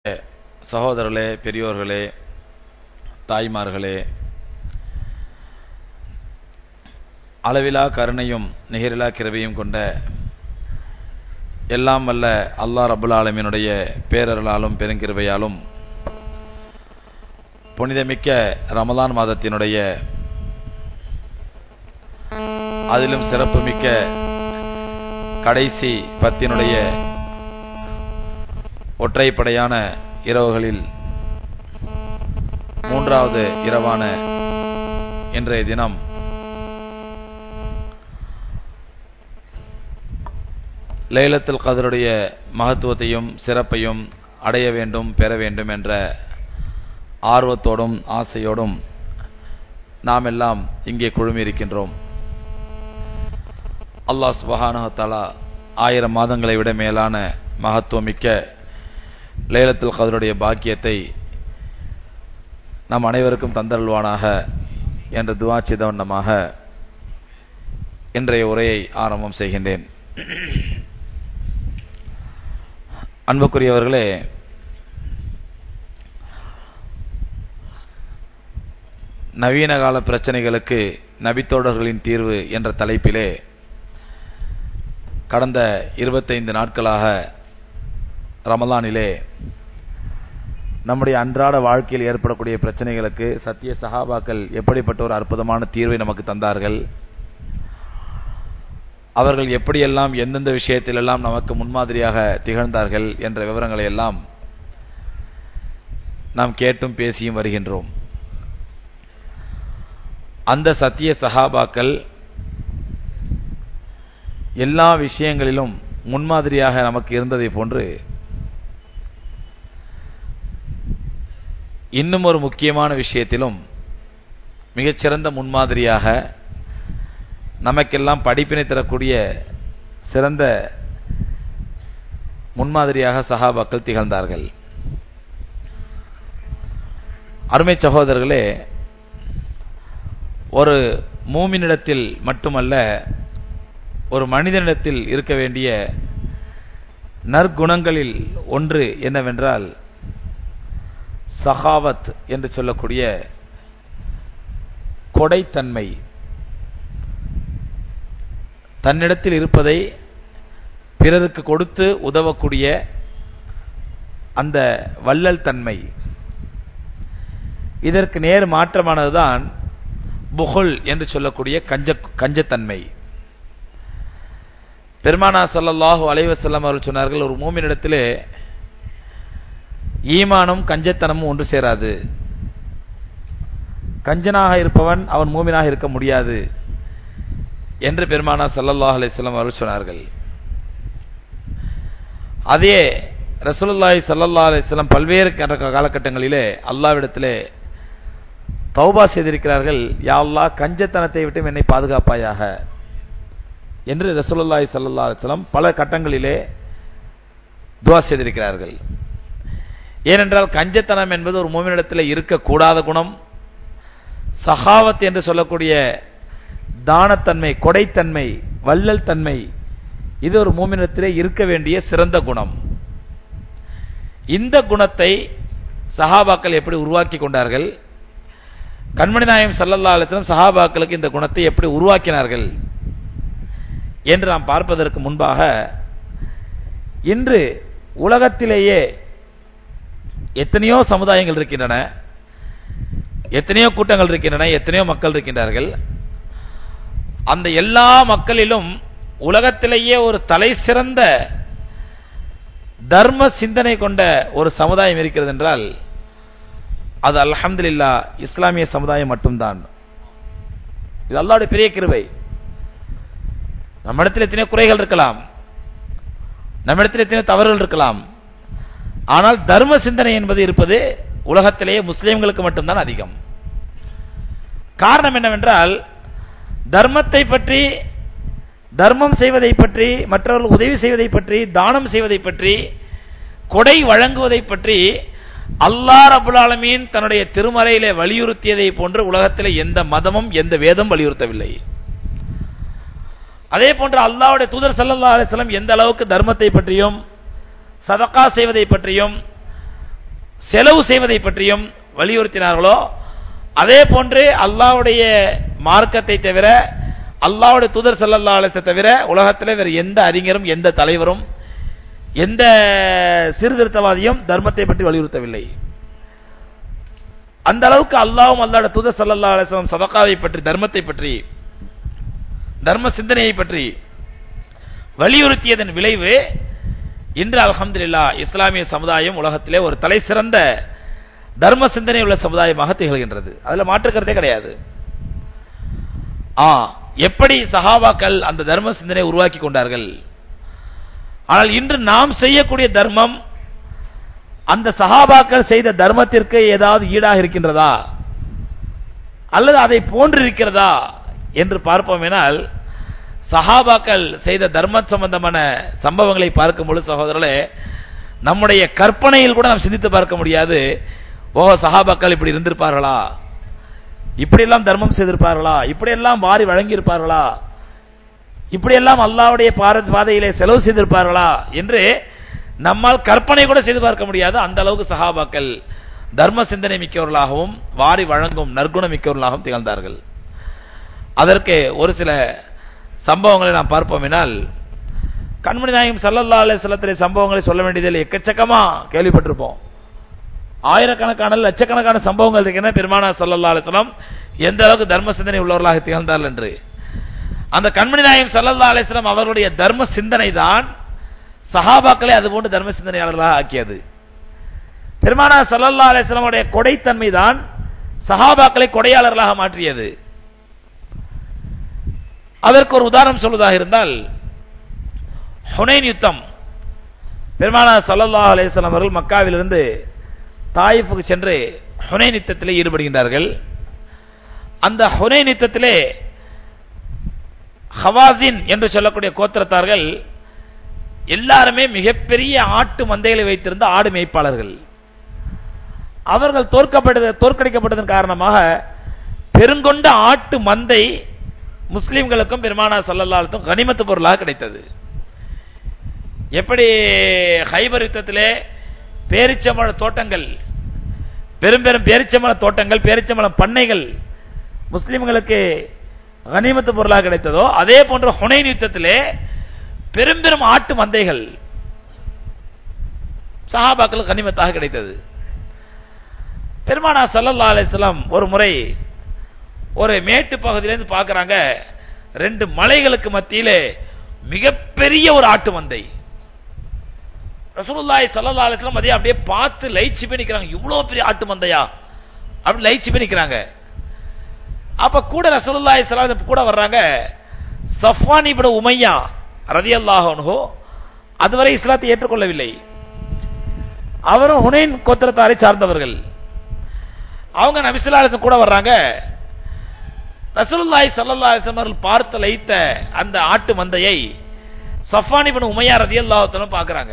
சகோதரர்களே, பெரியோர்களே, தாய்மார்களே, அளவிலா கருணையும் நிகரிலா கிருபையும் கொண்ட எல்லாம் வல்ல அல்லாஹ் ரப்பல் ஆலமீனுடைய பேரருளாலும் பெருங்கிருபையாலும் புனிதமிக்க ரமலான் மாதத்தினுடைய அதிலும் சிறப்புமிக்க கடைசி பத்தினுடைய ஒற்றைப்படையான இரவுகளில் மூன்றாவது இரவான இன்றைய தினம் லைலத்துல் கத்ருடைய மகத்துவத்தையும் சிறப்பையும் அடைய வேண்டும், பெற வேண்டும் என்ற ஆர்வத்தோடும் ஆசையோடும் நாம் எல்லாம் இங்கே குழுமியிருக்கின்றோம். அல்லாஹ் சுப்ஹானஹு வ தஆலா 1000 மாதங்களை விட மேலான மகத்துவமிக்க லைலத்துல் கத்ருடைய பாக்கியத்தை நம் அனைவருக்கும் தந்தருள்வானாக என்ற துஆ செய்தவண்ணமாக இன்றைய உரையை ஆரம்பம் செய்கின்றேன். அன்புக்குரியவர்களே, நவீன கால பிரச்சனைகளுக்கு நபித்தோழர்களின் தீர்வு என்ற தலைப்பிலே கடந்த 25 நாட்களாக ரமலானிலே நம்முடைய அன்றாட வாழ்க்கையில் ஏற்படக்கூடிய பிரச்சனைகளுக்கு சத்திய சஹாபாக்கள் எப்படிப்பட்ட ஒரு அற்புதமான தீர்வை நமக்கு தந்தார்கள், அவர்கள் எப்படியெல்லாம் எந்தெந்த விஷயத்திலெல்லாம் நமக்கு முன்மாதிரியாக திகழ்ந்தார்கள் என்ற விவரங்களை எல்லாம் நாம் கேட்டும் பேசியும் வருகின்றோம். அந்த சத்திய சஹாபாக்கள் எல்லா விஷயங்களிலும் முன்மாதிரியாக நமக்கு இருந்ததை போன்று இன்னும் ஒரு முக்கியமான விஷயத்திலும் மிகச்சிறந்த முன்மாதிரியாக நமக்கெல்லாம் படிப்பினை தரக்கூடிய சிறந்த முன்மாதிரியாக சஹாபாக்கள் திகழ்ந்தார்கள். அருமை சகோதரர்களே, ஒரு மூமினிடத்தில் மட்டுமல்ல, ஒரு மனிதனிடத்தில் இருக்க வேண்டிய நற்குணங்களில் ஒன்று என்னவென்றால் சகாவத் என்று சொல்லக்கூடிய கொடைத்தன்மை. தன்னிடத்தில் இருப்பதை பிறருக்கு கொடுத்து உதவக்கூடிய அந்த வள்ளல் தன்மை. இதற்கு நேர் மாற்றமானதுதான் புகுல் என்று சொல்லக்கூடிய கஞ்சத்தன்மை. பெருமானார் ஸல்லல்லாஹு அலைஹி வஸல்லம் அவர்கள் சொன்னார்கள், ஒரு மூமினிடத்திலே ஈமானும் கஞ்சத்தனமும் ஒன்று சேராது. கஞ்சனாக இருப்பவன் அவன் மூமினாக இருக்க முடியாது என்று பெருமானார் ஸல்லல்லாஹு அலைஹி வஸல்லம் அவர்கள் சொன்னார்கள். அதே ரசூலுல்லாஹி ஸல்லல்லாஹு அலைஹி வஸல்லம் பல்வேறு காலகட்டங்களிலே அல்லாஹ்விடத்திலே தௌபா செய்திருக்கிறார்கள், யா அல்லாஹ் கஞ்சத்தனத்தை விட்டு என்னை பாதுகாப்பாயாக என்று ரசூலுல்லாஹி ஸல்லல்லாஹு அலைஹி வஸல்லம் பல கட்டங்களிலே துஆ செய்திருக்கிறார்கள். ஏனென்றால் கஞ்சத்தனம் என்பது ஒரு மூமினிடத்தில் இருக்கக்கூடாத குணம். சகாவத் என்று சொல்லக்கூடிய தானத்தன்மை, கொடைத்தன்மை, வள்ளல் தன்மை, இது ஒரு மூமினிடத்திலே இருக்க வேண்டிய சிறந்த குணம். இந்த குணத்தை சஹாபாக்கள் எப்படி உருவாக்கி கொண்டார்கள், கண்மணி நாயகம் ஸல்லல்லாஹு அலைஹி வஸல்லம் சஹாபாக்களுக்கு இந்த குணத்தை எப்படி உருவாக்கினார்கள் என்று நாம் பார்ப்பதற்கு முன்பாக, இன்று உலகத்திலேயே எத்தனையோ சமுதாயங்கள் இருக்கின்றன, எத்தனையோ கூட்டங்கள் இருக்கின்றன, எத்தனையோ மக்கள் இருக்கின்றார்கள். அந்த எல்லா மக்களிலும் உலகத்திலேயே ஒரு தலை சிறந்த தர்ம சிந்தனை கொண்ட ஒரு சமுதாயம் இருக்கிறது என்றால் அது அல்ஹம்துலில்லாஹ் இஸ்லாமிய சமுதாயம் மட்டும்தான். இது அல்லாஹ்வுடைய பெரிய கிருபை. நம்மிடத்தில் எத்தனையோ குறைகள் இருக்கலாம், நம்மிடத்தில் எத்தனையோ தவறுகள் இருக்கலாம், ஆனால் தர்ம சிந்தனை என்பது இருப்பது உலகத்திலேயே முஸ்லிம்களுக்கு மட்டும்தான் அதிகம். காரணம் என்னவென்றால், தர்மத்தை பற்றி, தர்மம் செய்வதை பற்றி, மற்றவர்கள் உதவி செய்வதை பற்றி, தானம் செய்வதை பற்றி, கொடை வழங்குவதை பற்றி அல்லாஹ் ரப்பல் ஆலமீன் தன்னுடைய திருமறையிலே வலியுறுத்தியதை போன்று உலகத்திலே எந்த மதமும் எந்த வேதம் வலியுறுத்தவில்லை. அதே போன்று அல்லாஹ்வுடைய தூதர் ஸல்லல்லாஹு அலைஹி வஸல்லம் எந்த அளவுக்கு தர்மத்தை பற்றியும் சதகா செய்வதை பற்றியும் செலவு செய்வதை பற்றியும் வலியுறுத்தினார்களோ அதே போன்று அல்லாஹ்வுடைய மார்க்கத்தை தவிர, அல்லாஹ்வுடைய தூதர் ஸல்லல்லாஹு அலைஹி வஸல்லம் தவிர உலகத்திலே வேறு எந்த அறிஞரும் எந்த தலைவரும் எந்த சீர்திருத்தவாதியும் தர்மத்தை பற்றி வலியுறுத்தவில்லை. அந்த அளவுக்கு அல்லாஹ்வும் அல்லாஹ்வுடைய தூதர் ஸல்லல்லாஹு அலைஹி வஸல்லம் சதகாவை பற்றி, தர்மத்தை பற்றி, தர்ம சிந்தனையை பற்றி வலியுறுத்தியதன் விளைவு இன்று அல்ஹம்துலில்லாஹ் இஸ்லாமிய சமுதாயம் உலகத்திலே ஒரு தலை சிறந்த தர்ம சிந்தனை உள்ள சமுதாயமாக திகழ்கின்றது. அதுல மாற்றுக்கிறதே கிடையாது. எப்படி சஹாபாக்கள் அந்த தர்ம சிந்தனை உருவாக்கி கொண்டார்கள். ஆனால் இன்று நாம் செய்யக்கூடிய தர்மம் அந்த சஹாபாக்கள் செய்த தர்மத்திற்கு ஏதாவது ஈடாக இருக்கின்றதா அல்லது அதை போன்று இருக்கிறதா என்று பார்ப்போமேனால், சஹாபாக்கள் செய்த தர்ம சம்பந்தமான சம்பவங்களை பார்க்கும் பொழுது சகோதரர்களே, நம்முடைய கற்பனையில் கூட நாம் சிந்தித்து பார்க்க முடியாது. சஹாபாக்கள் இப்படி இருந்திருப்பார்களா, இப்படியெல்லாம் தர்மம் செய்திருப்பார்களா, இப்படியெல்லாம் வாரி வழங்கியிருப்பார்களா, இப்படியெல்லாம் அல்லாஹ்வுடைய பாதையிலே செலவு செய்திருப்பார்களா என்று நம்மால் கற்பனை கூட செய்து பார்க்க முடியாது. அந்த அளவுக்கு சஹாபாக்கள் தர்ம சிந்தனை மிக்கவர்களாகவும் வாரி வழங்கும் நற்குணம் மிக்கவர்களாகவும் திகழ்ந்தார்கள். அதற்கு ஒரு சில சம்பவங்களை நாம் பார்ப்போமெனால், கண்மணி நாயகம் ஸல்லல்லாஹு அலைஹி வஸல்லம் சம்பவங்களை சொல்ல வேண்டியதில் எக்கச்சக்கமா கேள்விப்பட்டிருப்போம். ஆயிரக்கணக்கான லட்சக்கணக்கான சம்பவங்கள் இருக்கின்றன. பெருமானார் ஸல்லல்லாஹு அலைஹி வஸல்லம் எந்த அளவுக்கு தர்ம சிந்தனை உள்ளவர்களாக திகழ்ந்தார்கள் என்று. அந்த கண்மணி நாயகம் ஸல்லல்லாஹு அலைஹி வஸல்லம் அவர்களுடைய தர்ம சிந்தனை தான் சஹாபாக்களை அதுபோன்று தர்ம சிந்தனையாளர்களாக ஆக்கியது. பெருமானார் ஸல்லல்லாஹு அலைஹி வஸல்லம் உடைய கொடைத்தன்மை தான் சஹாபாக்களை கொடையாளர்களாக மாற்றியது. அதற்கு ஒரு உதாரணம் சொல்வதாக இருந்தால், ஹுனைன் யுத்தம். பெருமானார் ஸல்லல்லாஹு அலைஹி வஸல்லம் அவர்கள் மக்காவிலிருந்து தாயிஃபுக்கு சென்று ஹுனைன் யுத்தத்திலே ஈடுபடுகின்றார்கள். அந்த ஹுனைன் யுத்தத்திலே ஹவாஸின் என்று சொல்லக்கூடிய கோத்திரத்தார்கள் எல்லாருமே மிகப்பெரிய ஆட்டு மந்தைகளை வைத்திருந்த ஆடு மேய்ப்பாளர்கள். அவர்கள் தோற்கடிக்கப்பட்டதன் காரணமாக பெருங்கொண்ட ஆட்டு மந்தை முஸ்லிம்களுக்கும் பெருமானார் ஸல்லல்லாஹு அலைஹி வஸல்லம் கனிமத்து பொருளாக கிடைத்தது. எப்படி ஹைபர் யுத்தத்திலே பேரிச்சம்பழ தோட்டங்கள், பெரும் பெரும் பேரிச்சம்பழ தோட்டங்கள், பேரிச்சம்பழ பண்ணைகள் முஸ்லிம்களுக்கு கனிமத்து பொருளாக கிடைத்ததோ, அதே போன்ற ஹுனைன் யுத்தத்திலே பெரும் பெரும் ஆட்டு மந்தைகள் சஹாபாக்களுக்கு கனிமத்தாக கிடைத்தது. பெருமானார் ஸல்லல்லாஹு அலைஹி வஸல்லம் ஒரு முறை ஒரு மேட்டு பகுதியிலிருந்து பார்க்கறாங்க, 2 மலைகளுக்கு மத்தியிலே மிகப்பெரிய ஒரு ஆட்டு மந்தை. ரசூலுல்லாஹி ஸல்லல்லாஹு அலைஹி வஸல்லம் அதை அப்படியே பார்த்து லயிச்சு போய் நிக்கிறாங்க. இவ்வளவு பெரிய ஆட்டு மந்தையா அப்படி லயிச்சு போய் நிக்கிறாங்க. அப்ப கூட ரசூலுல்லாஹி ஸல்லல்லாஹு அலைஹி வஸல்லம் கூட வர்றாங்க சஃப்வான் இப்னு உமையா ரலியல்லாஹு அன்ஹு. அதுவரை இஸ்லாத்தை ஏற்றுக்கொள்ளவில்லை. அவரும் ஹுனைன் கோத்திரத்தாரை சார்ந்தவர்கள். அவங்க நபி ஸல்லல்லாஹு அலைஹி வஸல்லம் கூட வர்றாங்க. ரசூலுல்லாஹி ஸல்லல்லாஹு அலைஹி வஸல்லம் அவர்கள் பார்த்து லயித்த அந்த ஆட்டு மந்தையை சஃப்வான் இப்னு உமையா ரலியல்லாஹு அன்ஹு பார்க்கறாங்க.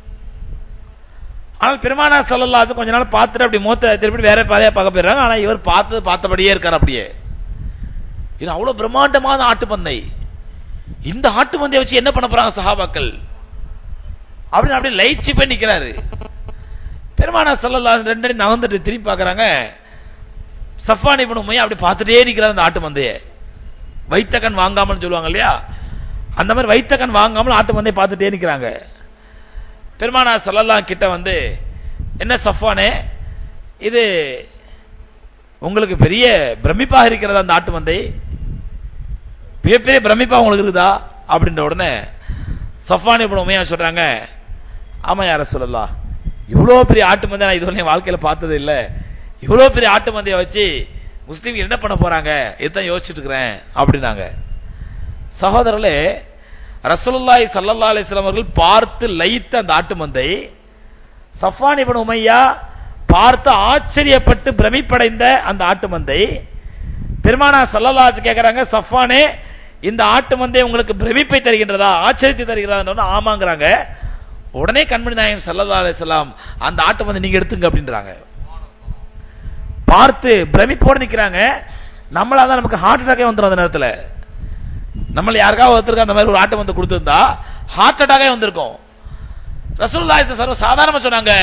ஆனால் பெருமானார் ஸல்லல்லாஹு அலைஹி வஸல்லம் கொஞ்ச நாள் பார்த்துட்டு அப்படி மூத்த திருப்பி வேற பாதையா பார்க்க போயிடுறாங்க. ஆனா இவர் பார்த்தபடியே இருக்கார். அப்படியே இது அவ்வளவு பிரம்மாண்டமான ஆட்டு மந்தை. இந்த ஆட்டு மந்தையை வச்சு என்ன பண்ண போறாங்க சஹாபாக்கள் அப்படின்னு அப்படியே லயிச்சு போய் நிக்கிறாரு. பெருமானார் ஸல்லல்லாஹு அலைஹி வஸல்லம் 2 அடி நகர்ந்துட்டு திரும்பி பார்க்கறாங்க. சஃப்வான் இப்னு உமையா அப்படி பார்த்துட்டே நிக்கிறார் அந்த ஆட்டு மந்தையை. வைத்த கண் வாங்காமல் சொல்லுவாங்க இல்லையா, அந்த மாதிரி வைத்த கண் வாங்காமல் ஆட்டு மந்தையை பார்த்துட்டே நிக்கிறாங்க. பெருமானார் ஸல்லல்லாஹு கிட்ட வந்து, என்ன சஃப்வானே, இது உங்களுக்கு பெரிய பிரமிப்பாக இருக்கிறதா அந்த ஆட்டு மந்தை? மிகப்பெரிய பிரமிப்பா உங்களுக்கு இருக்குதா அப்படின்ற உடனே சஃப்வான் இப்னு உமையா சொல்றாங்க, ஆமா யா ரசூலல்லாஹ், இவ்வளவு பெரிய ஆட்டு மந்தை நான் இதுவரை வாழ்க்கையில பார்த்தது இல்ல. இவ்வளவு பெரிய ஆட்டு மந்தையை வச்சு முஸ்லீம் என்ன பண்ண போறாங்க இதான் யோசிச்சுட்டு இருக்கிறேன் அப்படின்னாங்க. சகோதரர்களே, ரசூலுல்லாஹி ஸல்லல்லாஹு அலைஹி வஸல்லம் அவர்கள் பார்த்து லயித்த அந்த ஆட்டு மந்தை, சஃப்வான் இப்னு உமையா பார்த்து ஆச்சரியப்பட்டு பிரமிப்படைந்த அந்த ஆட்டு மந்தை. பெருமானார் ஸல்லல்லாஹு அலைஹி கேட்கறாங்க, சஃப்வானே, இந்த ஆட்டு மந்தை உங்களுக்கு பிரமிப்பை தருகின்றதா, ஆச்சரியத்தை தருகிறதா? ஆமாங்கிறாங்க. உடனே கண்மணி நாயகம் ஸல்லல்லாஹு அலைஹி வஸல்லம் அந்த ஆட்டு மந்தை நீங்க எடுத்துங்க அப்படின்றாங்க. பார்த்து பிரமிப்போடு நிக்கிறாங்க. நம்மளாதான் நமக்கு ஹார்ட் அட்டாக்கே வந்துடும் அந்த நேரத்தில். நம்மள யாருக்காவது ஒருத்தருக்கு அந்த மாதிரி ஒரு ஆட்டு மந்தை கொடுத்திருந்தா ஹார்ட் அட்டாக்கே வந்திருக்கும். ரசூலுல்லாஹி ஸல்லல்லாஹு அலைஹி வஸல்லம் சாதாரணமா சொன்னாங்க,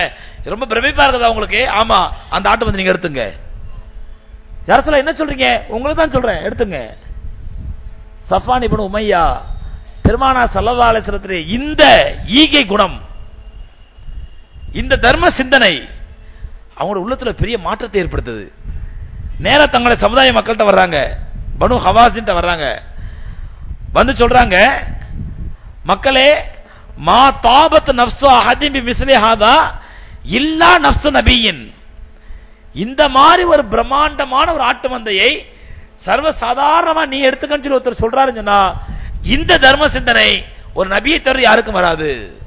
ரொம்ப பிரமிப்பா இருக்குதா உங்களுக்கு? ஆமா, அந்த ஆட்டு வந்து நீங்க எடுத்துங்க. யார் சொல்ல என்ன சொல்றீங்க? உங்களுக்கு தான் சொல்றேன், எடுத்துங்க. சஃபான் இப்னு உமையா பெருமானார் ஸல்லல்லாஹு அலைஹி வஸல்லம் இந்த ஈகை குணம், இந்த தர்ம சிந்தனை அவங்களோட உள்ளத்துல பெரிய மாற்றத்தை ஏற்படுத்துது. நேரா தங்களுடைய சமுதாய மக்கள்கிட்ட வர்றாங்க, பனு ஹவாஸின்ட்ட வர்றாங்க. வந்து சொல்றாங்க, மக்களே, மா தாபத் நஃப்ஸு அஹதின் பிமிஸ்லி ஹாதா இல்லா நஃப்ஸு நபியின். இந்த மாதிரி ஒரு பிரம்மாண்டமான ஒரு ஆட்டு மந்தையை சர்வ சாதாரணமா நீ எடுத்துக்கன்னு சொல்லி ஒருத்தர் சொல்றாருன்னு சொன்னா, இந்த தர்ம சிந்தனை ஒரு நபியை தவிர யாருக்கும் வராது.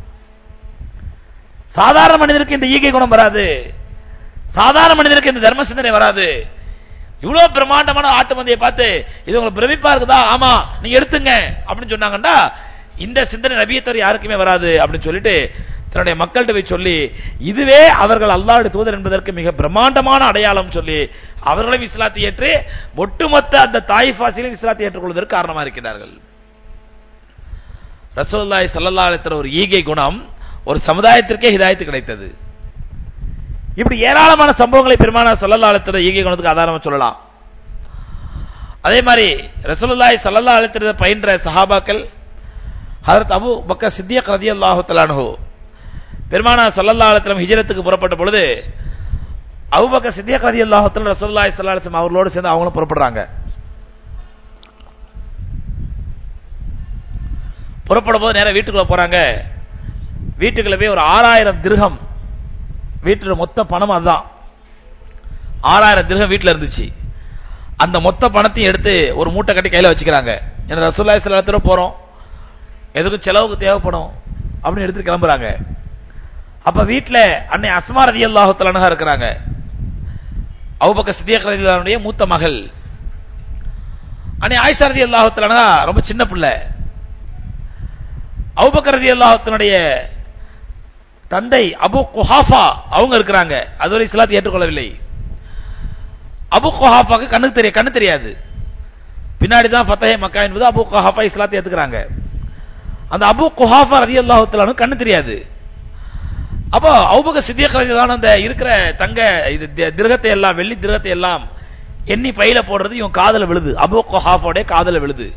சாதாரண மனிதருக்கு இந்த ஈகை குணம் வராது, சாதாரண மனிதருக்கு இந்த தர்ம சிந்தனை வராது. இவ்வளவு பிரம்மாண்டமான ஆட்டு மந்தையை பார்த்து இது உங்களுக்கு பிரமிப்பா இருக்குதா? ஆமா, நீங்க எடுத்துங்க அப்படின்னு சொன்னாங்கன்னா, இந்த சிந்தனை நபியை தவிர யாருக்குமே வராது அப்படின்னு சொல்லிட்டு தன்னுடைய மக்கள்கிட்ட போய் சொல்லி, இதுவே அவர்கள் அல்லாஹ்வுடைய தூதர் என்பதற்கு மிக பிரம்மாண்டமான அடையாளம் சொல்லி அவர்களும் இஸ்லாத்தை ஏற்று ஒட்டுமொத்த அந்த தாயிஃபாசிலும் இஸ்லாத்தை ஏற்றுக்கொள்வதற்கு காரணமா இருக்கிறார்கள். ரசூலுல்லாஹி ஸல்லல்லாஹு அலைஹி வஸல்லம் ஒரு ஈகை குணம் ஒரு சமுதாயத்திற்கே ஹிதாயத்து கிடைத்தது. இப்படி ஏராளமான சம்பவங்களை பெருமானார் ஸல்லல்லாஹு அலைஹி வஸல்லம் ஈகை குணத்துக்கு ஆதாரமா சொல்லலாம். அதே மாதிரி ரசூலுல்லாஹி ஸல்லல்லாஹு அலைஹி வஸல்லம் பயின்ற சஹாபாக்கள் ஹஜ்ரத் அபூ பக்கர் சித்திக் ரலியல்லாஹு தஆலா அன்ஹு பெருமானார் ஸல்லல்லாஹு அலைஹி வஸல்லம் ஹிஜ்ரத்துக்கு புறப்பட்ட பொழுது அபூ பக்கர் சித்திக் ரலியல்லாஹு தஆலா ரசூலுல்லாஹி ஸல்லல்லாஹு அலைஹி வஸல்லம் அவர்களோடு சேர்ந்து அவங்களும் புறப்படுறாங்க. புறப்படும் போது நேரா வீட்டுக்குள்ள போறாங்க. வீட்டுக்குள்ள போய் ஒரு 6000 திர்ஹம், வீட்டுல மொத்த பணம் அதுதான் 6000 திர்ஹம் வீட்டுல இருந்துச்சு. அந்த மொத்த பணத்தையும் எடுத்து ஒரு மூட்டை கட்டி கையில வச்சுக்கிறாங்க. ஏன்னா ரசூலுல்லாஹி ஸல்லல்லாஹு அலைஹி வஸல்லம் போறோம், எதுக்கும் செலவுக்கு தேவைப்படும் அப்படின்னு எடுத்து கிளம்புறாங்க. அப்ப வீட்டுல அன்னை அஸ்மா ரலியல்லாஹு தஆலா அன்ஹா இருக்கிறாங்க. அபூபக்கர் சித்திக் ரலியல்லாஹு அன்ஹுடைய மூத்த மகள். அன்னை ஆயிஷா ரலியல்லாஹு தஆலா அன்ஹா ரொம்ப சின்ன பிள்ளை. அபூபக்கர் ரலியல்லாஹு தஆலாவுடைய தந்தை அபு குஹாஃபா அவங்க இருக்கிறாங்க. அதுவரை இஸ்லாத்தை ஏற்றுக்கொள்ளவில்லை. அபு குஹாஃபாக்கு கண்ணு தெரியாது. பின்னாடி தான் ஃபத்ஹே மக்கா என்பது அபு குஹாஃபா இஸ்லாத்தை ஏத்துக்கிறாங்க. அந்த அபு குஹாஃபா ரலியல்லாஹு தஆலா கண்ணு தெரியாது. அப்போ அபூபக்கர் சித்திக் ரலியல்லாஹு அந்த இருக்கிற தங்க இது திரகத்தை எல்லாம், வெள்ளி திரகத்தை எல்லாம் எண்ணி பையில போடுறது இவன் காதல விழுது. அபு குஹாஃபாவுடைய காதல விழுது.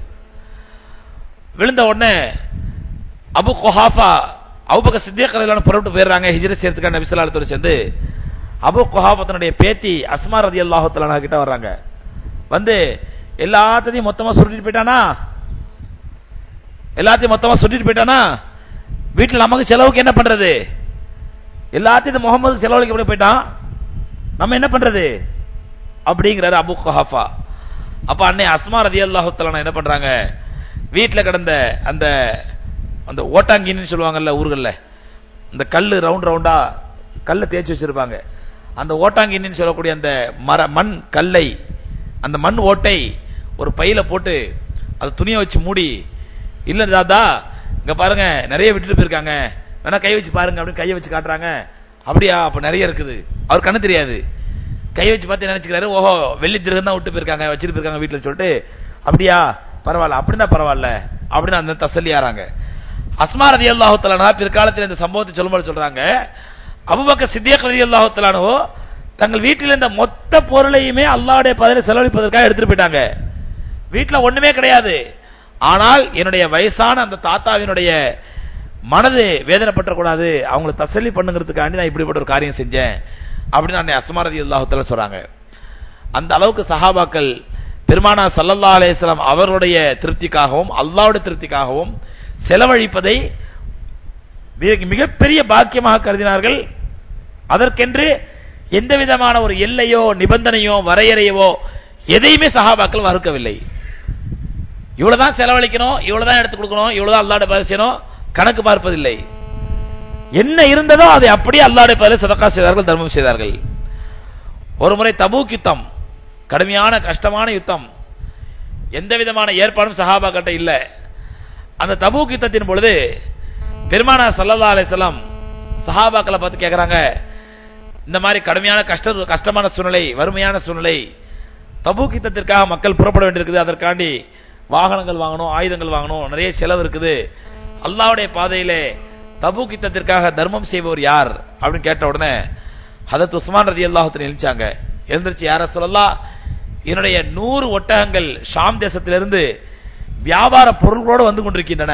விழுந்த உடனே அபு குஹாஃபா அபூபக்கர் சித்திக் ரலியல்லாஹு புறப்பட்டு போயிடுறாங்க ஹிஜ்ரத் செய்யறதுக்காக நபி ஸல்லல்லாஹு அலைஹி வஸல்லம் சேர்ந்து. அபு குஹாஃபா தன்னுடைய பேத்தி அஸ்மா ரலியல்லாஹு தஆலா கிட்ட வர்றாங்க. வந்து எல்லாத்தையும் மொத்தமா சுருட்டிட்டு போயிட்டானா, எல்லாத்தையும் மொத்தமா சுருட்டிட்டு போயிட்டானா, வீட்டுல நமக்கு செலவுக்கு என்ன பண்றது? எல்லாத்தையும் முகமது செலவழிக்க போயிட்டான், நம்ம என்ன பண்றது அப்படிங்கிறாரு அபு குஹாஃபா. அப்ப அன்னை அஸ்மா ரலியல்லாஹு தஆலா என்ன பண்றாங்க, வீட்டுல கிடந்த அந்த அந்த ஓட்டாங்கின்னு சொல்லுவாங்கல்ல ஊர்கள்ல, இந்த கல்லு ரவுண்டா கல்லை தேய்ச்சி வச்சிருப்பாங்க. அந்த ஓட்டாங்கின்னு சொல்லக்கூடிய அந்த மண் கல்லை, அந்த மண் ஓட்டை ஒரு பையில போட்டு அது துணியை வச்சு மூடி, இல்ல தாதா இங்க பாருங்க நிறைய விட்டுட்டு போயிருக்காங்க, வேணா கை வச்சு பாருங்க அப்படின்னு கையை வச்சு காட்டுறாங்க. அப்படியா, அப்ப நிறைய இருக்குது. அவர் கண்ணு தெரியாது. கை வச்சு பார்த்து நினைச்சுக்கிறாரு, ஓஹோ வெள்ளி திருகம் தான் விட்டு போயிருக்காங்க, வச்சுட்டு போயிருக்காங்க வீட்டுல சொல்லிட்டு, அப்படியா பரவாயில்ல, அப்படின்னா பரவாயில்ல அப்படின்னு அந்த தசல்லி ஆறாங்க. அஸ்மா ரலியல்லாஹு தஆலா பிற்காலத்தில் இந்த சம்பவத்தை சொல்லும்போது சொல்றாங்க, அபூபக்கர் சித்திக் ரலியல்லாஹு தஆலா தங்கள் வீட்டில் இருந்த மொத்த பொருளையுமே அல்லாஹ்வுடைய பாதையில் செலவழிப்பதற்காக எடுத்துட்டு போயிட்டாங்க. வீட்டுல ஒண்ணுமே கிடையாது. ஆனால் என்னுடைய வயசான அந்த தாத்தாவினுடைய மனது வேதனைப்படக்கூடாது, அவங்களை தசல்லி பண்ணுங்கிறதுக்காண்டி நான் இப்படிப்பட்ட ஒரு காரியம் செஞ்சேன் அப்படின்னு அன்னை அஸ்மா ரலியல்லாஹு தஆலா சொல்றாங்க. அந்த அளவுக்கு சஹாபாக்கள் பெருமானார் ஸல்லல்லாஹு அலைஹி வஸல்லம் அவர்களுடைய திருப்திக்காகவும் அல்லாஹ்வுடைய திருப்திக்காகவும் செலவழிப்பதை மிகப்பெரிய பாக்கியமாக கருதினார்கள். அதற்கென்று எந்த விதமான ஒரு எல்லையோ நிபந்தனையோ வரையறையோ எதையுமே சஹாபாக்கள் மறுக்கவில்லை. இவ்வளவுதான் செலவழிக்கணும், இவ்வளவுதான் எடுத்து கொடுக்கணும், இவ்வளவுதான் அல்லாஹ்வுடைய பாதையில் செய்யணும், கணக்கு பார்ப்பதில்லை. என்ன இருந்ததோ அதை அப்படியே அல்லாஹ்வுடைய பாதையில் சதகா செய்தார்கள், தர்மம் செய்தார்கள். ஒரு முறை தபூக் யுத்தம், கடுமையான கஷ்டமான யுத்தம், எந்த விதமான ஏற்பாடும் சஹாபாக்கிட்ட இல்ல. அந்த தபூக் யுத்தத்தின் பொழுது பெருமானார் ஸல்லல்லாஹு அலைஹி வஸல்லம் சஹாபாக்களை பார்த்து கேட்கறாங்க, இந்த மாதிரி கடுமையான கஷ்டமான சூழ்நிலை, வறுமையான சூழ்நிலை, தபூக் யுத்தத்திற்காக மக்கள் புறப்பட வேண்டியிருக்குது, அதற்காண்டி வாகனங்கள் வாங்கணும், ஆயுதங்கள் வாங்கணும், நிறைய செலவு இருக்குது, அல்லாஹ்வுடைய பாதையிலே தபூக் யுத்தத்திற்காக தர்மம் செய்பவர் யார் அப்படின்னு கேட்ட உடனே ஹதரத் உஸ்மான் ரலியல்லாஹு அன்ஹு எழுந்தாங்க. எழுந்திருச்சு, யார சொல்லலாம், என்னுடைய 100 ஒட்டகங்கள் ஷாம் தேசத்திலிருந்து வியாபார பொருள்களோடு வந்து கொண்டிருக்கின்றன.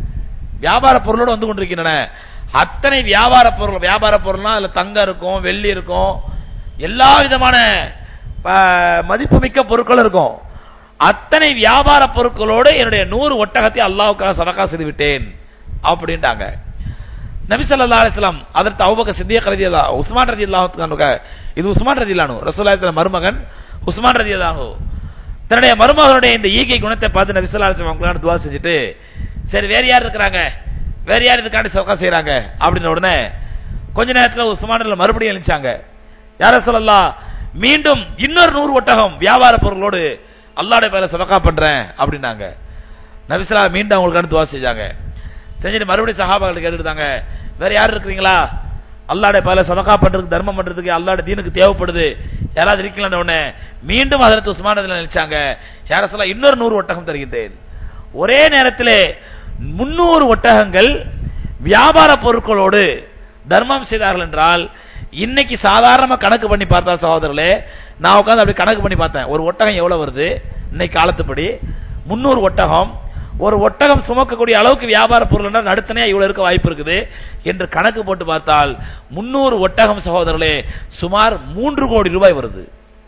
அத்தனை வியாபார பொருள்னா அதுல தங்கம் இருக்கும், வெள்ளி இருக்கும், எல்லா விதமான மதிப்புமிக்க பொருட்கள் இருக்கும். அத்தனை வியாபார பொருட்களோடு என்னுடைய 100 ஒட்டகத்தை அல்லாஹ்வுக்காக சதகா செய்து விட்டேன் அப்படின்ட்டாங்க. நபி ஸல்லல்லாஹு அலைஹி வஸல்லம் ஹஜ்ரத் அபூபக்கர் சித்திக் ரலியல்லாஹு உஸ்மான் ரலியல்லாஹு அன்ஹு, இது உஸ்மான் ரலியல்லாஹு அன்ஹு ரசூலுல்லாஹி ஸல்லல்லாஹு மருமகன் உஸ்மான் ரலியல்லாஹு அன்ஹு, தன்னுடைய மருமகனுடைய இந்த ஈகை குணத்தை பார்த்து நபி ஸல்லல்லாஹு அலைஹி வஸல்லம் அவங்களுக்கு துஆ செஞ்சுட்டு, சரி வேற யார் இருக்காங்க, வேற யார் இதுக்காண்டி சதகா செய்றாங்க அப்படின உடனே கொஞ்ச நேரத்தில் உஸ்மான் ரலியல்லாஹு மறுபடியும் எழுந்தாங்க. யா ரசூலல்லாஹ், மீண்டும் இன்னொரு 100 ஒட்டகம் வியாபார பொருளோடு அல்லாஹ்வுடைய பேர்ல சதகா பண்றேன் அப்படினாங்க. நபி ஸல்லல்லாஹு அலைஹி வஸல்லம் மீண்டும் அவங்களுக்கு துஆ செஞ்சாங்க. செஞ்சுட்டு மறுபடியும் சஹாபாக்கள் கேட்டுட்டாங்க, வேற யார் இருக்கீங்களா, அல்லாஹ்வுடைய பேர்ல சதகா பண்றதுக்கு தர்மம் பண்றதுக்கு அல்லாஹ்வுடைய தீனுக்கு தேவைப்படுது, யாராவது இருக்கீங்களான உடனே மீண்டும் ஹஜ்ரத் உஸ்மான் ரலியல்லாஹு அன்ஹு நினைச்சாங்க, யா ரசூலல்லாஹ் இன்னொரு 100 ஒட்டகம் தருகின்றேன். ஒரே நேரத்திலே 300 ஒட்டகங்கள் வியாபார பொருட்களோடு தர்மம் செய்தார்கள் என்றால், இன்னைக்கு சாதாரணமா கணக்கு பண்ணி பார்த்தால் சகோதரர்களே, நான் உட்கார்ந்து அப்படி கணக்கு பண்ணி பார்த்தேன், ஒரு ஒட்டகம் எவ்வளவு வருது இன்னைக்கு காலத்துப்படி 300 ஒட்டகம், ஒரு ஒட்டகம் சுமக்கக்கூடிய அளவுக்கு வியாபார பொருள் என்றால் நடுத்தனையா இவ்வளவு இருக்க வாய்ப்பு இருக்குது என்று கணக்கு போட்டு பார்த்தால் 300 ஒட்டகம் சகோதரர்களே சுமார் 3 கோடி ரூபாய் வருது.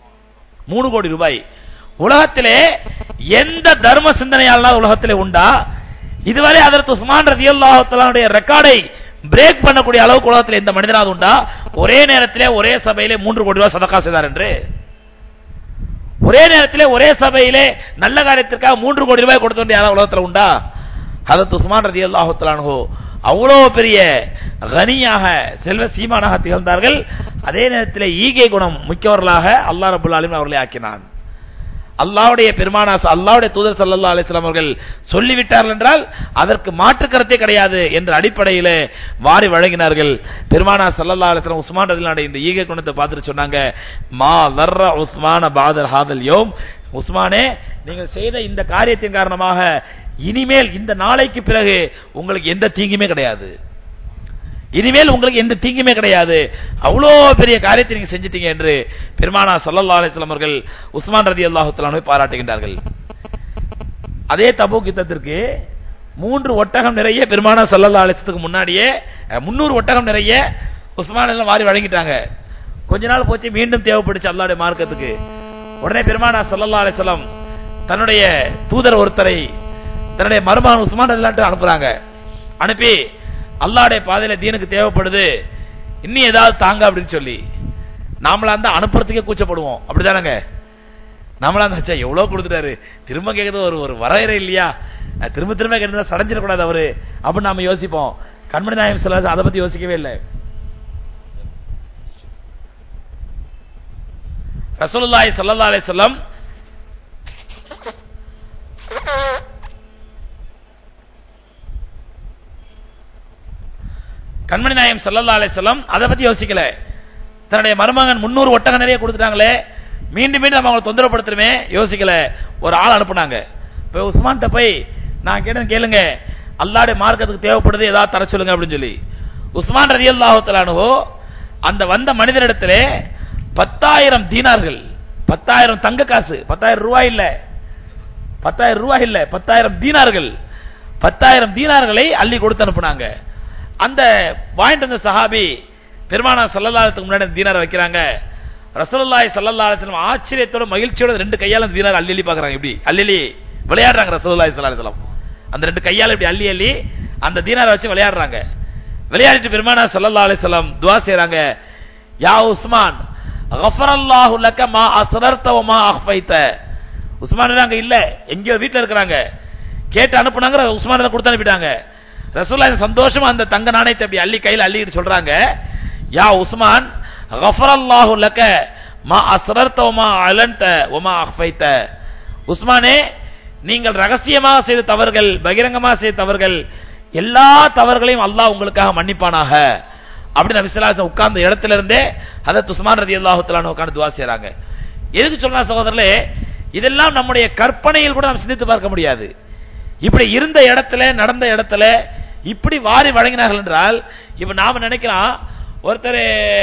3 கோடி ரூபாய். உலகத்திலே எந்த தர்ம சிந்தனையாளர் உலகத்திலே உண்டா? இதுவரை ஹஜ்ரத் உஸ்மான் ரலியல்லாஹு தஆலாவுடைய ரெக்கார்டை பிரேக் பண்ணக்கூடிய அளவுக்கு உலகத்தில் எந்த மனிதனாவது உண்டா? ஒரே நேரத்திலே ஒரே சபையிலே 3 கோடி ரூபாய் சதகா செய்தார் என்று, ஒரே நேரத்திலே ஒரே சபையிலே நல்ல காரியத்திற்காக 3 கோடி ரூபாய் கொடுத்த யாராவது உலகத்தில் உண்டா? ஹஜ்ரத் உஸ்மான் ரலியல்லாஹு தஆலா அன்ஹு அவ்வளவு பெரிய கனியாக செல்வ சீமானாக திகழ்ந்தார்கள். அதே நேரத்தில் ஈகை குணம் மிக்கவர்களாக அல்லாஹ் ரப்பல் ஆலமீன் அவர்களை ஆக்கினான். அல்லாஹ்வுடைய பெருமானார் அல்லாஹ்வுடைய தூதர் ஸல்லல்லாஹு அலைஹி வஸல்லம் அவர்கள் சொல்லிவிட்டார்கள் என்றால் அதற்கு மாற்று கருத்தே கிடையாது என்ற அடிப்படையில் வாரி வழங்கினார்கள். பெருமானார் ஸல்லல்லாஹு அலைஹி வஸல்லம் உஸ்மான் ரலியல்லாஹு அன்ஹு இந்த ஈகை குணத்தை பார்த்துட்டு சொன்னாங்க, மா வர்ர உஸ்மான பாதர் ஹாதல் யௌம், உஸ்மானே நீங்கள் செய்த இந்த காரியத்தின் காரணமாக இனிமேல் இந்த நாளைக்கு பிறகு உங்களுக்கு எந்த தீங்குமே கிடையாது, இனிமேல் உங்களுக்கு எந்த தீங்குமே கிடையாது, அவ்வளோ பெரிய காரியத்தை நீங்க செஞ்சிட்டீங்க என்று பெருமானார் ஸல்லல்லாஹு அலைஹி வஸல்லம் அவர்கள் உஸ்மான் ரலியல்லாஹு தஆலா அன்ஹு பாராட்டுகின்றார்கள். அதே தபூக் யுத்தத்திற்கு 3 ஒட்டகம் நிறைய பெருமானார் ஸல்லல்லாஹு அலைஹி வஸல்லம் முன்னாடியே 300 ஒட்டகம் நிறைய உஸ்மான் எல்லாம் வாரி வழங்கிட்டாங்க. கொஞ்ச நாள் போச்சு, மீண்டும் தேவைப்படுச்சு அல்லாஹ்வுடைய மார்க்கத்துக்கு. உடனே பெருமானார் ஸல்லல்லாஹு அலைஹி வஸல்லம் தன்னுடைய தூதர் ஒருத்தரை தன்னுடைய மருமகன் உஸ்மான் ரலியல்லாஹு அன்ஹு அனுப்புறாங்க. அனுப்பி அல்லாஹ்வுடைய பாதையில தீனுக்கு தேவைப்படுது, இன்னும் ஏதாவது தாங்க அப்படின்னு சொல்லி. நாமளா இருந்தா அனுப்புறதுக்கே கூச்சப்படுவோம், அப்படிதானங்க? நம்மளா இருந்தா எவ்வளவு கொடுத்துட்டாரு, திரும்ப கேட்கறது ஒரு வரையறை இல்லையா, திரும்ப திரும்ப கேட்டு சடைஞ்சிடக்கூடாது அவரு அப்படின்னு நாம யோசிப்போம். கண்மணி நாயகம் ஸல்லல்லாஹு அலைஹி வஸல்லம் அதை பத்தி யோசிக்கவே இல்லை. ரசூலுல்லாஹி ஸல்லல்லாஹு அலைஹி வஸல்லம் கண்மணி நாயகம் ஸல்லல்லாஹு அலைஹி வஸல்லம் அதை பத்தி யோசிக்கல. தன்னுடைய மருமகன் 300 ஒட்டகம் நிறைய கொடுத்துட்டாங்களே, மீண்டும் மீண்டும் நம்ம அவங்களை தொந்தரவுப்படுத்துறமே யோசிக்கல. ஒரு ஆள் அனுப்புனாங்க. இப்போ உஸ்மான்கிட்ட போய் நான் கேட்டேன், கேளுங்க அல்லாஹ்வுடைய மார்க்கத்துக்கு தேவைப்படுது, ஏதாவது தர சொல்லுங்க அப்படின்னு சொல்லி. உஸ்மான் ரலியல்லாஹு தஆலா அன்ஹு அந்த வந்த மனிதரிடத்திலே 10,000 தீனார்கள், 10,000 தங்க காசு, 10,000 ரூபாய் இல்ல, 10,000 ரூபாய் இல்ல, 10,000 தீனார்கள், 10,000 தீனார்களை அள்ளி கொடுத்து அனுப்புனாங்க. அந்த வாங்கிட்டு வந்த சஹாபி பெருமானார் ஸல்லல்லாஹு அலைஹி வஸல்லம் முன்னாடி தீனாரை வைக்கிறாங்க. ரசூலுல்லாஹி ஸல்லல்லாஹு அலைஹி வஸல்லம் ஆச்சரியத்தோட மகிழ்ச்சியோட 2 கையால தீனார் அள்ளி பார்க்கறாங்க. இப்படி அள்ளி விளையாடுறாங்க. ரசூலுல்லாஹி ஸல்லல்லாஹு அலைஹி வஸல்லம் அந்த 2 கையால இப்படி அள்ளி அந்த தீனாரை வச்சு விளையாடுறாங்க. விளையாடிட்டு பெருமானார் ஸல்லல்லாஹு அலைஹி வஸல்லம் துஆ செய்றாங்க, யா உஸ்மான் கஃபரல்லாஹு லக மா அஸ்ரர்த வ மா அக்ஃபைத. உஸ்மான் அங்க இல்ல, எங்கயோ வீட்ல இருக்காங்க. கேட்டு அனுப்புனாங்க, உஸ்மான் கொடுத்து அனுப்பிட்டாங்க. ரசூலுல்லாஹி சந்தோஷமா அந்த தங்க நாணயத்தை அப்படி அள்ளி கையில அள்ளிட்டு சொல்றாங்க, யா உஸ்மான் கஃபரல்லாஹு லக மா அஸ்ரர்த வ மா அலன்த வ மா அக்ஃபைத. உஸ்மானே நீங்கள் ரகசியமாக செய்த தவறுகள், பகிரங்கமாக செய்த தவறுகள், எல்லா தவறுகளையும் அல்லாஹ் உங்களுக்காக மன்னிப்பானாக அப்படி நபி ஸல்லல்லாஹு அலைஹி வஸல்லம் உட்கார்ந்த இடத்துல இருந்தே ஹஜ்ரத் உஸ்மான் ரலியல்லாஹு தஆலா அன்ஹு உட்கார்ந்து துஆ செய்றாங்க. எதுக்கு சொல்றா சகோதரர்களே, இதெல்லாம் நம்முடைய கற்பனையில் கூட நாம் சிந்தித்து பார்க்க முடியாது. இப்படி இருந்த இடத்துல, நடந்த இடத்துல இப்படி வாரி வழங்கினார்கள் என்றால், இப்ப நாம நினைக்கலாம் ஒருத்தர்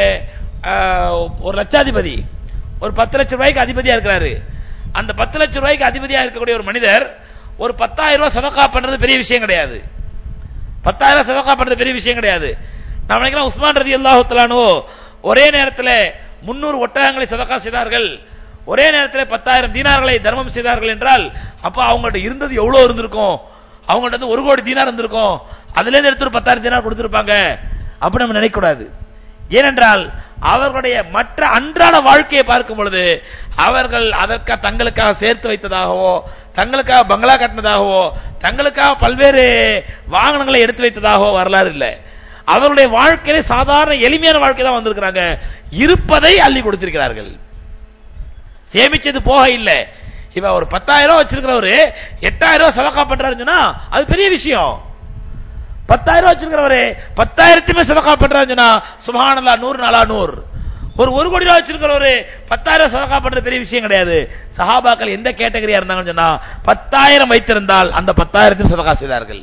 ஒரு லட்சாதிபதி ஒரு 10 லட்சம் ரூபாய்க்கு அதிபதியா இருக்கிறாரு. அந்த 10 லட்சம் ரூபாய்க்கு அதிபதியா இருக்கக்கூடிய ஒரு மனிதர் ஒரு 10,000 ரூபாய் சதகா பண்றது பெரிய விஷயம் கிடையாது. 10,000 சதகா பண்றது பெரிய விஷயம் கிடையாது. நான் நினைக்கிறேன் உஸ்மான் ரலியல்லாஹு தஆலா அன்ஹு ஒரே நேரத்தில் 300 ஒட்டகங்களை சதகா செய்தார்கள், ஒரே நேரத்தில் 10,000 தீனார்களை தர்மம் செய்தார்கள் என்றால், அப்ப அவங்கள்ட்ட இருந்தது எவ்வளவு இருந்திருக்கும்? அவங்கள்ட்ட 1 கோடி தீனார் இருந்திருக்கும். அதுல இருந்து எடுத்து ஒரு 10,000 தீனார் கொடுத்திருப்பாங்க. அப்படி நம்ம நினைக்க கூடாது. ஏனென்றால் அவர்களுடைய மற்ற அன்றாட வாழ்க்கையை பார்க்கும் பொழுது அவர்கள் அதற்காக தங்களுக்காக சேர்த்து வைத்ததாகவோ, தங்களுக்காக பங்களா கட்டினதாகவோ, தங்களுக்காக பல்வேறு வாகனங்களை எடுத்து வைத்ததாகவோ வரலாறு இல்லை. அவர்களுடைய வாழ்க்கையிலே சாதாரண எளிமையான வாழ்க்கை தான் வந்திருக்கிறாங்க. இருப்பதை அள்ளி கொடுத்திருக்கிறார்கள். சேமிச்சது போக இல்லை. இப்ப ஒரு 10,000 ரூபாய் வச்சிருக்கிறவரு 8,000 ரூபாய் சதகா பண்றாருன்னு சொன்னா அது பெரிய விஷயம். 10,000 ரூபாய் வச்சிருக்கிறவரு 10,000 சதகா பண்றாருன்னு சொன்னா சுப்ஹானல்லாஹ் 100 நாளா 100. ஒரு 1 கோடி ரூபாய் வச்சிருக்கிறவரு 10,000 சதகா பண்றது பெரிய விஷயம் கிடையாது. சஹாபாக்கள் எந்த கேட்டகரியா இருந்தாங்கன்னு சொன்னா 10,000 வைத்திருந்தால் அந்த 10,000 சதகா செய்தார்கள்.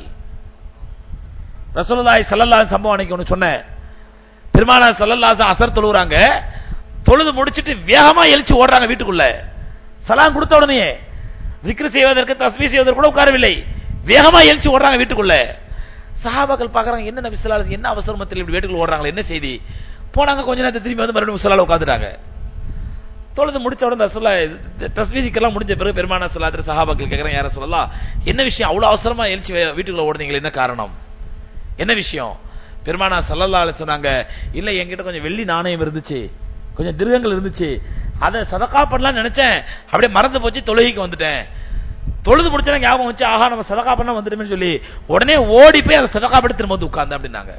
ரசூலுல்லாஹி ஸல்லல்லாஹு அலைஹி சம்பவம் அன்னைக்கு ஒன்னு சொன்னேன். பெருமானார் ஸல்லல்லாஹு அலைஹி அஸர் தொழுறாங்க. தொழுது முடிச்சிட்டு வேகமா எழுச்சி ஓடுறாங்க வீட்டுக்குள்ள. சலாம் கொடுத்த உடனே zikr செய்வதற்கு தஸ்பீஹ் செய்வதற்கு கூட உட்காரவில்லை. வேகமா எழுச்சி ஓடுறாங்க வீட்டுக்குள்ள. சஹாபாக்கள் பார்க்கறாங்க, என்ன நபி ஸல்லல்லாஹு அலைஹி என்ன அவசரமத்தில் இப்படி வீட்டுக்குள்ள ஓடுறாங்க, என்ன செய்தி? போனாங்க, கொஞ்ச நேரத்துல திரும்பி வந்து மறுபடியும் முஸல்லால உட்கார்ந்துட்டாங்க. தொழுது முடிச்ச உடனே ரசூலுல்லாஹ் தஸ்பீஹ் zikr முடிஞ்ச பிறகு பெருமானார் ஸல்லல்லாஹு அலைஹி சஹாபாக்கள் கேக்குறாங்க, யா ரசூலல்லாஹ் என்ன விஷயம் அவ்வளவு அவசரமா எழுச்சி வீட்டுக்குள்ள ஓடுனீங்க, என்ன காரணம், என்ன விஷயம்? பெருமானார் ஸல்லல்லாஹு அலைஹி சொன்னாங்க, இல்ல என்கிட்ட கொஞ்சம் வெள்ளி நாணயம் இருந்துச்சு, கொஞ்சம் திருகங்கள் இருந்துச்சு, அதை சதகா பண்ணலாம் நினைச்சேன், அப்படியே மறந்து போச்சு, தொழுகைக்கு வந்துட்டேன். தொழுது முடிச்சா ஞாபகம் வச்சு, ஆஹா நம்ம சதகா பண்ண வந்துட்டோம்னு சொல்லி உடனே ஓடி போய் அதை சதகா பண்ணி திரும்ப வந்து உட்கார்ந்து அப்படின்னாங்க.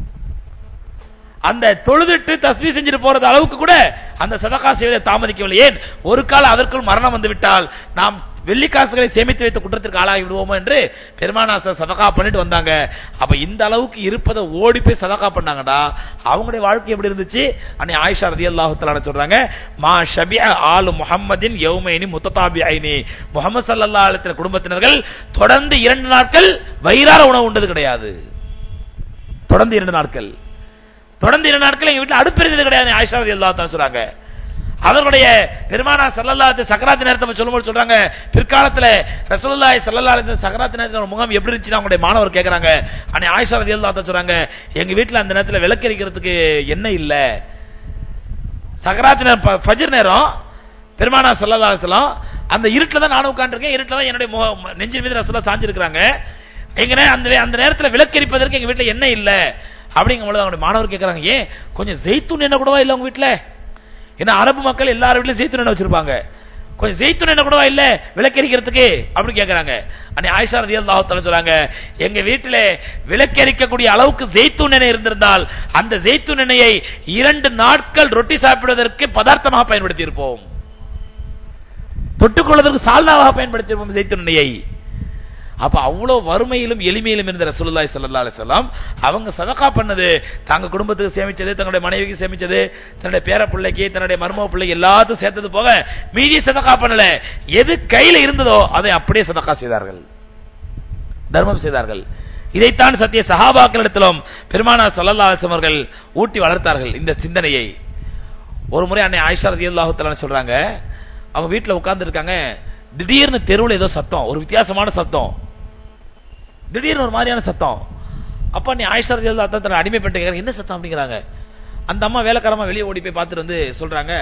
அந்த தொழுதுட்டு தஸ்பீஹ் செஞ்சுட்டு போறது அளவுக்கு கூட அந்த சதகா செய்வதை தாமதிக்கவில்லை. ஏன்? ஒரு காலம் அதற்குள் மரணம் வந்து விட்டால் நாம் வெள்ளி காசுகளை சேமித்து வைத்த குற்றத்திற்கு ஆளாகி விடுவோமோ என்று பெருமானார் சதகா பண்ணிட்டு வந்தாங்க. அப்ப இந்த அளவுக்கு இருப்பதை ஓடி போய் சதகா பண்ணாங்கடா. அவங்களுடைய வாழ்க்கை எப்படி இருந்துச்சு? அன்னை ஆயிஷா ரலியல்லாஹு தஆலா சொல்றாங்க, மா ஷபிஅ ஆலு முஹம்மதின் யௌமைனி முத்ததாபிஐனி, முஹம்மது ஸல்லல்லாஹு அலைஹி வஸல்லம் குடும்பத்தினர்கள் தொடர்ந்து 2 நாட்கள் வயிறார உணவு உண்டது கிடையாது. தொடர்ந்து 2 நாட்கள் எங்க வீட்டுல அடுப்பு இருந்தது கிடையாது. ஆயிஷா ரலியல்லாஹு தஆலா சொல்றாங்க. அவர்களுடைய பெருமானார் ஸல்லல்லாஹு அலைஹி சக்கராத் நேரத்தை சொல்லும்போது சொல்றாங்க, பிற்காலத்துல ரசூலுல்லாஹி ஸல்லல்லாஹு அலைஹி சக்கராத் நேரத்துல முகம் எப்படி இருந்துச்சு அவங்களுடைய மாணவர் கேக்குறாங்க. அன்னை ஆயிஷா ரலியல்லாஹு தஆலா சொல்றாங்க, எங்க வீட்டுல அந்த நேரத்துல விளக்கரிக்கிறதுக்கு எண்ணெய் இல்ல. சக்கராத் நேரம் ஃபஜ்ர் நேரம் பெருமானார் ஸல்லல்லாஹு அலைஹி வஸல்லம் அந்த இருட்டுல தான் நானும் உட்கார்ந்திருக்கேன். இருட்டுல தான் என்னுடைய நெஞ்சின் மீது ரசூலுல்லாஹ் சாஞ்சிருக்காங்க. எங்கனே அந்த நேரத்துல விளக்கரிப்பதற்கு எங்க வீட்டுல எண்ணெய் இல்ல அப்படிங்கும்போது அவங்களுடைய மாணவர் கேக்குறாங்க, ஏன் கொஞ்சம் ஜெய்தூன் எண்ணெய் கூடவா இல்ல உங்க வீட்டுல? ஏன்னா அரபு மக்கள் எல்லாரும் வீட்லயும் ஜெய்தூன் எண்ணெய் வச்சிருப்பாங்க, கொஞ்சம் ஜெய்தூன் எண்ணெய் கூடவா இல்ல விளக்கரிக்கிறதுக்கு அப்படி கேக்குறாங்க. அன்னை ஆயிஷா ரலியல்லாஹு தஆலா சொல்றாங்க, எங்க வீட்டுல விளக்கரிக்கக்கூடிய அளவுக்கு ஜெய்தூன் எண்ணெய் இருந்திருந்தால் அந்த ஜெய்தூன் எண்ணெயை 2 நாட்கள் ரொட்டி சாப்பிடுவதற்கு பதார்த்தமாக பயன்படுத்தி இருப்போம், தொட்டுக்கொள்வதற்கு சால்னாவாக பயன்படுத்தி இருப்போம் ஜெய்தூன் எண்ணெயை. அப்ப அவ்வளவு வறுமையிலும் எளிமையிலும் இருந்த ரசூலுல்லாஹி ஸல்லல்லாஹு அலைஹி வஸல்லம் அவங்க சதகா பண்ணது தங்க குடும்பத்துக்கு சேமிச்சது, தங்களுடைய மனைவிக்கு சேமிச்சது, தன்னுடைய பேர பிள்ளைக்கு, தன்னுடைய மருமக பிள்ளைக்கு எல்லாத்துக்கும் சேர்த்தது போக மீதி சதகா பண்ணல. எது கையில இருந்ததோ அதை அப்படியே சதகா செய்தார்கள், தர்மம் செய்தார்கள். இதைத்தான் சத்திய சஹாபாக்களிடத்திலும் பெருமானார் ஸல்லல்லாஹு அலைஹி வஸல்லம் அவர்கள் ஊட்டி வளர்த்தார்கள் இந்த சிந்தனையை. ஒரு முறை அன்னை ஆயிஷா ரலியல்லாஹு தஆலா சொல்றாங்க, அவங்க வீட்டுல உட்கார்ந்து இருக்காங்க, திடீர்னு தெருவில் ஏதோ சத்தம், ஒரு வித்தியாசமான சத்தம், திடீர்னு ஒரு மாதிரியான சத்தம். அப்ப நீ ஆயிஷா ரலியல்லாஹு தஆலா அடிமைப்பட்டு என்ன சத்தம் அப்படிங்கிறாங்க. அந்த அம்மா வேலைக்காரமா வெளியே ஓடி போய் பார்த்துட்டு வந்து சொல்றாங்க,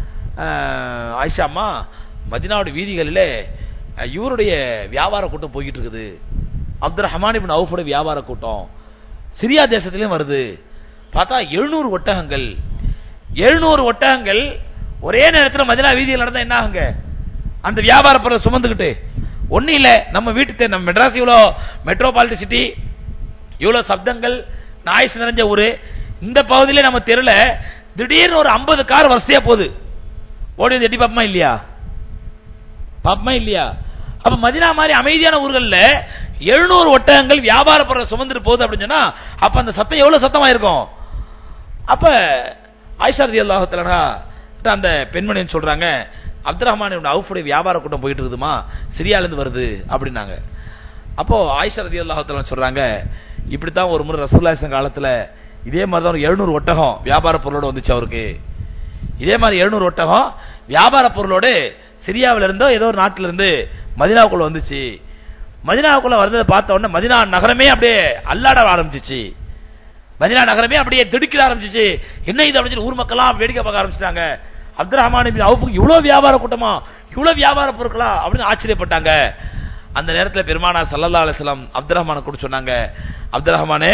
ஆயிஷா அம்மா, மதீனாவுடைய வீதிகளிலே இவருடைய வியாபார கூட்டம் போய்கிட்டு இருக்குது, அப்துல் ரஹ்மான் இப்னு அவுஃபுடைய வியாபார கூட்டம் சிரியா தேசத்திலும் வருது. பார்த்தா 700 ஒட்டகங்கள் 700 ஒட்டகங்கள் ஒரே நேரத்தில் மதீனா வீதியில் நடந்தா என்ன ஆகுங்க? அந்த வியாபார பொருளை சுமந்துக்கிட்டு ஒண்ணு இல்ல, நம்ம வீட்டு நம்ம மெட்ராஸ் இவ்வளோ மெட்ரோபாலிட்டன் சிட்டி, இவ்வளவு சப்தங்கள் நாய்ஸ் நிறைஞ்ச ஊரு, இந்த பகுதியில நம்ம தெருல திடீர்னு ஒரு 50 கார் வரிசையா போகுது. ஓடி வந்து எட்டி பாப்பமா இல்லையா? பாப்பமா இல்லையா? அப்ப மதீனா மாதிரி அமைதியான ஊர்கள்ல 700 ஒட்டகங்கள் வியாபார பொருளை சுமந்துட்டு போகுது அப்படின்னு சொன்னா அப்ப அந்த சத்தம் எவ்வளவு சத்தமா இருக்கும்? அப்ப ஆயிஷா ரலியல்லாஹு தஆலா அந்த பெண்மணின்னு சொல்றாங்க, அப்துல் ரஹ்மான் இப்னு அவுஃபுடைய வியாபார கூட்டம் போயிட்டு இருக்குதுமா, சிரியால இருந்து வருது அப்படின்னாங்க. அப்போ ஆயிஷா ரலியல்லாஹு தஆலா சொல்றாங்க, இப்படித்தான் ஒரு முறை ரசூலுல்லாஹி காலத்துல இதே மாதிரி தான் 700 ஒட்டகம் வியாபார பொருளோட வந்துச்சு அவருக்கு. இதே மாதிரி 700 ஒட்டகம் வியாபார பொருளோடு சிரியாவில இருந்தோ ஏதோ ஒரு நாட்டில இருந்து மதீனாவுக்குள்ள வந்துச்சு. மதீனாவுக்குள்ள வந்ததை பார்த்த உடனே மதீனா நகரமே அப்படியே அல்லாட ஆரம்பிச்சிச்சு. மதீனா நகரமே அப்படியே திடுக்கிட ஆரம்பிச்சிச்சு. என்ன இது அப்படின்னு ஊர் மக்கள்லாம் வேடிக்கை பார்க்க ஆரம்பிச்சிட்டாங்க. அப்துல் ரஹ்மான் இப்னு அவுஃபுக்கு இவ்வளவு வியாபார கூட்டமா, இவ்வளவு வியாபார பொருட்களா அப்படின்னு ஆச்சரியப்பட்டாங்க. அந்த நேரத்தில் பெருமானார் ஸல்லல்லாஹு அலைஹி வஸல்லம் அப்துல் ரஹ்மானை கூப்பிட்டு சொன்னாங்க, அப்துல் ரஹ்மானே,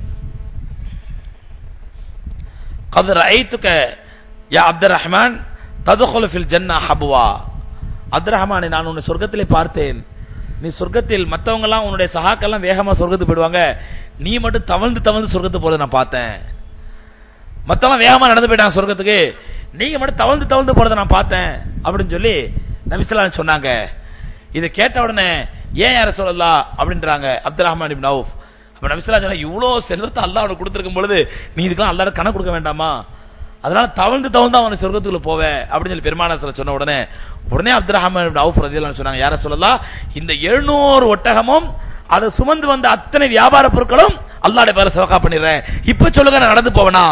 قد رأيتك يا عبد الرحمن تدخل في الجنة حبوا. அப்துல் ரஹ்மானே, நான் உன்னை சொர்க்கத்திலே பார்த்தேன். நீ சொர்க்கத்தில் மற்றவங்க எல்லாம் உன்னுடைய சகாக்கெல்லாம் வேகமா சொர்க்கத்துக்கு போயிடுவாங்க, நீ மட்டும் தவழ்ந்து தவழ்ந்து சொர்க்கத்துக்கு போறதை நான் பார்த்தேன். மற்றவங்க வேகமா நடந்து போயிட்டாங்க சொர்க்கத்துக்கு, நீங்க மட்டும் தவழ்ந்து தவழ்ந்து போறதை நான் பார்த்தேன் அப்படின்னு சொல்லி நபி ஸல்லல்லாஹு அலைஹி சொன்னாங்க. இதை கேட்ட உடனே ஏன் யார சொல்லலாம் அப்படின்றாங்க அப்துல் ரஹ்மான் இப்னு அவுஃப். அப்ப நபி ஸல்லல்லாஹு அலைஹி வஸல்லம் இவ்வளவு செல்வத்தை அல்லாஹ் அவனுக்கு கொடுத்திருக்கும் பொழுது நீ இதுக்கெல்லாம் அல்லாஹ்வுக்கு கணக்கு கொடுக்க வேண்டாமா, அதனால தவழ்ந்து தவழ்ந்து அவனை சொர்க்கத்துக்குள்ள போவே அப்படின்னு சொல்லி பெருமானார் ஸல்லல்லாஹு அலைஹி சொன்ன உடனே அப்துல் ரஹ்மான் இப்னு அவுஃப் ரலியல்லாஹு அன்ஹு சொன்னாங்க, யார சொல்லலாம், இந்த 700 ஒட்டகமும் அதை சுமந்து வந்த அத்தனை வியாபார பொருட்களும் அல்லாஹ்வுடைய பேர்ல சதகா பண்ணிடுறேன். இப்ப சொல்லுங்க, நான் நடந்து போவனா,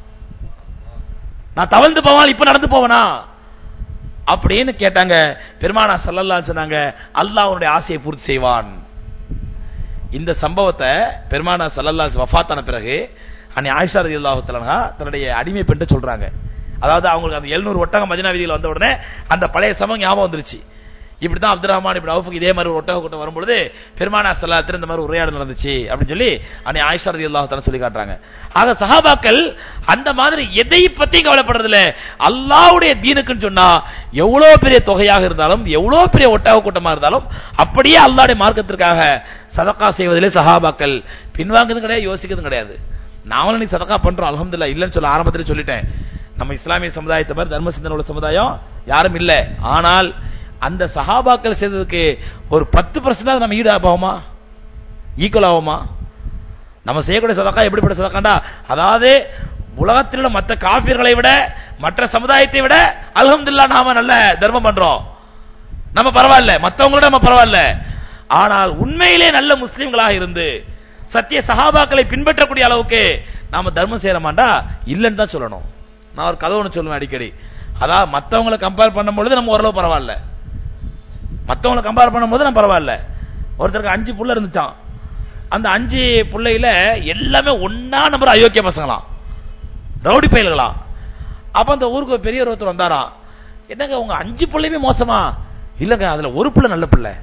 நான் தவழ்ந்து போவான் இப்ப நடந்து போவனா அப்படின்னு கேட்டாங்க. பெருமானார் ஸல்லல்லாஹு அலைஹி சொன்னாங்க, அல்லாஹ் உன்னுடைய ஆசையை பூர்த்தி செய்வான். இந்த சம்பவத்தை பெருமானார் ஸல்லல்லாஹு அலைஹி வஃபாத்தான பிறகு அன்னை ஆயிஷா ரலியல்லாஹு தஆலா அன்ஹா தன்னுடைய அடிமை பெண்ணை சொல்றாங்க. அதாவது அவங்களுக்கு அந்த 700 ஒட்டகம் மதீனா வீதியில் வந்த உடனே அந்த பழைய சம்பவம் ஞாபகம் வந்துருச்சு. இப்படிதான் அப்துல் ரஹ்மான் இப்னு அவுஃப்க்கு இதே மாதிரி ஒரு ஒட்டக கூட்டம் வரும்பொழுது பெருமானார் ஸல்லல்லாஹு அலைஹி வஸல்லம் இந்த மாதிரி உரையாடல் நடந்துச்சு அப்படின்னு சொல்லி அன்னை ஆயிஷா ரலியல்லாஹு தஆலா சொல்லி காட்டுறாங்க. ஆக சஹாபாக்கள் அந்த மாதிரி எதை பத்தி கவலைப்படுறது இல்ல. அல்லாஹ்வுடைய தீனுக்குன்னு சொன்னா எவ்வளவு பெரிய தொகையாக இருந்தாலும் எவ்வளவு பெரிய ஒட்டக கூட்டமா இருந்தாலும் அப்படியே அல்லாஹ்வுடைய மார்க்கத்திற்காக சதகா செய்வதிலே சஹாபாக்கள் பின்வாங்குறது கிடையாது, யோசிக்கிறது கிடையாது. நாமளும் நீ சதகா பண்றோம் அல்ஹம்துலில்லாஹ், இல்லன்னு சொல்ல ஆரம்பத்திலே சொல்லிட்டேன். நம்ம இஸ்லாமிய சமுதாயத்தை மாதிரி தர்ம சிந்தனை உள்ள சமுதாயம் யாரும் இல்ல. ஆனால் அந்த சஹாபாக்கள் செய்ததுக்கு ஒரு 10% நம்ம ஈடாகுமா, ஈக்குவல் ஆகுமா? நம்ம செய்யக்கூடிய சதகா எப்படிப்பட்ட சதகாண்டா, அதாவது உலகத்தில் உள்ள மற்ற காஃபிர்களை விட மற்ற சமுதாயத்தை விட அல்ஹம்துலில்லாஹ் நாம நல்ல தர்மம் பண்றோம், நம்ம பரவாயில்ல, மற்றவங்களோட நம்ம பரவாயில்ல. ஆனால் உண்மையிலே நல்ல முஸ்லிம்களாக இருந்து சத்திய சஹாபாக்களை பின்பற்றக்கூடிய அளவுக்கு நாம தர்மம் செய்யறோமாண்டா இல்லன்னு தான் சொல்லணும். நான் ஒரு கதை ஒன்று சொல்லுவேன் அடிக்கடி. அதாவது மற்றவங்களை கம்பேர் பண்ணும்பொழுது நம்ம ஓரளவு பரவாயில்ல, மற்றவங்களை கம்பேர் பண்ணும்போது நம்ம பரவாயில்ல. ஒருத்தருக்கு 5 புள்ள இருந்துச்சான். அந்த 5 புள்ளையில எல்லாமே ஒன்னா நம்பர் அயோக்கிய பசங்களாம், ரவுடி பயல்களாம். அப்ப அந்த ஊருக்கு ஒரு பெரிய ஒருத்தர் வந்தாராம், என்னங்க உங்க 5 பிள்ளையுமே மோசமா? இல்லங்க, அதுல ஒரு பிள்ளை நல்ல பிள்ளை.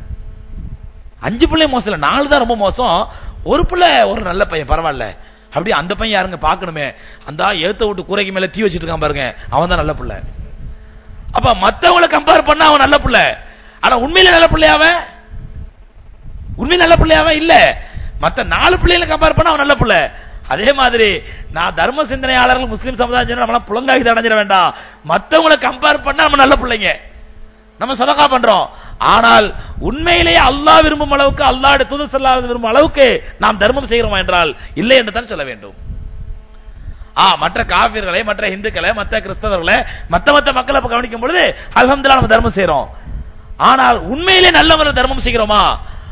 5 பிள்ளை மோசம் இல்ல, 4 தான் ரொம்ப மோசம், ஒரு பிள்ளை ஒரு நல்ல பையன் பரவாயில்ல. அப்படி அந்த பையன் யாருங்க பார்க்கணுமே, அந்த ஏத்த விட்டு கூரைக்கு மேல தீ வச்சிட்டு இருக்கான் பாருங்க, அவன் தான் நல்ல பிள்ளை. அப்ப மத்தவங்களை கம்பேர் பண்ணா அவன் நல்ல பிள்ளை, ஆனா உண்மையில நல்ல பிள்ளையாவன், உண்மையில நல்ல பிள்ளையாவன் இல்ல. மத்த 4 பிள்ளைகளை கம்பேர் பண்ணா அவன் நல்ல பிள்ளை. அதே மாதிரி நான் தர்ம சிந்தனையாளர்கள் முஸ்லிம் சமுதாயம் நம்ம புலங்காகி அடைஞ்சிட வேண்டாம். மத்தவங்களை கம்பேர் பண்ணா நம்ம நல்ல பிள்ளைங்க, நம்ம சதகா பண்றோம். ஆனால் உண்மையிலேயே அல்லாஹ் விரும்பும் அளவுக்கு, அல்லாஹ்வுடைய தூதர் ஸல்லல்லாஹு அலைஹி வஸல்லம் விரும்பும் அளவுக்கு நாம் தர்மம் செய்கிறோமா என்றால் இல்லை என்று தான் சொல்ல வேண்டும். மற்ற காஃபிர்களை, மற்ற இந்துக்களை, மற்ற கிறிஸ்தவர்களை, மற்ற மக்களை கவனிக்கும் பொழுது அல்ஹம்துலில்லாஹ் நம்ம தர்மம் செய்றோம். ஆனால் உண்மையிலே நல்லவர்கள் தர்மம் செய்கிறோமா,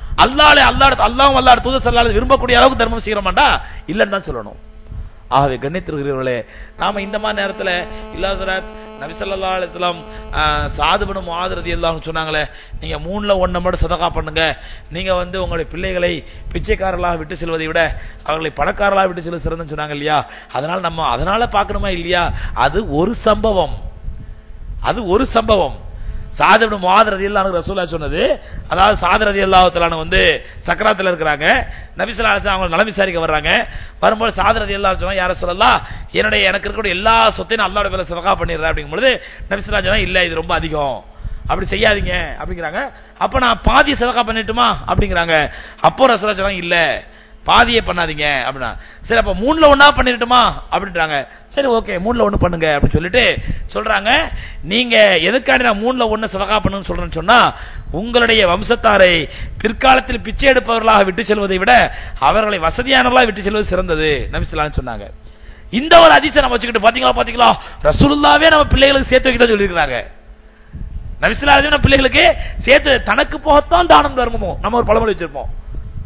அல்லாஹ்வும் தூதர் ஸல்லல்லாஹு அலைஹி வஸல்லம் விரும்பக்கூடிய அளவுக்கு தர்மம் செய்கிறோமாண்டா இல்லன்னு தான் சொல்லணும். ஆகவே கண்ணியத்திற்குரியவர்களே, நாம இந்த மாதிரி நேரத்தில் இல்லா ஹஸரத் நபி ஸல்லல்லாஹு அலைஹி வஸல்லம் சாத் இப்னு முஆத் ரலியல்லாஹு அன்ஹு சொன்னாங்களே, நீங்க 3ல 1 மட்டும் சதகா பண்ணுங்க, நீங்க உங்களுடைய பிள்ளைகளை பிச்சைக்காரர்களாக விட்டு செல்வதை விட அவர்களை பணக்காரர்களாக விட்டு செல்வது சிறந்தன்னு சொன்னாங்க இல்லையா? அதனால நம்ம அதனால பார்க்கணுமா இல்லையா? அது ஒரு சம்பவம், அது ஒரு சம்பவம். சாத் இப்னு முஆத் ரலியல்லாஹு அன்ஹு ரசூலுல்லாஹ் சொன்னது, அதாவது சாத் ரலியல்லாஹு தஆலா சக்கராத்துல இருக்கிறாங்க, நபி ஸல்லல்லாஹு அலைஹி வஸல்லம் அவங்க நலம் விசாரிக்க வர்றாங்க. வரும்போது சாத் ரலியல்லாஹு அன்ஹு சொன்னாங்க, யா ரசூலல்லாஹ், எனக்கு இருக்கக்கூடிய எல்லா சொத்தையும் அல்லாஹ்வுடைய பேர்ல சதகா பண்ணிடுறேன் அப்படிங்கும்போது நபி ஸல்லல்லாஹு அலைஹி வஸல்லம் இல்ல, இது ரொம்ப அதிகம், அப்படி செய்யாதீங்க அப்படிங்கிறாங்க. அப்ப நான் பாதி சதகா பண்ணிட்டுமா அப்படிங்கிறாங்க. அப்போ ரசூலுல்லாஹ் சொன்னாங்க, இல்ல பாதியே பண்ணாதீங்க அப்படின்னா. சரி, அப்ப 3ல 1 பண்ணிட்டுமா அப்படின்றாங்க. சரி ஓகே, 3ல 1 பண்ணுங்க அப்படின்னு சொல்லிட்டு சொல்றாங்க. நீங்க எதுக்காண்டி நான் 3ல 1 சதகா பண்ணுன்னு சொல்றேன்னு சொன்னா, உங்களுடைய வம்சத்தாரை பிற்காலத்தில் பிச்சை எடுப்பவர்களாக விட்டு செல்வதை விட அவர்களை வசதியானவர்களாக விட்டு செல்வது சிறந்தது நபி ஸல்லல்லாஹு அலைஹி சொன்னாங்க. இந்த ஒரு ஹதீஸை நம்ம வச்சுக்கிட்டு பாத்தீங்களா ரசூலுல்லாஹ்வே நம்ம பிள்ளைகளுக்கு சேர்த்து வைக்க தான் சொல்லியிருக்காங்க. நபி ஸல்லல்லாஹு அலைஹி நம்ம பிள்ளைகளுக்கு சேர்த்து, தனக்கு போகத்தான் தானம் தர்மமோ நம்ம ஒரு பழமொழி வச்சிருப்போம்.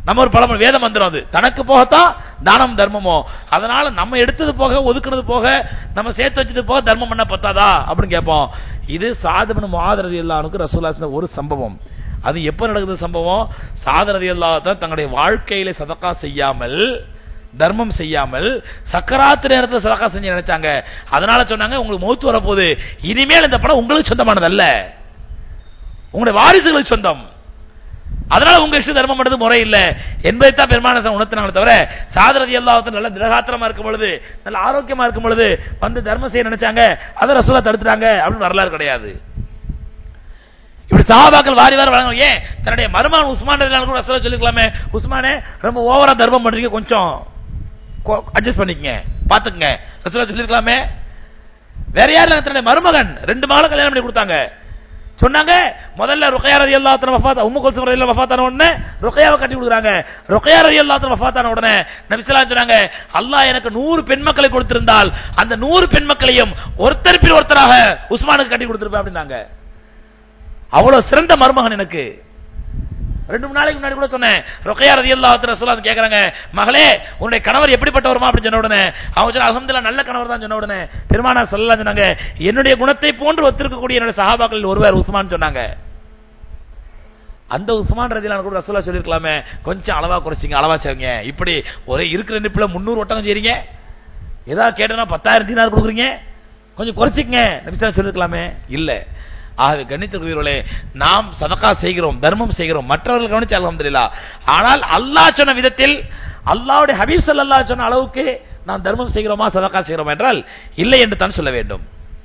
நம்ம ஒரு பழமொழி வேத மந்திரம், அது தனக்கு போகத்தான் தானம் தர்மமோ. அதனால நம்ம எடுத்தது போக ஒதுக்குனது போக நம்ம சேர்த்து வச்சது போக தர்மம் பண்ண பத்தாதா அப்படின்னு கேட்போம். இது சாத் இப்னு முஆத் ரலியல்லாஹு அன்ஹு ரசூலுல்லாஹி ஸல்லல்லாஹு அலைஹி வஸல்லம் ஒரு சம்பவம். அது எப்ப நடக்குது சம்பவம்? சாத் ரலியல்லாஹு அன்ஹு தங்களுடைய வாழ்க்கையில சதகா செய்யாமல் தர்மம் செய்யாமல் சக்கராத்து நேரத்தில் சதகா செஞ்சு நினைச்சாங்க. அதனால சொன்னாங்க, உங்களுக்கு மௌத் வரப்போகுது, இனிமேல் இந்த பணம் உங்களுக்கு சொந்தமானது அல்ல, உங்களுடைய வாரிசுகளுக்கு சொந்தம். அதனால உங்க இஷ்ட தர்மம் பண்றது முறை இல்ல என்பதை தான் பெருமானார் உணர்த்தினாங்க. தவிர சாத் ரலியல்லாஹு அன்ஹு நல்ல திடகாத்திரமா இருக்கும் பொழுது, நல்ல ஆரோக்கியமா இருக்கும் பொழுது வந்து தர்மம் செய்ய நினைச்சாங்க, அதை ரசூலுல்லாஹ் தடுத்துட்டாங்க அப்படின்னு வரலாறு கிடையாது. இப்படி சஹாபாக்கள் வாரி வாரி வழங்க. ஏன் தன்னுடைய மருமகன் உஸ்மான் ரலியல்லாஹு அன்ஹு ரசூலுல்லாஹ் சொல்லிக்கலாமே, உஸ்மானே ரொம்ப ஓவரா தர்மம் பண்றீங்க, கொஞ்சம் அட்ஜஸ்ட் பண்ணிக்கங்க, பாத்துக்கங்க, ரசூலுல்லாஹ் சொல்லிருக்கலாமே. வேற யாரும் தன்னுடைய மருமகன் 2 மகளை கல்யாணம் பண்ணி கொடுத்தாங்க. சொன்னாங்க, முதல்ல ருக்கையா ரலியல்லாஹு அன்ஹா வஃபாத், உம்மு குல்சூம் ரலியல்லாஹு வஃபாத் ஆன உடனே ருக்கையாவை கட்டி கொடுக்குறாங்க. ருக்கையா ரலியல்லாஹு அன்ஹா வஃபாத் ஆன உடனே நபி ஸல்லல்லாஹு அலைஹி சொன்னாங்க, அல்லாஹ் எனக்கு 100 பெண் மக்களை கொடுத்திருந்தால் அந்த 100 பெண் மக்களையும் ஒருத்தர் பின் ஒருத்தராக உஸ்மானுக்கு கட்டி கொடுத்திருப்பேன் அப்படின்னாங்க. அவ்வளவு சிறந்த மருமகன் எனக்கு. 2-3 நாளைக்கு முன்னாடி கூட சொன்னேன், ருக்கையா ரலியல்லாஹு அன்ஹா ரசூலுல்லாஹ் கேக்குறாங்க, மகளே உன்னுடைய கணவர் எப்படிப்பட்டவருமா அப்படின்னு சொன்ன உடனே அவங்க சொன்ன அல்ஹம்துலில்லாஹ் நல்ல கணவர் தான் சொன்ன உடனே பெருமானார் ஸல்லல்லாஹு அலைஹி சொன்னாங்க, என்னுடைய குணத்தை போன்று ஒத்திருக்கக்கூடிய என்னுடைய சஹாபாக்களில் ஒருவர் உஸ்மான் சொன்னாங்க. அந்த உஸ்மான் ரலியல்லாஹு அன்ஹு ரசூலுல்லாஹ் சொல்லிருக்கலாமே, கொஞ்சம் அளவா குறைச்சிங்க, அளவா செய்யுங்க. இப்படி ஒரே இருக்கிற நிப்பில 300 ஒட்டகம் செய்றீங்க, ஏதாவது கேட்டனா 10,000 தீனார் கொடுக்குறீங்க, கொஞ்சம் குறைச்சிக்கங்க நபி ஸல்லல்லாஹு சொல்லிருக்கலாமே. இல்ல. ஆகவே கண்ணியத்திற்குரியவர்களே, நாம் சதகா செய்கிறோம், தர்மம் செய்கிறோம், மற்றவர்கள் கவனிச்சு அல்ஹம்துலில்லாஹ். ஆனால் அல்லாஹ் சொன்ன விதத்தில், அல்லாஹ்வுடைய ஹபீப் ஸல்லல்லாஹு அலைஹி சொன்ன அளவுக்கு நாம் தர்மம் செய்கிறோமா சதகா செய்கிறோமா என்றால் இல்லை என்று தான் சொல்ல வேண்டும்.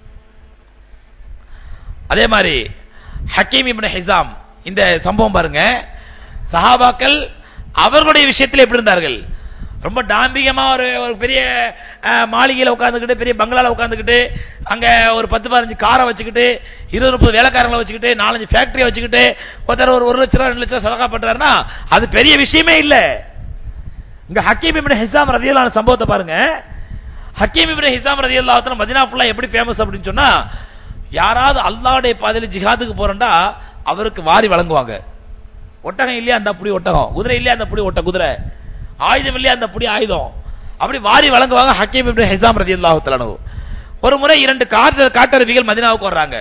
அதே மாதிரி ஹக்கீம் இப்னு ஹிஸாம் இந்த சம்பவம் பாருங்க. சஹாபாக்கள் அவர்களுடைய விஷயத்தில் எப்படி இருந்தார்கள்? ரொம்ப டாம்பிகமா ஒரு பெரிய மாளிகையில உட்கார்ந்துக்கிட்டு, பெரிய பங்களால உட்கார்ந்துக்கிட்டு, அங்க ஒரு 10-15 காரை வச்சுக்கிட்டு, 20-30 வேலைக்காரங்களை வச்சுக்கிட்டு, 4-5 ஃபேக்டரியை வச்சுக்கிட்டு ஒருத்தர் ஒரு 1 லட்சம் 2 லட்சம் சதகா பண்றாருன்னா அது பெரிய விஷயமே இல்ல. இங்க ஹக்கீம் இப்னு ஹிஸாம் ரலியல்லாஹு அன்ஹு சம்பவத்தை பாருங்க. ஹக்கீம் இப்னு ஹிஸாம் ரலியல்லாஹு அன்ஹு மதீனா ஃபுல்லா எப்படி ஃபேமஸ் அப்படின்னு சொன்னா, யாராவது அல்லாஹ்வுடைய பாதையில ஜிஹாதுக்கு போறண்டா அவருக்கு வாரி வழங்குவாங்க. ஒட்டகம் இல்லையா அந்த புடி ஒட்டகம், குதிரை இல்லையா அந்த புடி குதிரை, ஆயுதம் இல்லையா அந்த புடி ஆயுதம், அப்படி வாரி வழங்குவாங்க ஹக்கீம் இப்னு ஹிஸாம் ரலியல்லாஹு தஆலா அன்ஹு. ஒரு முறை 2 காட்டரபிகள் மதீனாவுக்கு வர்றாங்க.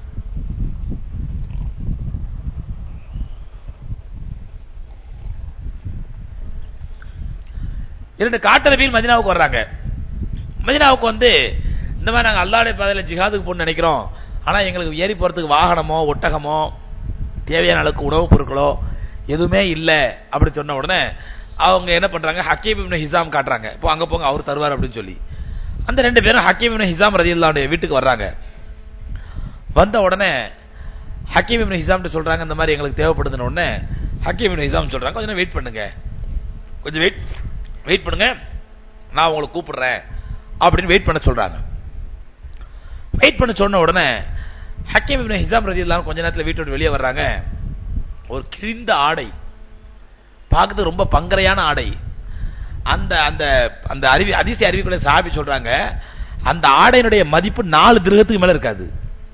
மதீனாவுக்கு வர்றாங்க. மதீனாவுக்கு வந்து இந்த மாதிரி நாங்க அல்லாஹ்வுடைய பாதையில ஜிஹாதுக்கு போகணும்னு நினைக்கிறோம், ஆனா எங்களுக்கு ஏறி போறதுக்கு வாகனமோ ஒட்டகமோ தேவையான அளவுக்கு உணவுப் பொருட்களோ எதுவுமே இல்ல அப்படி சொன்ன உடனே அவங்க என்ன பண்றாங்க, ஹக்கீம் இப்னு ஹிஸாம் காட்டுறாங்க, இப்போ அங்க போங்க அவர் தருவார் அப்படின்னு சொல்லி. அந்த 2 பேரும் ஹக்கீம் இப்னு ஹிஸாம் ரலியல்லாஹு அன்ஹு வீட்டுக்கு வர்றாங்க. வந்த உடனே ஹக்கீம் இப்னு ஹிஸாம் சொல்றாங்க, இந்த மாதிரி எங்களுக்கு தேவைப்படுதுன்னு. உடனே ஹக்கீம் இப்னு ஹிஸாம் சொல்றாங்க, கொஞ்சம் வெயிட் பண்ணுங்க, கொஞ்சம் வெயிட் பண்ணுங்க, நான் உங்களை கூப்பிடுறேன் அப்படின்னு வெயிட் பண்ண சொல்றாங்க. வெயிட் பண்ண சொன்ன உடனே ஹக்கீம் இப்னு ஹிஸாம் ரலியல்லாஹு அன்ஹு கொஞ்ச நேரத்தில் வீட்டை விட்டு வெளியே வர்றாங்க. ஒரு கிழிந்த ஆடை, பார்க்கறது ரொம்ப பங்கரையான ஆடை. அந்த அந்த அந்த அதிசய அறிவிக்குள்ள சஹாபி சொல்றாங்க, அந்த ஆடையினுடைய மதிப்பு 4 திர்ஹத்துக்கு மேல இருக்காது.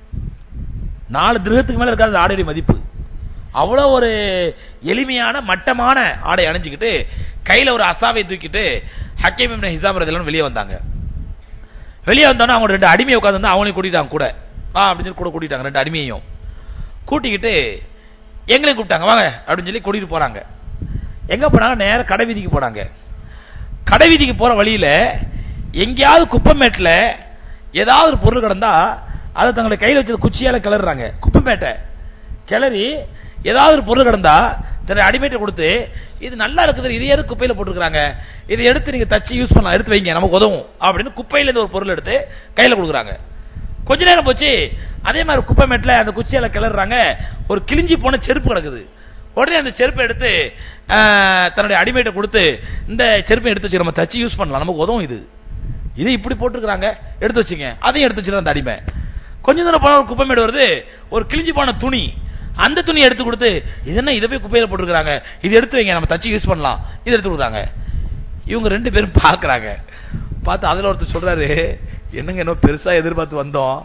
4 திர்ஹத்துக்கு மேல இருக்காது ஆடையுடைய மதிப்பு. அவ்வளவு ஒரு எளிமையான மட்டமான ஆடை அணிஞ்சுக்கிட்டு கையில ஒரு அசாவை தூக்கிட்டு ஹக்கீம் இப்னு ஹிஸாம் ரலியல்லாஹு அன்ஹு வெளியே வந்தாங்க. வெளியே வந்தோன்னா அவங்க 2 அடிமையை உட்கார்ந்து அவங்களையும் கூட்டிட்டாங்க கூட அப்படின்னு சொல்லி கூட கூட்டிட்டாங்க. 2 அடிமையையும் கூட்டிக்கிட்டு எங்களையும் கூப்பிட்டாங்க, வாங்க அப்படின்னு சொல்லி கூட்டிட்டு போறாங்க. எங்க போனாங்க? நேர கடை வீதிக்கு போனாங்க. கடை வீதிக்கு போற வழியில எங்கேயாவது குப்பமேட்ல ஏதாவது ஒரு பொருள் கிடந்தா அதை தங்களை கையில் வச்சது குச்சியால கிளறாங்க. குப்பமேட்டை கிளறி ஏதாவது ஒரு பொருள் கிடந்தா தன்னை அடிமேட்டை கொடுத்து, இது நல்லா இருக்குது, இது எது குப்பையில போட்டுருக்காங்க, இதை எடுத்து நீங்க தச்சு யூஸ் பண்ணலாம், எடுத்து வைங்க, நமக்கு உதவும் அப்படின்னு குப்பையில இருந்து ஒரு பொருள் எடுத்து கையில கொடுக்குறாங்க. கொஞ்ச நேரம் போச்சு, அதே மாதிரி குப்பமேட்ல அந்த குச்சியால கிளறாங்க. ஒரு கிழிஞ்சி போன செருப்பு கிடக்குது. உடனே அந்த செருப்பை எடுத்து தன்னுடைய அடிமையிட்ட கொடுத்து, இந்த செருப்பை எடுத்து வச்சு நம்ம தச்சு யூஸ் பண்ணலாம், நமக்கு உதவும், இது இப்படி போட்டுருக்காங்க, எடுத்து வச்சுங்க, அதையும் எடுத்து வச்சுருந்த அந்த அடிமை. கொஞ்ச தூரம் போன ஒரு குப்பைமேடு வருது, ஒரு கிழிஞ்சி போன துணி, அந்த துணியை எடுத்து கொடுத்து, இது என்ன இதை போய் குப்பையில போட்டுருக்காங்க, இது எடுத்து வைங்க, நம்ம தச்சு யூஸ் பண்ணலாம், இது எடுத்து கொடுக்குறாங்க. இவங்க 2 பேரும் பாக்குறாங்க. பார்த்து அதுல ஒருத்தர் சொல்றாரு, என்னங்க என்ன பெருசா எதிர்பார்த்து வந்தோம்,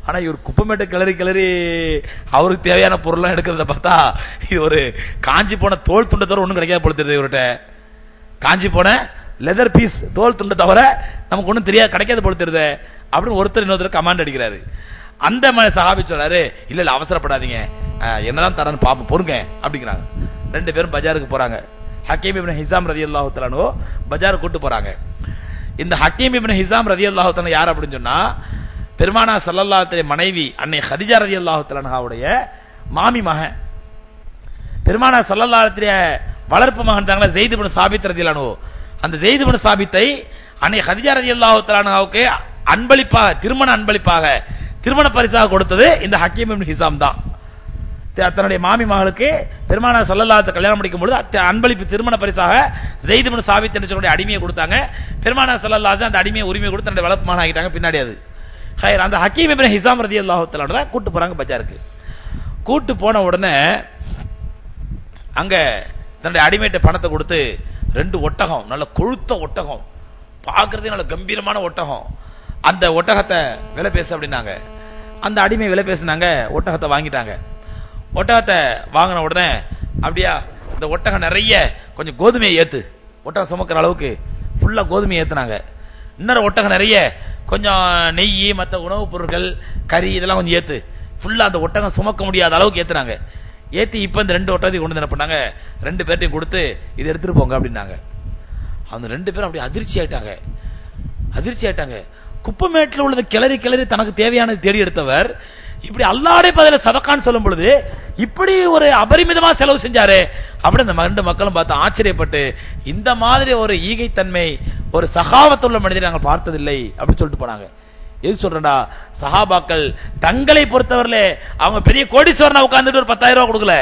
ஆனா இவர் குப்பமேட்டை கிளறி கிளறி அவருக்கு தேவையான பொருள்லாம் எடுக்கிறத பார்த்தா இது ஒரு காஞ்சி போன தோல் துண்டை தவிர ஒண்ணும் கிடைக்காது போல தெரியுது. இவர்கிட்ட காஞ்சி போன லெதர் பீஸ் தோல் துண்டை தவிர நமக்கு ஒண்ணும் தெரியாது, கிடைக்காது போல தெரியுது அப்படின்னு ஒருத்தர் இன்னொருத்தர் கமாண்ட் அடிக்கிறாரு. அந்த சஹாபி சொல்றாரு, இல்ல இல்ல அவசரப்படாதீங்க, என்னதான் தரன்னு பாப்போம் பொறுங்க அப்படிங்கிறாங்க. ரெண்டு பேரும் பஜாருக்கு போறாங்க. ஹக்கீம் இப்னு ஹிசாம் ரலியல்லாஹு தஆலா அன்ஹு பஜாருக்கு கூட்டு போறாங்க. இந்த ஹக்கீம் இப்னு ஹிசாம் ரலியல்லாஹு தஆலா யார் அப்படின்னு சொன்னா, பெருமானார் ஸல்லல்லாஹு அலைஹி வஸல்லம் மனைவி அன்னை ஹதீஜா ரலியல்லாஹு தஆலா அன்ஹாவுடைய மாமி மகன். பெருமானார் ஸல்லல்லாஹு அலைஹி வஸல்லம் வளர்ப்பு மகன் தாங்களா ஸெய்த் இப்னு சாபித் ரலியல்லாஹு அன்ஹு. அந்த ஸெய்த் இப்னு சாபித்தை அன்னை ஹதீஜா ரலியல்லாஹு தஆலா அன்ஹாவுக்கு அன்பளிப்பாக, திருமண அன்பளிப்பாக, திருமண பரிசாக கொடுத்தது இந்த ஹக்கீம் இப்னு ஹிசாம் தான். தன்னுடைய மாமி மகளுக்கு பெருமானார் ஸல்லல்லாஹு அலைஹி வஸல்லம் கல்யாணம் முடிக்கும் பொழுது அன்பளிப்பு திருமண பரிசாக ஸெய்த் இப்னு சாபித் என்ற சொல்லக்கூடிய அடிமையை கொடுத்தாங்க. பெருமானார் ஸல்லல்லாஹு அலைஹி வஸல்லம் அந்த அடிமையை உரிமை கொடுத்து தன்னுடைய வளர்ப்பு மகன் ஆகிட்டாங்க. பின்னாடி அது ஹைர் அந்த ஹக்கீம் இப்னு ஹிசாம் ரலியல்லாஹு தஆலா தான் கூட்டு போறாங்க பஜாருக்கு. கூட்டு போன உடனே அங்க தன்னுடைய அடிமைட்ட பணத்தை கொடுத்து 2 ஒட்டகம், நல்ல கொழுத்த ஒட்டகம், பார்க்கறதுக்கு நல்ல கம்பீரமான ஒட்டகம், அந்த ஒட்டகத்தை விலை பேச அப்படின்னாங்க. அந்த அடிமை விலை பேசினாங்க, ஒட்டகத்தை வாங்கிட்டாங்க. ஒட்டகத்தை வாங்கின உடனே அப்படியா இந்த ஒட்டகம் நிறைய கொஞ்சம் கோதுமையை ஏத்து, ஒட்டகம் சுமக்கிற அளவுக்கு ஃபுல்லா கோதுமையை ஏத்துனாங்க. இன்னொரு ஒட்டகம் நிறைய கொஞ்சம் நெய், மற்ற உணவுப் பொருட்கள், கறி இதெல்லாம் கொஞ்சம் ஏத்து, ஃபுல்லா அந்த ஒட்டகம் சுமக்க முடியாத அளவுக்கு ஏத்துனாங்க. ஏத்தி இப்ப இந்த 2 ஒட்டகத்தையும் கொண்டு என்ன பண்ணாங்க, 2 பேர்ட்டையும் கொடுத்து இதை எடுத்துட்டு போங்க அப்படின்னாங்க. அந்த 2 பேரும் அப்படி அதிர்ச்சி ஆயிட்டாங்க. குப்பமேட்டில் உள்ளது கிளறி கிளறி தனக்கு தேவையானது தேடி எடுத்தவர் இப்படி அல்லாஹ்வுடைய பதில சதக்கான்னு சொல்லும் பொழுது இப்படி ஒரு அபரிமிதமா செலவு செஞ்சாரு அப்படி அந்த 2 மக்களும் பார்த்து ஆச்சரியப்பட்டு, இந்த மாதிரி ஒரு ஈகைத்தன்மை, ஒரு சகாவத்துள்ள மனிதரை நாங்கள் பார்த்ததில்லை அப்படின்னு சொல்லிட்டு போனாங்க. எது சொல்றா, சஹாபாக்கள் தங்களை பொறுத்தவரையிலே அவங்க பெரிய கோடீஸ்வரனா உட்கார்ந்துட்டு ஒரு 10,000 ரூபாய் கொடுக்கல,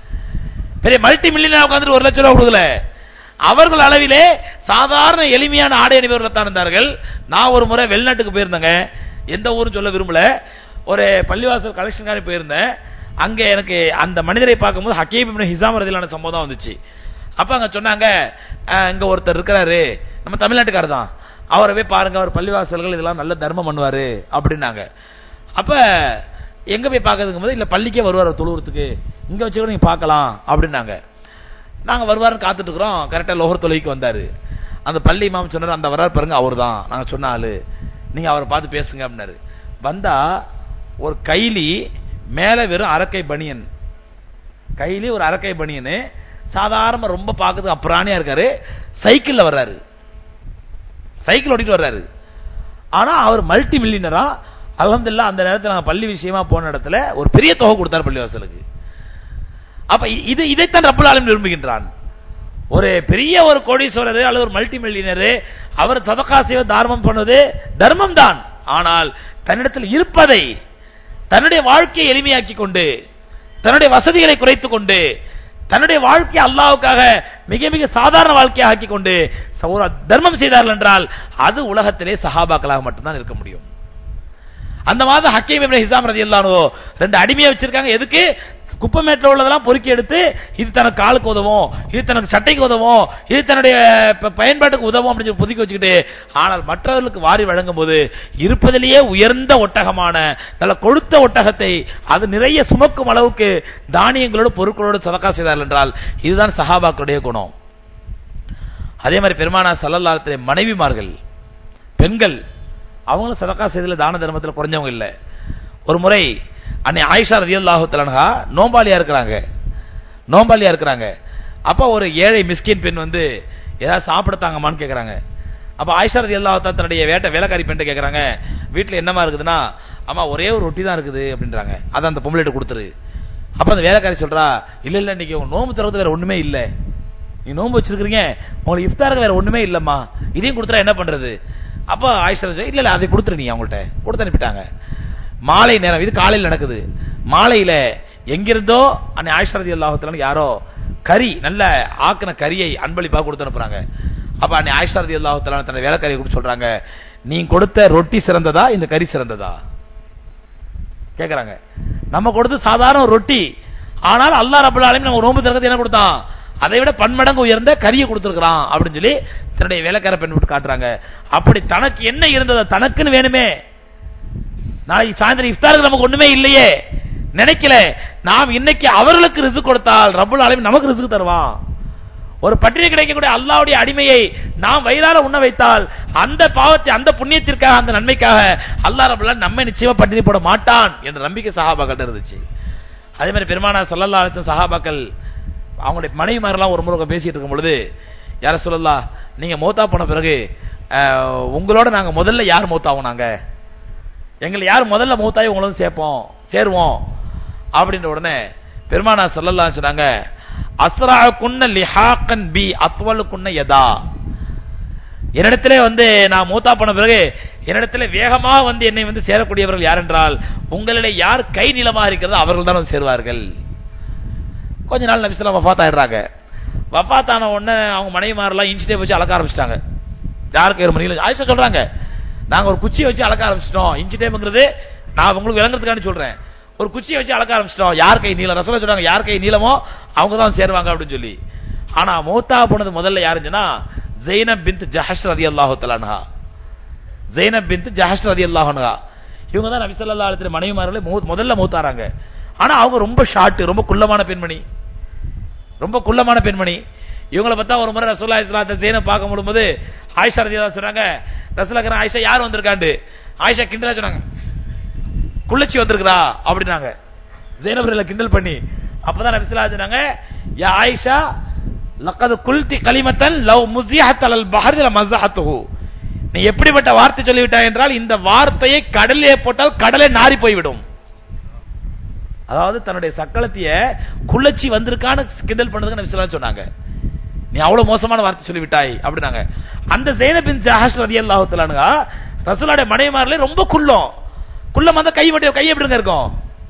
பெரிய மல்டி மில்லியனா உட்கார்ந்துட்டு 1 லட்சம் ரூபாய் கொடுக்கல. அவர்கள் அளவிலே சாதாரண எளிமையான ஆடை அணிபவர்கள் தான் இருந்தார்கள். நான் ஒரு முறை வெளிநாட்டுக்கு போயிருந்தேங்க, எந்த ஊரும் சொல்ல விரும்பல, ஒரு பள்ளிவாசல் கலெக்ஷனுக்காக போயிருந்தேன். அங்க எனக்கு அந்த மனிதரை பார்க்கும்போது ஹக்கீம் இப்னு ஹிசாம் ரலியல்லாஹு அன்ஹு சம்பவம் வந்துச்சு. அப்ப அங்க சொன்னாங்க, இங்க ஒருத்தர் இருக்கிறாரு, நம்ம தமிழ்நாட்டுக்காரர் தான், அவரை போய் பாருங்க, அவர் பள்ளிவாசல்கள் இதெல்லாம் நல்ல தர்மம் பண்ணுவாரு அப்படின்னாங்க. அப்ப எங்க போய் பார்க்கறதுக்கு போது இல்ல பள்ளிக்கே வருவார் தொழுவுறதுக்கு, இங்க வச்சு கூட நீங்க பார்க்கலாம் அப்படின்னாங்க. நாங்க வருவாருன்னு காத்துட்டு இருக்கிறோம். கரெக்டா லோஹர் தொழுகைக்கு வந்தாரு. அந்த பள்ளி இமாம் சொன்னாரு, அந்த வரார் பாருங்க அவர் தான் நாங்க சொன்ன ஆளு, நீங்க அவரை பார்த்து பேசுங்க அப்படின்னாரு. வந்தா ஒரு கைலி மேல வெறும் அரக்கை பனியன், கைலி ஒரு அரக்கை பனியனு, சாதாரண ரொம்ப பார்க்கறதுக்கு அப்புறானியா இருக்காரு. சைக்கிள்ல வர்றாரு, சைக்கிள் ஓட்டிட்டு வர்றாரு. ஆனா அவர் மல்டி மில்லியனரா. அல்ஹம்துலில்லாஹ் அந்த நேரத்தில் நாங்க பள்ளி விஷயமா போன இடத்துல ஒரு பெரிய தொகை கொடுத்தார் பள்ளிவாசலுக்கு. அப்ப இதைத்தான் ரப்பல் ஆலமீன் விரும்புகின்றான். ஒரு பெரிய ஒரு கோடீஸ்வரர் அல்லது ஒரு மல்டி மில்லியனர் அவர் சதகா செய்வது, தார்மம் பண்ணுவது தர்மம் தான். ஆனால் தன்னிடத்தில் இருப்பதை, தன்னுடைய வாழ்க்கையை எளிமையாக்கி கொண்டு, தன்னுடைய வசதிகளை குறைத்துக் கொண்டு, தன்னுடைய வாழ்க்கையை அல்லாஹ்வுக்காக மிக மிக சாதாரண வாழ்க்கையை ஆக்கி கொண்டு தர்மம் செய்தார்கள் என்றால் அது உலகத்திலே சஹாபாக்களாக மட்டும்தான் இருக்க முடியும். அந்த மாதிரி ஹக்கீம் இப்னு ஹிசாம் ரலியல்லாஹு அன்ஹு 2 அடிமையை வச்சிருக்காங்க. எதுக்கு? குப்பமேட்டில் உள்ளதெல்லாம் பொறுக்கி எடுத்து, இது தனக்கு காலுக்கு உதவும், இது தனக்கு சட்டைக்கு உதவும், இது தன்னுடைய பயன்பாட்டுக்கு உதவும் அப்படின்னு சொல்லி புதுக்கி வச்சுக்கிட்டு, ஆனால் மற்றவர்களுக்கு வாரி வழங்கும் போது இருப்பதிலேயே உயர்ந்த ஒட்டகமான நல்ல கொழுத்த ஒட்டகத்தை அது நிறைய சுமக்கும் அளவுக்கு தானியங்களோடு பொருட்களோடு சதகா செய்தார்கள் என்றால் இதுதான் சஹாபாக்களுடைய குணம். அதே மாதிரி பெருமானார் ஸல்லல்லாஹு அலைஹி வஸல்லம் மனைவிமார்கள், பெண்கள், அவங்களும் சதகா செய்தல தான தர்மத்தில் குறைஞ்சவங்க இல்லை. ஒரு முறை அன்னை ஆயிஷா ரலியல்லாஹு தஆலா அன்ஹா நோம்பாளியா இருக்கிறாங்க. அப்ப ஒரு ஏழை மிஸ்கின் பெண் வந்து ஏதாவது சாப்பிடத்தாங்கம்மான்னு கேட்கறாங்க. அப்ப ஆயிஷா ரலியல்லாஹு தஆலா தன்னுடைய வேலைக்காரி பெண்கிட்ட கேட்கறாங்க, வீட்டுல என்னமா இருக்குதுன்னா, அம்மா ஒரே ஒரு ரொட்டி தான் இருக்குது அப்படின்றாங்க. அதை அந்த பொம்பளைட்ட கொடுத்துரு. அப்ப அந்த வேலைக்காரி சொல்றா, இல்ல இல்ல இன்னைக்கு உங்க நோம்பு திறந்து வேற ஒண்ணுமே இல்ல, நீ நோம்பு வச்சிருக்கீங்க, உங்களுக்கு இஃப்தாருக்கு வேற ஒண்ணுமே இல்லம்மா, இதையும் கொடுத்துட்டா என்ன பண்றது? அப்ப ஆயிஷா இல்ல இல்ல அதை கொடுத்துரு, நீ அவங்கள்ட்ட கொடுத்து அனுப்பிட்டாங்க. மாலை நேரம், இது காலையில் நடக்குது. மாலையில எங்கிருந்தோ அன்னை ஆயிஷா ரலியல்லாஹு தஆலா யாரோ கறி, நல்ல ஆக்கின கறியை அன்பளிப்பாக கொடுத்து அனுப்புறாங்க. அப்ப அன்னை ஆயிஷா ரலியல்லாஹு தஆலா தன்னுடைய வேலைக்காரியை கூப்பிட்டு சொல்றாங்க, நீ கொடுத்த ரொட்டி சிறந்ததா இந்த கறி சிறந்ததா கேக்குறாங்க. நம்ம கொடுத்து சாதாரண ரொட்டி, ஆனால் அல்லாஹ் ரப்பல் ஆலமீன் நம்ம நோன்பு திறக்கிறது என்ன கொடுத்தான்? அதை விட பன்மடங்கு உயர்ந்த கறியை கொடுத்திருக்கிறான் அப்படின்னு சொல்லி தன்னுடைய வேலைக்கார பெண் விட்டு காட்டுறாங்க. அப்படி தனக்கு என்ன இருந்ததோ, தனக்குன்னு வேணுமே, நாளைக்கு சாயந்தரம் இஃப்தாருக்கு நமக்கு ஒண்ணுமே இல்லையே நினைக்கல. நாம் இன்னைக்கு அவர்களுக்கு ரிஸ்க் கொடுத்தால் ரப்புல் ஆலமீன் நமக்கு ரிஸ்க் தருவான். ஒரு பட்டினி கிடைக்கக்கூடிய அல்லாஹ்வுடைய அடிமையை நாம் வயிறார உண்ண வைத்தால் அந்த பாவத்தை, அந்த புண்ணியத்திற்காக, அந்த நன்மைக்காக அல்லாஹ் ரப்புல் ஆலமீன் நம்மை நிச்சயமா பட்டினி போட மாட்டான் என்ற நம்பிக்கை சஹாபாக்கள் இருந்துச்சு. அதே மாதிரி பெருமானார் ஸல்லல்லாஹு அலைஹி வஸல்லம் சஹாபாக்கள் அவங்களுடைய மனைவிமாரெல்லாம் ஒரு முறை பேசிட்டு இருக்கும் பொழுது, யா ரசூலல்லாஹ், நீங்க மௌத்தா போன பிறகு உங்களோட நாங்க முதல்ல யார் மௌத்தாவோம், நாங்க எங்களை யார் முதல்ல மௌத்தாயி உங்களும் சேருவோம் அப்படின்ற உடனே பெருமானார் ஸல்லல்லாஹு அலைஹி சொன்னாங்க, அஸ்ராகுன்ன லிஹாகன் பி அத்வலுகுன்ன யதா. என்னிடத்திலே நான் மௌத்தா போன பிறகு என்னிடத்திலே வேகமாக என்னை சேரக்கூடியவர்கள் யார் என்றால் உங்களிடையே யார் கை நீளமா இருக்கிறதோ அவர்கள் தான் சேருவார்கள். கொஞ்ச நாள் நபி ஸல்லல்லாஹு அலைஹி வஸல்லம் வஃபாத் ஆயிடுறாங்க. வஃபாத் ஆன உடனே அவங்க மனைவிமாரெல்லாம் இன்ச்சிட்டே வச்சு அளக்க ஆரம்பிச்சிட்டாங்க. யாருக்கு ஒரு மணியில் ஆயிஷா சொல்றாங்க, நாங்க ஒரு குச்சியை வச்சு அளக்க ஆரம்பிச்சிட்டோம். இன்ச் டேம்ங்கிறது நான் உங்களுக்கு விளங்குறதுக்காண்டி சொல்றேன். ஒரு குச்சியை வச்சு அளக்க ஆரம்பிச்சிட்டோம். யார் கை நீளம், ரசூலுல்லாஹ் சொல்றாங்க, யார் கை நீளமோ அவங்க தான் சேருவாங்க அப்படின்னு சொல்லி. ஆனா மௌத்தா போனது முதல்ல யாருன்னா ஸைனப் பின்த் ஜஹஷ் ரலியல்லாஹு தஆலா அன்ஹா. ஸைனப் பின்த் ஜஹஷ் ரலியல்லாஹு அன்ஹா இவங்க தான் நபி ஸல்லல்லாஹு அலைஹி வஸல்லம் மனைவிமார்களே முதல்ல மௌத்தாறாங்க. ஆனா அவங்க ரொம்ப ஷார்ட், ரொம்ப குள்ளமான பெண்மணி, ரொம்ப குள்ளமான பெண்மணி. இவங்களை பார்த்தா ஒரு முறை ரசூலுல்லாஹி ஸல்லல்லாஹு அலைஹி வஸல்லம் ஸைனப் பார்க்கும்போது ஆயிஷா ரலியல்லாஹு சொன்னாங்க, ரசூலுல்லாஹ் ஆயிஷா யார் வந்திருக்காண்டு. ஆயிஷா கிண்டலா சொன்னாங்க, குள்ளச்சி வந்திருக்கிறா அப்படின்னாங்க. ஸைனப் ரலியல்லாஹு கிண்டல் பண்ணி அப்பதான் நபி ஸல்லல்லாஹு அலைஹி சொன்னாங்க, யா ஆயிஷா லக்கத் குல்தி கலிமத்தன் லவ் முஸிஹத் அலல் பஹர் லமஸஹத்துஹு. நீ எப்படிப்பட்ட வார்த்தை சொல்லிவிட்டாய் என்றால் இந்த வார்த்தையை கடலிலே போட்டால் கடலே நாறி போய்விடும். அதாவது தன்னுடைய சக்களத்திய குள்ளச்சி வந்திருக்கான்னு கிண்டல் பண்ணதுக்கு நபி ஸல்லல்லாஹு அலைஹி சொன்னாங்க, நீ அவ்வளவு மோசமான வார்த்தை சொல்லிவிட்டாய் அப்படின்னாங்க. அந்த ஸைனப் பின் ஜஹஷ் ரலியல்லாஹு தஆலா அன்ஹா ரசூலுல்லாஹ்வுடைய மனைவிமார்களே ரொம்ப குள்ளமா தான். கை எப்படிங்க இருக்கும்?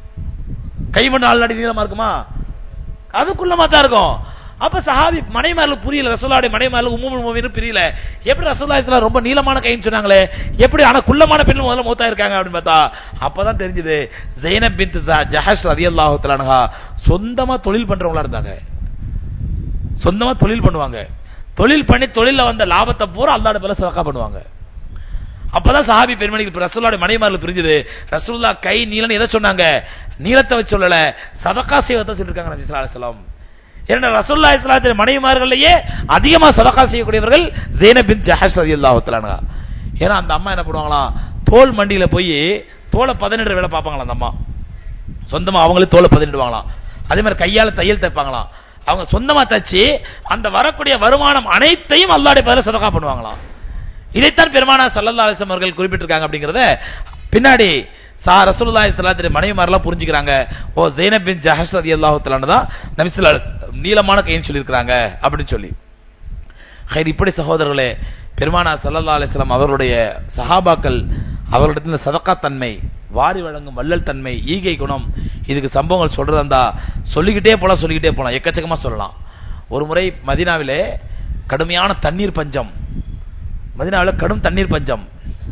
கை மட்டும் 4 அடி நீளமா இருக்குமா? அது குள்ளமா தான் இருக்கும். அப்ப சஹாபி மனைவிமார்களுக்கு புரியல, ரசூலுல்லாஹ்வுடைய மனைவிமார்களுக்கு உம்முல் முஃமினீன் புரியல. எப்படி ரசூலுல்லாஹி ஸல்லல்லாஹு அலைஹி வஸல்லம் ரொம்ப நீளமான கைன்னு சொன்னாங்களே, எப்படி ஆனா குள்ளமான பெண்கள் முதல்ல மௌத்தா இருக்காங்க அப்படின்னு பார்த்தா அப்பதான் தெரிஞ்சது ஸைனப் பின்த் ஜஹஷ் ரலியல்லாஹு தஆலா அன்ஹா சொந்தமா தொழில் பண்றவங்களா இருந்தாங்க. சொந்தமா தொழில் பண்ணுவாங்க. தொழில் பண்ணி தொழில வந்த லாபத்தை பூரா அல்லாஹ்வுடைய பேர்ல சதகா பண்ணுவாங்க. அப்பதான் சஹாபி பெண்மணிக்கு ரசூலுல்லாஹ்வுடைய மனைவிமார்களுக்கு புரிஞ்சது, ரசூலுல்லாஹ் கை நீளம்னு எதை சொன்னாங்க? நீளத்தை வச்சு சொல்லல, சதகா செய்வதை சொல்லிருக்காங்க நபி ஸல்லல்லாஹு அலைஹி வஸல்லம். ஏன்னா ரசூலுல்லாஹி ஸல்லல்லாஹு அலைஹி வஸல்லம் மனைவிமார்களையே அதிகமா சதகா செய்யக்கூடியவர்கள் ஸைனப் பின்த் ஜஹஷ் ரலியல்லாஹு தஆலா அன்ஹா. ஏன்னா அந்த அம்மா என்ன பண்ணுவாங்களாம், தோல் மண்டியில போய் தோலை 17 வேலை பார்ப்பாங்களாம். அந்த அம்மா சொந்தமா அவங்களே தோலை 17 அதே மாதிரி கையால தையல் தைப்பாங்களாம். அவங்க சொந்தமா தச்சு அந்த வரக்கூடிய வருமானம் அனைத்தையும் அல்லாஹ்வுடைய பேர்ல சதகா பண்ணுவாங்களாம். இதைத்தான் பெருமானார் ஸல்லல்லாஹு அலைஹி வஸல்லம் அவர்கள் குறிப்பிட்டிருக்காங்க. அப்படிங்கறத பின்னாடி ரசூலுல்லாஹி ஸல்லல்லாஹு அலைஹி வஸல்லம் மனைவிமாரெல்லாம் புரிஞ்சுக்கிறாங்க. ஓ ஸைனப் பின் ஜஹஷ் ரலியல்லாஹு தஆலா அன்ஹா தான் நபி ஸல்லல்லாஹு அலைஹி வஸல்லம் நீளமான கைன்னு சொல்லியிருக்காங்க அப்படின்னு சொல்லி. ஹைர், இப்படி சகோதரர்களே பெருமானார் ஸல்லல்லாஹு அலைஹி வஸல்லம் அவர்களுடைய சஹாபாக்கள் அவர்களிடத்தில் சதகா தன்மை, வாரி வழங்கும் வள்ளல் தன்மை, ஈகை குணம், இதுக்கு சம்பவங்கள் சொல்றதா இருந்தா சொல்லிக்கிட்டே போலாம், எக்கச்சக்கமா சொல்லலாம். ஒரு முறை மதீனாவிலே கடுமையான தண்ணீர் பஞ்சம், மதீனாவில் கடும் தண்ணீர் பஞ்சம்.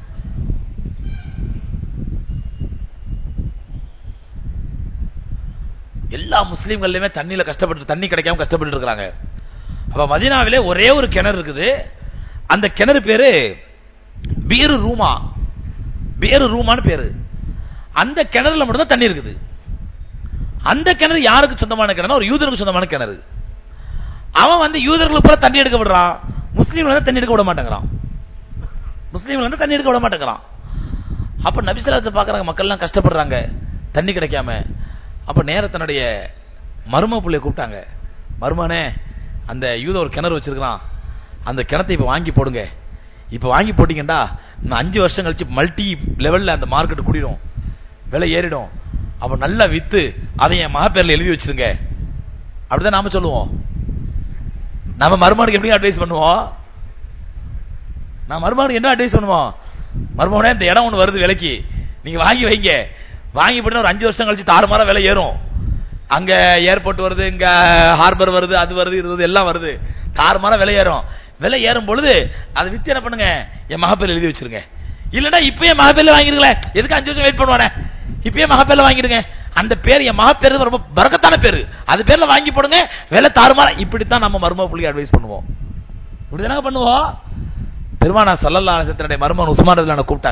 எல்லா முஸ்லீம்களுமே தண்ணியில தண்ணி கிடைக்காம கஷ்டப்பட்டு இருக்காங்க. அப்ப மதீனாவிலே ஒரே ஒரு கிணறு இருக்குது. அந்த கிணறு பேரு பீரு ரூமான்னு பேரு. அந்த கிணறுல மட்டும் தான் தண்ணி இருக்குது. அந்த கிணறு யாருக்கு சொந்தமான கிணறு? ஒரு யூதருக்கு சொந்தமான கிணறு. அவன் யூதர்களுக்கு பூரா தண்ணி எடுக்க விடுறான், முஸ்லீம்கள் தண்ணி எடுக்க விட மாட்டேங்கிறான். அப்ப நபி ஸல்லல்லாஹு அலைஹி வஸல்லம் பாக்குறாங்க, மக்கள் எல்லாம் கஷ்டப்படுறாங்க தண்ணி கிடைக்காம. அப்ப நேர தன்னுடைய மரும புள்ளைய கூப்பிட்டாங்க, மருமனே அந்த யூத ஒரு கிணறு வச்சிருக்கான், அந்த கிணத்தை இப்ப வாங்கி போடுங்க. இப்ப வாங்கி போட்டீங்கடா இன்னும் 5 வருஷம் கழிச்சு மல்டி லெவல்ல அந்த மார்க்கெட் கூடிடும், விலை ஏறிடும். அப்ப நல்லா வித்து அதை என் மக பேர்ல எழுதி வச்சிருங்க. அப்படிதான் நாம சொல்லுவோம். நம்ம மருமகனுக்கு எப்படி அட்வைஸ் பண்ணுவோம்? நான் மருமகனுக்கு என்ன அட்வைஸ் பண்ணுவோம்? மருமகனே இந்த இடம் ஒண்ணு வருது விலைக்கு, நீங்க வாங்கி வைங்க. வாங்கி போட்டு ஒரு 5 வருஷம் கழிச்சு தாறுமாறா விலை ஏறும். அங்க ஏர்போர்ட் வருது, இங்க ஹார்பர் வருது, அது வருது, இது வருது, எல்லாம் வருது, தாறுமாறா விலை ஏறும். விலை ஏறும் பொழுது அதை வித்து என்ன பண்ணுங்க, என் மகப்பேர்ல எழுதி வச்சிருங்க. இல்லடா இப்பயே மகப்பேர்ல வாங்கிருங்களேன், எதுக்கு 5 வருஷம் வெயிட் பண்ணுவானே, இப்பயே மகப்பேர்ல வாங்கிடுங்க. அந்த பேர் என் மகப்பேர் ரொம்ப பரக்கத்தான பேரு, அது பேர்ல வாங்கி போடுங்க, விலை தாறுமாறா. இப்படித்தான் நம்ம மருமக புள்ளிக்கு அட்வைஸ் பண்ணுவோம். இப்படிதானே பண்ணுவோம். பெருமானார் ஸல்லல்லாஹு அலைஹி வஸல்லம் மருமகன் உஸ்மான் ரலியல்லாஹு அன்ஹு கூப்பிட்டாங்க.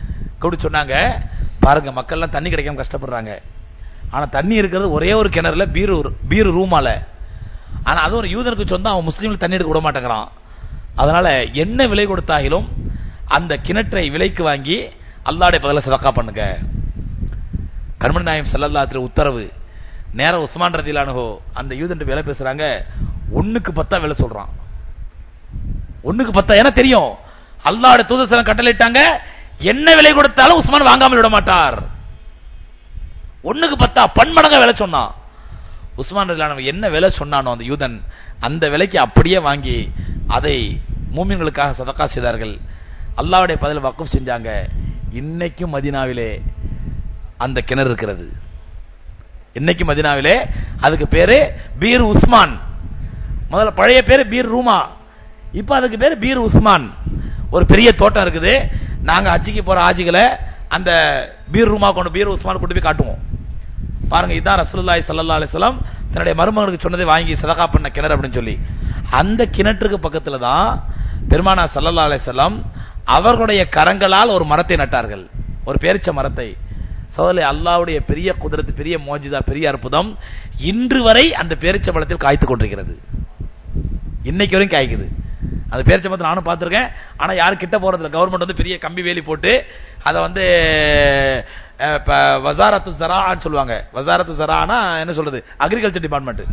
கூப்பிட்டு சொன்னாங்க, பாருங்க மக்கள்லாம் தண்ணி கிடைக்காம கஷ்டப்படுறாங்க. ஆனா தண்ணி இருக்கிறது ஒரே ஒரு கிணறுல பீரு ரூமால. ஆனா அது ஒரு யூதனுக்கு சொந்தம், அவன் முஸ்லீம்கள் தண்ணி எடுக்க விட மாட்டேங்கிறான். அதனால என்ன விலை கொடுத்தாலும் அந்த கிணற்றை விலைக்கு வாங்கி அல்லாஹ்வுடைய பதில சதக்கா பண்ணுங்க. கர்மன் நாயம் ஸல்லல்லாஹு அலைஹி உத்தரவு. நேர உஸ்மான் ரலியல்லாஹு அன்ஹு அந்த யூதன் விலை பேசுறாங்க. 1க்கு 10 விலை சொல்றான். 1க்கு 10. ஏன்னா தெரியும் அல்லாஹ்வுடைய தூதர் ஸல்லல்லாஹு கட்டளையிட்டாங்க, என்ன விலை கொடுத்தாலும் உஸ்மான் வாங்காமல் விட மாட்டார். 1க்கு 10 பன்மடங்கா விலை சொன்னான். உஸ்மான் ரலியல்லாஹு அன்ஹு என்ன விலை சொன்னானோ அந்த யூதன் அந்த விலைக்கு அப்படியே வாங்கி அதை மூமின்களுக்காக சதக்கா செய்தார்கள். அல்லாஹ்வுடைய பதில் வக்ஃப் செஞ்சாங்க. இன்னைக்கும் மதீனாவிலே அந்த கிணறு இருக்கிறது. இன்னைக்கு மதீனாவிலே அதுக்கு பேரு பீர் உஸ்மான். முதல்ல பழைய பேரு பீர் ரூமா, இப்ப அதுக்கு பேரு பீர் உஸ்மான். ஒரு பெரிய தோட்டம் இருக்குது. நாங்க ஹஜ்ஜிக்கு போற ஆஜிகளை அந்த பீர் ரூமா கொண்டு பீர் உஸ்மான் கொண்டு போய் காட்டுவோம். பாருங்க, இதான் ரசூலுல்லாஹி ஸல்லல்லாஹு அலைஹி வஸல்லம் தன்னுடைய மருமகனுக்கு சொன்னதை வாங்கி சதகா பண்ண கிணறு அப்படின்னு சொல்லி. அந்த கிணற்றுக்கு பக்கத்துல தான் பெருமானார் ஸல்லல்லாஹு அலைஹி வஸல்லம் அவர்களுடைய கரங்களால் ஒரு மரத்தை நட்டார்கள், ஒரு பேரிச்ச மரத்தை. சோதரே, அல்லாஹ்வுடைய பெரிய குதிரத்து, பெரிய மோஜிதா, பெரிய அற்புதம் இன்று வரை அந்த பேரிச்ச மரத்தில் காய்த்துக் கொண்டிருக்கிறது. இன்னைக்கு வரைக்கும் காய்க்குது. அந்த பேரிச்ச மரத்தை நானும் பார்த்திருக்கேன். ஆனா யாரும் கிட்ட போறது இல்லை. கவர்மெண்ட் வந்து பெரிய கம்பி வேலி போட்டு அதை வந்து வசாரத்து ஸராஅன்னு சொல்லுவாங்க. வசாரத்து ஸராஅனா என்ன சொல்றது? Agriculture department.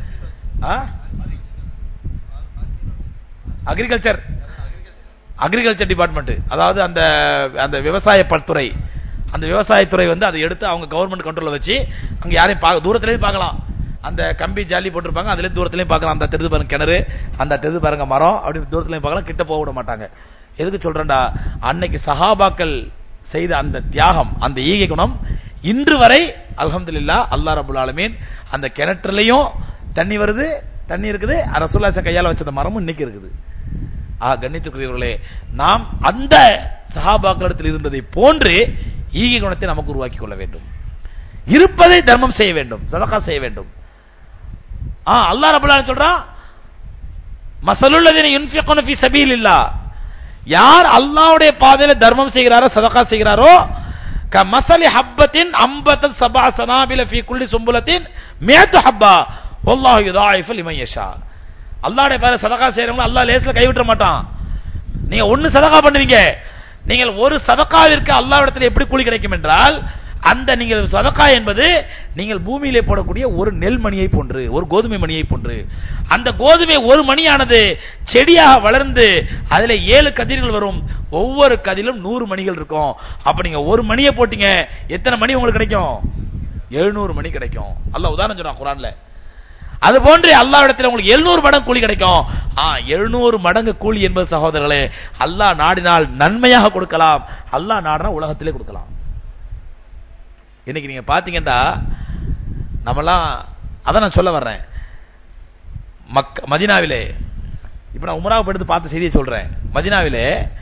அக்ரிகல்ச்சர் டிபார்ட்மெண்ட், அதாவது அந்த அந்த விவசாய பல்துறை, அந்த விவசாயத்துறை வந்து அதை எடுத்து அவங்க கவர்மெண்ட் கண்ட்ரோல்ல வச்சு அங்க யாரையும் தூரத்திலேயே பார்க்கலாம். அந்த கம்பி ஜாலி போட்டிருப்பாங்க, அதுல தூரத்திலையும் பார்க்கலாம். அந்த தெரிது பாருங்க கிணறு, அந்த தெரிது பாருங்க மரம், அப்படி தூரத்திலையும் பார்க்கலாம். கிட்ட போக விட மாட்டாங்க. எதுக்கு சொல்றேன்டா, அன்னைக்கு சஹாபாக்கள் செய்த அந்த தியாகம், அந்த ஈகை குணம் இன்று வரை அல்ஹம்துலில்லாஹ் அல்லாஹ் ரப்பல் ஆலமீன் அந்த கிணற்றுலயும் தண்ணி வருது, தண்ணி இருக்குது. ரசூலுல்லாஹ் கையால வச்ச மரமும் இன்னைக்கு இருக்குது. கண்ணியத்துக்குரியவர்களே, நாம் அந்த சஹாபாக்களிடத்தில் இருந்ததை போன்று ஈகை குணத்தை நமக்கு உருவாக்கி கொள்ள வேண்டும். இருப்பதை தர்மம் செய்ய வேண்டும், சதகா செய்ய வேண்டும். அல்லாஹ் ரப்பல் ஆலமீன் சொல்றான், மஸலுல்லதீன யுன்ஃபிகுன ஃபீ ஸபீலில்லாஹ், யார் அல்லாஹ்வுடைய பாதையில தர்மம் செய்கிறாரோ, சதகா செய்கிறாரோ, கமஸலி ஹப்பத்தின் அம்பதத் சபஅ சனாபில ஃபீ குல்லி சும்புலத்தின் மியத்து ஹப்பா வல்லாஹு யுதாயிஃபு லிமன் யஷா. அல்லாஹ்வுடைய பாதையில சதகா செய்றவங்க அல்லாஹ் லேஸ்ல கைவிட்ட மாட்டான். நீங்க ஒன்னு சதகா பண்ணுவீங்க, நீங்கள் ஒரு சதகாவிற்கு அல்லாஹ்விடத்தில் எப்படி கூலி கிடைக்கும் என்றால், அந்த நீங்கள் சதகா என்பது நீங்கள் பூமியிலே போடக்கூடிய ஒரு நெல் மணியை போன்று, ஒரு கோதுமை மணியை போன்று. அந்த கோதுமை ஒரு மணியானது செடியாக வளர்ந்து அதுல 7 கதிர்கள் வரும். ஒவ்வொரு கதிலும் 100 மணிகள் இருக்கும். அப்ப நீங்க ஒரு மணியை போட்டீங்க, எத்தனை மணி உங்களுக்கு கிடைக்கும்? 700 மணி கிடைக்கும். அல்லாஹ் உதாரணம் சொல்றான் குர்ஆன்ல. அது போன்று அல்லாஹ்விடத்தில் உங்களுக்கு 700 மடங்கு கூலி கிடைக்கும். 700 மடங்கு கூலி என்பது சகோதரர்களே, அல்லாஹ் நாடினால் நன்மையாக கொடுக்கலாம், அல்லாஹ் நாடினா உலகத்திலே கொடுக்கலாம். இன்னைக்கு நீங்க பாத்தீங்கன்னா நம்மலாம், அதான் நான் சொல்ல வர்றேன், மதீனாவிலே, இப்ப நான் உம்ராவை எடுத்து பார்த்த செய்தியை சொல்றேன். மதீனாவிலே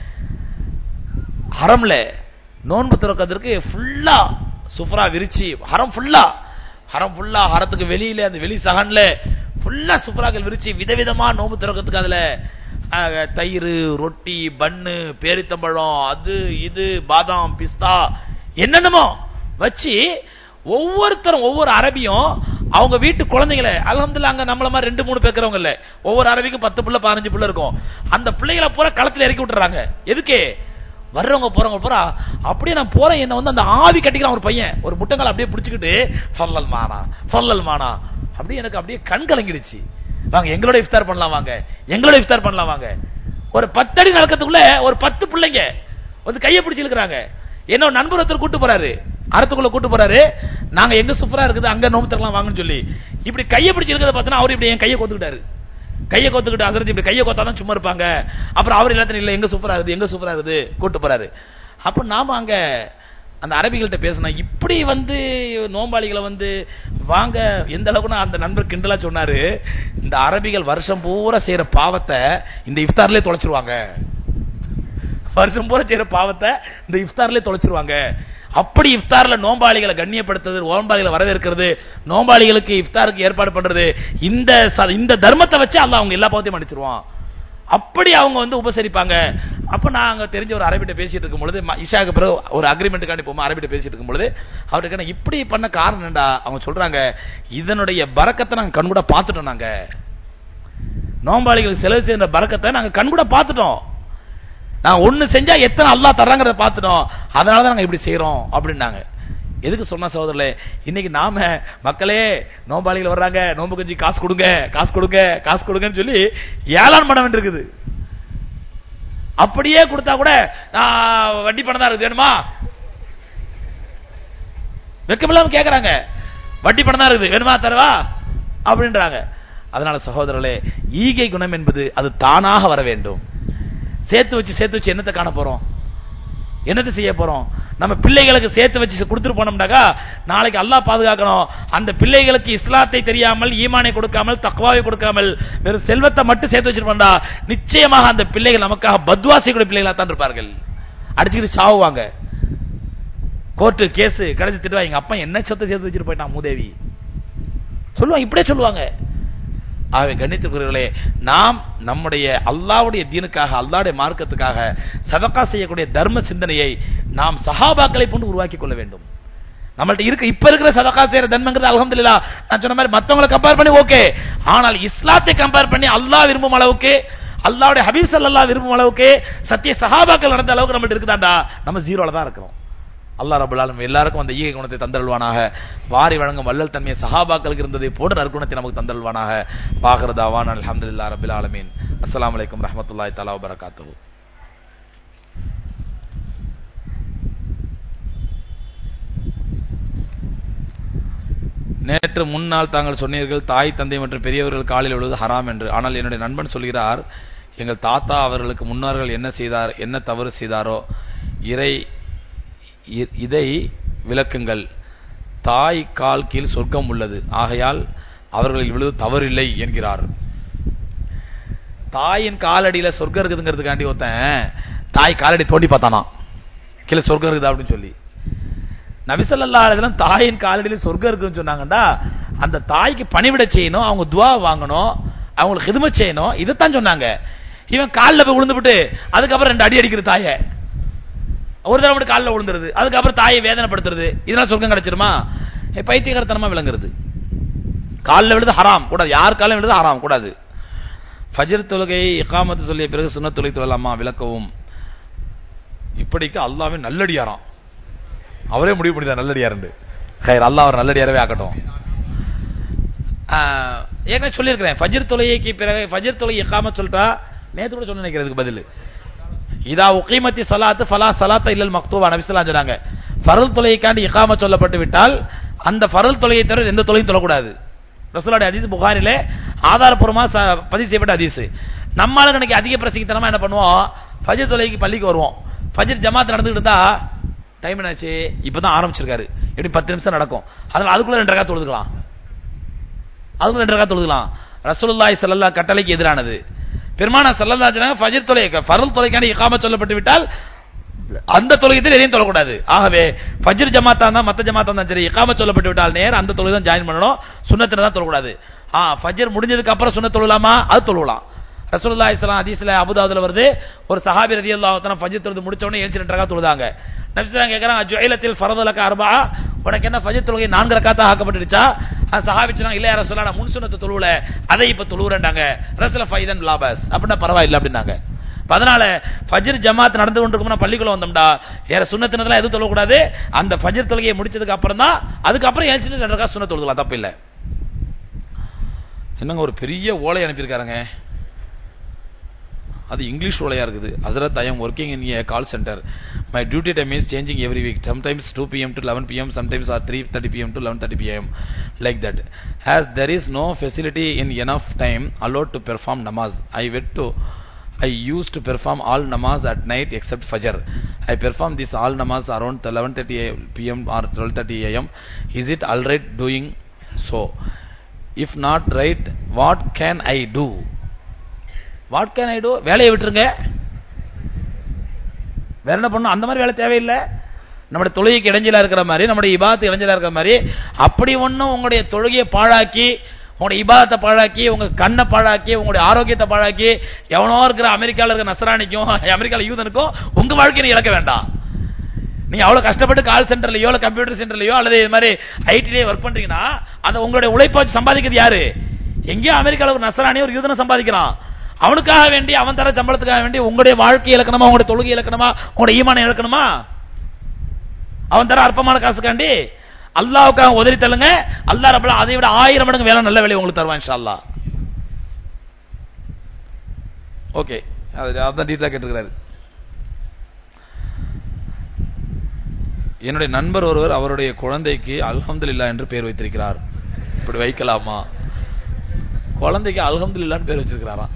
ஹரம்ல நோன்பு திறக்கிறதுக்கு ஃபுல்லா சுஃப்ரா விரிச்சி, ஹரம் ஃபுல்லா ஹரத்துக்கு வெளியில அந்த வெளி சகன்ல ஃபுல்லா சுஃப்ராக்கள் விரிச்சி விதவிதமா நோன்பு திறக்கிறதுக்கு அதுல தயிர், ரொட்டி, பன்னு, பேரித்தம்பழம், அது இது பாதாம், பிஸ்தா, என்னென்னமோ வச்சு ஒவ்வொருத்தரும், ஒவ்வொரு அரபியும் அவங்க வீட்டு குழந்தைகளை, அல்ஹம்துலில்லாஹ் அங்க நம்மள மாதிரி 2-3 பேக்கிறவங்க இல்ல, ஒவ்வொரு அரபிக்கும் 10 பிள்ளை 15 பிள்ளை இருக்கும். அந்த பிள்ளைகளை பூரா களத்துல இறக்கி விட்டுறாங்க. எதுக்கு? வர்றவங்க போறவங்க பூரா அப்படியே நான் போறேன், என்ன வந்து அந்த ஆவி கட்டிக்கிறான் ஒரு பையன், ஒரு முட்டங்களை அப்படியே பிடிச்சிக்கிட்டு ஃபல்லல் மானா அப்படியே எனக்கு அப்படியே கண் கலங்கிடுச்சு. வாங்க எங்களோட இஃப்தார் பண்ணலாம், வாங்க எங்களோட இஃப்தார் பண்ணலாம் வாங்க. ஒரு 10 அடி நடக்கிறதுக்குள்ள ஒரு 10 பிள்ளைங்க வந்து கையை பிடிச்சி இழுக்கிறாங்க. என்ன நண்பர் ஒருத்தர் கூட்டு போறாரு, அறத்துக்குள்ள கூட்டு போறாரு, நாங்க எங்க சுஃப்ரா இருக்குது அங்க நோம்பு தரலாம் வாங்கன்னு சொல்லி இப்படி கையை பிடிச்சி இருக்கிறத பார்த்தா அவர் இப்படி என் கையை கோத்துக்கிட்டாரு. கையை கோத்துக்கிட்டு அங்கிருந்து இப்படி கையை கோத்தாதான் சும்மா இருப்பாங்க. அப்புறம் அவர் எல்லாத்தையும் இல்ல எங்க சூப்பரா இருக்குது கூட்டு போறாரு. அப்ப நாம அங்க அந்த அரபிகள்கிட்ட பேசினோம், இப்படி வந்து நோம்பாளிகளை வந்து வாங்க, எந்த அளவுக்கு அந்த நண்பர் கிண்டலா சொன்னாரு, இந்த அரபிகள் வருஷம் பூரா செய்யற பாவத்தை இந்த இஃப்தார்லயே தொலைச்சிருவாங்க, வருஷம் பூரா செய்யற பாவத்தை இந்த இஃப்தார்லயே தொலைச்சிருவாங்க. அப்படி இஃப்தார்ல நோம்பாளிகளை கண்ணியப்படுத்துறது, நோம்பாளிகளை வரவேற்கிறது, நோம்பாளிகளுக்கு இஃப்தாருக்கு ஏற்பாடு பண்றது, இந்த தர்மத்தை வச்சு அல்லாஹ் அவங்க எல்லா பாவத்தையும் மன்னிச்சிருவான். அப்படி அவங்க வந்து உபசரிப்பாங்க. அப்ப நான் அங்க தெரிஞ்ச ஒரு அரபிட்ட பேசிட்டு இருக்கும் பொழுது, இஷாக்கு பிறகு ஒரு அக்ரிமெண்ட்டுக்காண்டி போமா அரபிட்ட பேசிட்டு இருக்கும் பொழுது அவருக்கு இப்படி பண்ண காரணம் என்னடா, அவங்க சொல்றாங்க, இதனுடைய பரக்கத்தை நாங்க கண்கூட பார்த்துட்டோம். நாங்க நோம்பாளிகளுக்கு செலவு செய்யற பரக்கத்தை நாங்க கண்கூட பார்த்துட்டோம். நான் ஒண்ணு செஞ்சா எத்தனை அல்லாஹ் தர்றாங்கறத பார்த்துட்டோம், அதனாலதான் நாங்க இப்படி செய்யறோம் அப்படின்னாங்க. எதுக்கு சொன்ன சகோதரர்களே, இன்னைக்கு நாம மக்களே நோம்பாளிகள் வர்றாங்க, நோம்பு கஞ்சி காசு கொடுங்க காசு கொடுங்க காசு கொடுங்கன்னு சொல்லி ஏளான் பண்ண வேண்டியிருக்குது. அப்படியே கொடுத்தா கூட வட்டி பணம் தான் இருக்கு வேணுமா, வெக்கமில்லாம கேக்குறாங்க, வட்டி பணம் தான் இருக்குது வேணுமா தரவா அப்படின்றாங்க. அதனால சகோதரர்களே, ஈகை குணம் என்பது அது தானாக வர வேண்டும். சேர்த்து வச்சு என்னத்தை காண போறோம், என்னத்தை செய்ய போறோம்? நம்ம பிள்ளைகளுக்கு சேர்த்து வச்சு கொடுத்துட்டு போனோம்னாக்கா நாளைக்கு அல்லாஹ் பாதுகாக்கணும். அந்த பிள்ளைகளுக்கு இஸ்லாத்தை தெரியாமல், ஈமானை கொடுக்காமல், தக்வாவை கொடுக்காமல் வெறும் செல்வத்தை மட்டும் சேர்த்து வச்சிருப்பா நிச்சயமாக அந்த பிள்ளைகள் நமக்காக பத்வா செய்யக்கூடிய பிள்ளைகளா தான் இருப்பார்கள். அடிச்சுக்கிட்டு சாவுவாங்க, கோர்ட்டு கேஸ் கடைசி திட்டுவா, எங்க அப்பா என்ன சொத்தை சேர்த்து வச்சுட்டு போயிட்டான் மூதேவி சொல்லுவாங்க, இப்படியே சொல்லுவாங்க. ஆகவே கண்ணியத்திற்குரியவர்களே, நாம் நம்முடைய அல்லாஹ்வுடைய தீனுக்காக, அல்லாஹ்வுடைய மார்க்கத்துக்காக சதகா செய்யக்கூடிய தர்ம சிந்தனையை நாம் சஹாபாக்களை போன்று உருவாக்கி கொள்ள வேண்டும். நம்மள்ட்ட இருக்க இப்ப இருக்கிற சதகா செய்யற தர்மங்கிறது அல்ஹம்துலில்லாஹ் நான் சொன்ன மாதிரி மத்தவங்களை கம்பேர் பண்ணி ஓகே, ஆனால் இஸ்லாத்தை கம்பேர் பண்ணி அல்லாஹ் விரும்பும் அளவுக்கு, அல்லாஹ்வுடைய ஹபீப் ஸல்லல்லாஹு விரும்பும் அளவுக்கு, சத்திய சஹாபாக்கள் நடந்த அளவுக்கு நம்மள்ட்ட இருக்குதாண்டா, நம்ம ஜீரோல தான் இருக்கிறோம். அல்லாஹ் ரப்பல் ஆலமீன் எல்லாருக்கும் அந்த ஈகை குணத்தை தந்தருள்வானாக. வாரி வழங்கும் வள்ளல் தன்மையை சஹாபாக்களுக்கு இருந்ததை போன்ற நற்குணத்தை நமக்கு தந்தருள்வானாக. பாகிர் தாவான் அல்ஹம்துலில்லாஹி ரப்பில் ஆலமீன். அஸ்ஸலாமு அலைக்கும் ரஹ்மத்துல்லாஹி தஆலா வ பரகாத்துஹு. நேற்று முன்னால் தாங்கள் சொன்னீர்கள் தாய் தந்தை மற்றும் பெரியவர்கள் காலில் விழுவது ஹராம் என்று. ஆனால் என்னுடைய நண்பன் சொல்கிறார், எங்கள் தாத்தா அவர்களுக்கு முன்னோர்கள் என்ன செய்தார், என்ன தவறு செய்தாரோ இதை விளக்குங்கள். தாய் கால் கீழ் சொர்க்கம் உள்ளது, ஆகையால் அவர்களில் விழுது தவறில்லை என்கிறார். தாயின் காலடியில சொர்க்கம் இருக்குதுங்கிறதுக்காண்டி ஒருத்தன் தாய் காலடி தோண்டி பார்த்தானா கீழே சொர்க்கம் இருக்குதா அப்படின்னு சொல்லி. நபி ஸல்லல்லாஹு அலைஹி வஸல்லம் தாயின் காலடியில சொர்க்கம் இருக்குன்னு சொன்னாங்கன்னா அந்த தாய்க்கு பணிவிட செய்யணும், அவங்க துஆ வாங்கணும், அவங்களுக்கு ஹிதமத் செய்யணும், இதைத்தான் சொன்னாங்க. இவன் காலில் போய் விழுந்துவிட்டு அதுக்கப்புறம் 2 அடி அடிக்கிற தாயை, ஒரு தடவை மட்டும் காலில் விழுந்துருது, அதுக்கப்புறம் தாயை வேதனைப்படுத்துறது, இதெல்லாம் சொர்க்கம் கிடைச்சிருமா? பைத்தியகாரத்தனமா விளங்குறது. காலில் விழுது ஹராம் கூடாது, யார் காலில் விழுது ஹராம் கூடாது. ஃபஜ்ர் தொழுகையை இகாமத்து சொல்லிய பிறகு சுன்னத் தொழுகை தொழலாமா விளக்கவும். இப்படிக்கு அல்லாஹ்வின் நல்லடியாராம், அவரே முடிவு பண்ணிதான் நல்லடியார். ஹைர், அல்லாஹ் அவர் நல்லடியாரவே ஆக்கட்டும். ஏற்கனவே சொல்லியிருக்கிறேன், ஃபஜ்ர் தொழுகைக்கு பிறகு ஃபஜ்ர் தொழுகை இகாமத் சொல்லிட்டா, நேற்று கூட சொன்ன நினைக்கிறதுக்கு பதில் இதா உகீமத்தி ஸலாத்து ஃபலா ஸலாத்த இல்லல் மக்தூபா நபி ஸல்லல்லாஹு அலைஹி வஸல்லம் சொன்னாங்க. ஃபர்ல் தொழுகைக்காண்டி இகாமத் சொல்லப்பட்டு விட்டால் அந்த ஃபர்ல் தொழுகையை தவிர எந்த தொழுகையும் தொழக்கூடாது. ரசூலுல்லாஹி ஹதீஸ் புகாரிலே ஆதாரப்பூர்வமாக பதிவு செய்யப்பட்ட ஹதீஸ். நம்மளுக்கு இன்னைக்கு அதிக பிரசங்கித்தனமா என்ன பண்ணுவோம், ஃபஜ்ர் தொழுகைக்கு பள்ளிக்கு வருவோம், ஃபஜ்ர் ஜமாத் நடந்துட்டு இருந்தா டைம் என்னாச்சு இப்பதான் ஆரம்பிச்சிருக்காரு, எப்படி 10 நிமிஷம் நடக்கும், அதனால அதுக்குள்ள 2 ரக்காத் தொழுதுக்கலாம், அதுக்குள்ள 2 ரக்காத் தொழுதுக்கலாம். ரசூலுல்லாஹி ஸல்லல்லாஹு கட்டளைக்கு எதிரானது. பெருமானார் ஸல்லல்லாஹு அலைஹி வஸல்லம் ஃபஜ்ர் தொழுகை ஃபர்ல் தொழுகைக்கான இகாமத் சொல்லப்பட்டு விட்டால் அந்த தொழுகையில் எதையும் தொழக்கூடாது. ஆகவே ஃபஜ்ர் ஜமாத்தா இருந்தா மத்த ஜமாத்தா இருந்தா சரி, இகாமத் சொல்லப்பட்டு விட்டால் நேரா அந்த தொழுகை தான் ஜாயின் பண்ணணும், சுன்னத்துல தான் தொழக்கூடாது. ஃபஜ்ர் முடிஞ்சதுக்கு அப்புறம் சுன்னத் தொழலாமா, அது தொழலாம். ரசூலுல்லாஹி ஸல்லல்லாஹு அலைஹி வஸல்லம் ஹதீஸ்ல அபூதாவுதுல வருது, ஒரு சஹாபி ரலியல்லாஹு தஆலா ஃபஜ்ர் தொழுது முடிச்ச உடனே எழுந்து 2 ரக்காத் தொழுதாங்க. நபி ஸல்லல்லாஹு கேக்குறாங்க, ஜுஇலத்தில் ஃபரதுலக அர்பா, உனக்கு என்ன ஃபஜ்ர் தொழுகை 4 ரக்காத்தா ஆக்கப்பட்டுடுச்சா? அந்த சஹாபி சொன்னாங்க, இல்ல யா ரசூலல்லாஹ் நான் முன் சுன்னத்து தொழுவல, அதை இப்ப தொழுறேன்டாங்க. ரசூலுல்லாஹ் ஃபைதன் லாபஸ், அப்படினா பரவாயில்லை அப்படினாங்க. அதனால ஃபஜ்ர் ஜமாத் நடந்து கொண்டிருக்கும்னா பள்ளிக்குள்ள வந்தோம்டா வேற சுன்னத்துனதெல்லாம் எதுவும் தொழக்கூடாது. அந்த ஃபஜ்ர் தொழுகையை முடிச்சதுக்கு அப்புறம் தான், அதுக்கப்புறம் எழுந்து 2 ரக்காத் சுன்னத் தொழுதலாம், தப்பு இல்லை. என்னங்க ஒரு பெரிய ஓலை அனுப்பியிருக்காருங்க, அது இங்கிலீஷ் ஓலையா இருக்குது. Hazrat, I am working in a call center. My duty time is changing every week. Sometimes 2 p.m. to 11 p.m. Sometimes are 3:30 p.m. to 11:30 p.m. like that. As there is no facility in enough time allowed to perform namaz, I used to perform all namaz at night except Fajr. I perform this all namaz around 11:30 p.m. or 12:30 a.m. Is it all right doing so? If not right, what can I do? What can I do? வேலையை விட்டுருங்க, வேற என்ன பண்ணணும், அந்த மாதிரி வேலை தேவையில்லை. நம்முடைய தொழுகைக்கு இடைஞ்சலா இருக்கிற மாதிரி, நம்முடைய இபாதத்துக்கு இடைஞ்சலா இருக்கிற மாதிரி அப்படி ஒன்றும் உங்களுடைய தொழுகையை பாழாக்கி உங்களுடைய இபாதத்தை பாழாக்கி, உங்க கண்ணை பாழாக்கி, உங்களுடைய ஆரோக்கியத்தை பாழாக்கி, எவனோ இருக்கிற அமெரிக்கால இருக்கிற நஸ்ரானிக்கும் அமெரிக்கால யூதனுக்கும் உங்க வாழ்க்கையை இழக்க வேண்டாம். நீங்க அவ்வளவு கஷ்டப்பட்டு கால் சென்டர்லயோ இல்ல கம்ப்யூட்டர் சென்டர்லயோ அல்லது இது மாதிரி ஐடிலயே ஒர்க் பண்றீங்கன்னா அந்த உங்களுடைய உழைப்பை வச்சு சம்பாதிக்கிறது யாரு? எங்கேயோ அமெரிக்கால ஒரு நஸ்ரானி ஒரு யூதனை சம்பாதிக்கிறான். அவனுக்காக வேண்டி அவன் தர சம்பளத்துக்காக வேண்டி உங்களுடைய வாழ்க்கை இழக்கணுமா, உங்களுடைய தொழுகை இழக்கணுமா, உங்களுடைய ஈமானை இழக்கணுமா? அவன் தர அற்பமான காசுக்காண்டி அல்லாஹ்வுக்காக உதறி தள்ளுங்க. அல்லாஹ் ரப்பல் அதை விட 1000 மடங்கு வேலை நல்ல வேலை உங்களுக்கு தருவான் இன்ஷா அல்லாஹ். ஓகே, அதான் டீட்டெயிலா கேட்டிருக்கிறாரு. என்னுடைய நண்பர் ஒருவர் அவருடைய குழந்தைக்கு அல்ஹம்துலில்லாஹ் என்று பெயர் வைத்திருக்கிறார். இப்படி வைக்கலாமா? குழந்தைக்கு அல்ஹம்துலில்லாஹ்னு பேர் வச்சிருக்கிறாராம்.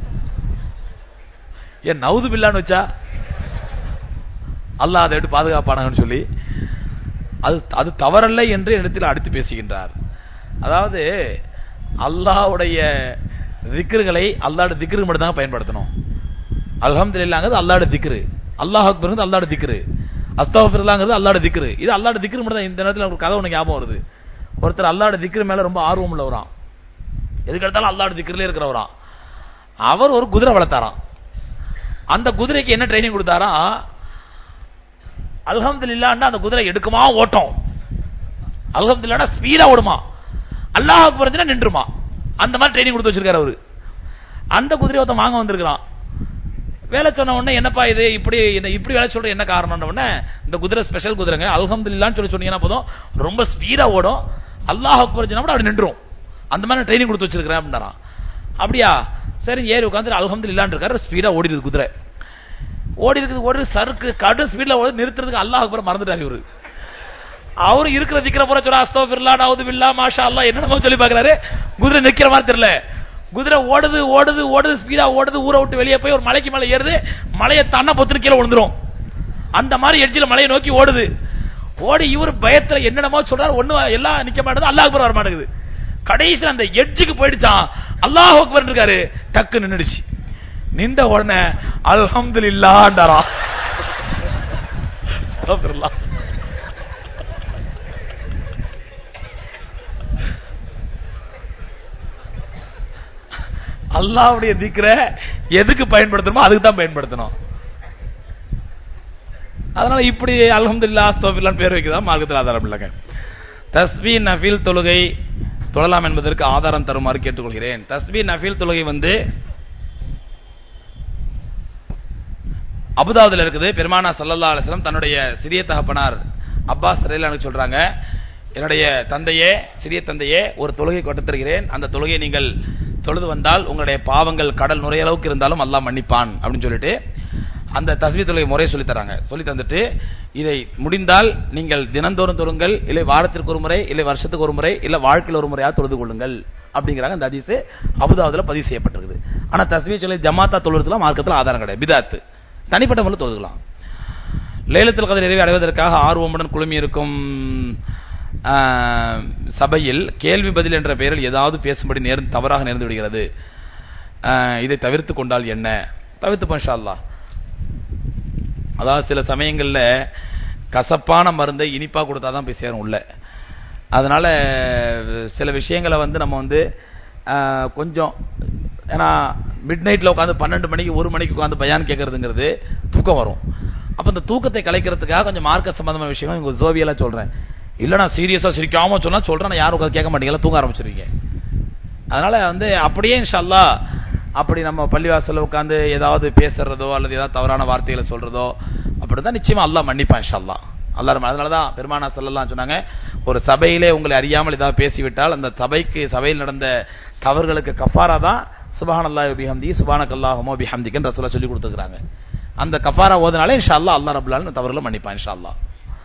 ஏன் நவுது பில்லான்னு வச்சா அல்லாஹ் அதை விட்டு பாதுகாப்பானாங்கன்னு சொல்லி அது தவறல்ல என்று இடத்தில் அடித்து பேசுகின்றார். அதாவது அல்லாஹ்வுடைய திக்ருகளை அல்லாஹ்வுடைய திக்ருக்கு மட்டும் தான் பயன்படுத்தணும். அல்ஹம்துலில்லாஹ்ங்கிறது அல்லாஹ்வுடைய திக்ரு, அல்லாஹ் அக்பர்ங்கிறது அல்லாஹ்வுடைய திக்ரு, அஸ்தக்ஃபிருல்லாஹ்ங்கிறது அல்லாஹ்வுடைய திக்ரு. இது அல்லாஹ்வுடைய திக்ரு மட்டும் தான். இந்த நேரத்தில் ஒரு கதை ஒன்று ஞாபகம் வருது. ஒருத்தர் அல்லாஹ்வுடைய திக்ரு மேல ரொம்ப ஆர்வம் உள்ளவராம். எதுக்கு எடுத்தாலும் அல்லாஹ்வுடைய திக்ரிலே இருக்கிறவராம். அவர் ஒரு குதிரை வளர்த்தாராம். அந்த குதிரைக்கு என்ன ட்ரைனிங் கொடுத்தாரா? அல்ஹம்துலில்லாஹ்னா அந்த குதிரை எடுக்குமா ஓட்டம், அல்ஹம்துலில்லாஹ்னா ஸ்பீடா ஓடுமா, அல்லாஹ் அக்பர்னா நின்றுமா. அந்த மாதிரி ட்ரைனிங் கொடுத்து வச்சிருக்காரு அவரு. அந்த குதிரையை ஒருத்தன் வாங்க வந்திருக்கிறான். வேலை சொன்ன உடனே என்னப்பா இது இப்படி வேலை சொல்ற என்ன காரணம் உடனே, இந்த குதிரை ஸ்பெஷல் குதிரைங்க, அல்ஹம்துலில்லாஹ்னு சொல்லி சொன்னீங்கன்னா போதும் ரொம்ப ஸ்பீடா ஓடும், அல்லாஹ் அக்பர் சொன்னா கூட அப்படி நின்றும். அந்த மாதிரி ட்ரைனிங் கொடுத்து வச்சிருக்கிறேன் அப்படின்னாராம். அப்படியா சரி ஏறி உட்காந்து அல்ஹம்துலில்லாஹ்னு இருக்காரு. ஸ்பீடா ஓடிடுது குதிரை. ஓடி இருக்குது ஒரு சருக்கு கடு ஸ்பீட்ல ஓடி நிறுத்துறதுக்கு அல்லாஹ் அக்பர் மறந்துட்டாரு இவரு. அவரு இருக்கிற திக்கிற பூரா சொல்ல அஸ்தக்ஃபிருல்லாஹ் நவுது பில்லாஹ் மாஷா அல்லாஹ் என்னென்னமோ சொல்லி பார்க்கறாரு. குதிரை நிக்கிற மாதிரி தெரியல. குதிரை ஓடுது ஓடுது ஓடுது ஸ்பீடா ஓடுது. ஊரை விட்டு வெளியே போய் ஒரு மலைக்கு மேல ஏறுது. மலையை தாண்ட பொத்துன்னு கீழே விழுந்துரும். அந்த மாதிரி எட்ஜில் மலையை நோக்கி ஓடுது. ஓடி இவர் பயத்துல என்னென்னமோ சொல்றாரு. ஒண்ணு எல்லாம் நிக்க மாட்டேங்குது, அல்லாஹ் அக்பர் வர மாட்டேங்குது. கடைசியில் அந்த எட்ஜுக்கு போயிடுச்சான். அல்லாஹ் அக்பர் இருக்காரு. டக்கு நின்னுடுச்சு. நின்ற உடனே அல்ஹம்துலில்லாஹ்ன்றா. அஸ்தக்ஃபிருல்லாஹ். அல்லாஹ்வுடைய திக்ரை எதுக்கு பயன்படுத்தணுமோ அதுக்கு தான் பயன்படுத்தணும். அதனால இப்படி அல்ஹம்துலில்லாஹ் அஸ்தக்ஃபிருல்லாஹ் பேர் வைக்கதான் மார்க்கத்தில் ஆதாரம் இல்லைங்க. தஸ்பீஹ் நஃபில் தொழுகை தொழலாம் என்பதற்கு ஆதாரம் தருமாறு கேட்டுக்கொள்கிறேன். தஸ்பீஹ் நஃபில் தொழுகை அபுதாவுதுல இருக்குது. பெருமானா ஸல்லல்லாஹு அலைஹி வஸல்லம் தன்னுடைய சிறிய தகப்பனார் அப்பாஸ் ரலியல்லாஹு அன்ஹு சொல்றாங்க, என்னுடைய தந்தையே சிறிய தந்தையே ஒரு தொழுகை கொண்டு தருகிறேன், அந்த தொழுகையை நீங்கள் தொழுது வந்தால் உங்களுடைய பாவங்கள் கடல் நுரைய அளவுக்கு இருந்தாலும் அல்லாஹ் மன்னிப்பான் அப்படின்னு சொல்லிட்டு அந்த தஸ்பீஹ் தொழுகை முறையை சொல்லி தராங்க. சொல்லி தந்துட்டு இதை முடிந்தால் நீங்கள் தினந்தோறும் தொழுங்கள், இல்லை வாரத்திற்கு ஒரு முறை, இல்லை வருஷத்துக்கு ஒரு முறை, இல்லை வாழ்க்கையில் ஒரு முறையாக தொழுது கொள்ளுங்கள் அப்படிங்கிறாங்க. அந்த ஹதீஸ் அபுதாவுதுல பதிவு செய்யப்பட்டிருக்குது. ஆனா தஸ்பீஹ் தொழுகை ஜமாத்தா தொழுறதுலாம் மார்க்கத்தில் ஆதாரம் கிடையாது, பிதாத்து. தனிப்பட்ட முறையில் தொழுகலாம். லைலத்துல் கத்ர் இரவை அடைவதற்காக ஆர்வமுடன் குழுமி இருக்கும் சபையில் கேள்வி பதில் என்ற பெயரில் ஏதாவது பேசும்படி தவறாக நேர்ந்து விடுகிறது. இதை தவிர்த்து கொண்டால் என்ன? தவிர்த்து இன்ஷா அல்லாஹ். அதாவது சில சமயங்கள்ல கசப்பான மருந்தை இனிப்பா கொடுத்தாதான் போய் சேரும் உள்ள. அதனால சில விஷயங்களை நம்ம கொஞ்சம், ஏன்னா மிட் நைட்ல உட்காந்து 12 மணிக்கு 1 மணிக்கு உட்காந்து பயான் கேட்கறதுங்கிறது தூக்கம் வரும். அப்ப இந்த தூக்கத்தை கலைக்கிறதுக்காக கொஞ்சம் மார்க்க சம்பந்தமான விஷயங்கள் இங்க ஜோவியெல்லாம் சொல்றேன். இல்ல நான் சீரியஸா சிரிக்காம சொல்றேன், யாரும் உட்காந்து கேட்க மாட்டீங்களா, தூங்க ஆரம்பிச்சிருக்கீங்க. அதனால அப்படியே இன்ஷா அல்லாஹ் அப்படி நம்ம பள்ளிவாசல்ல உட்காந்து ஏதாவது பேசுறதோ அல்லது ஏதாவது தவறான வார்த்தைகளை சொல்றதோ அப்படிதான் நிச்சயமா அல்லாஹ் மன்னிப்பான் இன்ஷா அல்லாஹ். அல்லாஹ் அதனாலதான் பெருமானா ஸல்லல்லாஹு அலைஹி சொன்னாங்க, ஒரு சபையிலே உங்களை அறியாமல் ஏதாவது பேசிவிட்டால் அந்த சபையில் நடந்த தவறுகளுக்கு கஃபாரா தான் சுப்ஹானல்லாஹி வ பிஹம்திஹி சுப்ஹானக்கல்லாஹும்ம வ பிஹம்திகன்னு ரசூலுல்லாஹ் சொல்லி கொடுத்துருக்காங்க. அந்த கஃபாரா ஓதுனாலே இன்ஷா அல்லாஹ் அல்லாஹ் ரப்பல் ஆலமீன் தவறுகளை மன்னிப்பான் இன்ஷா அல்லாஹ்.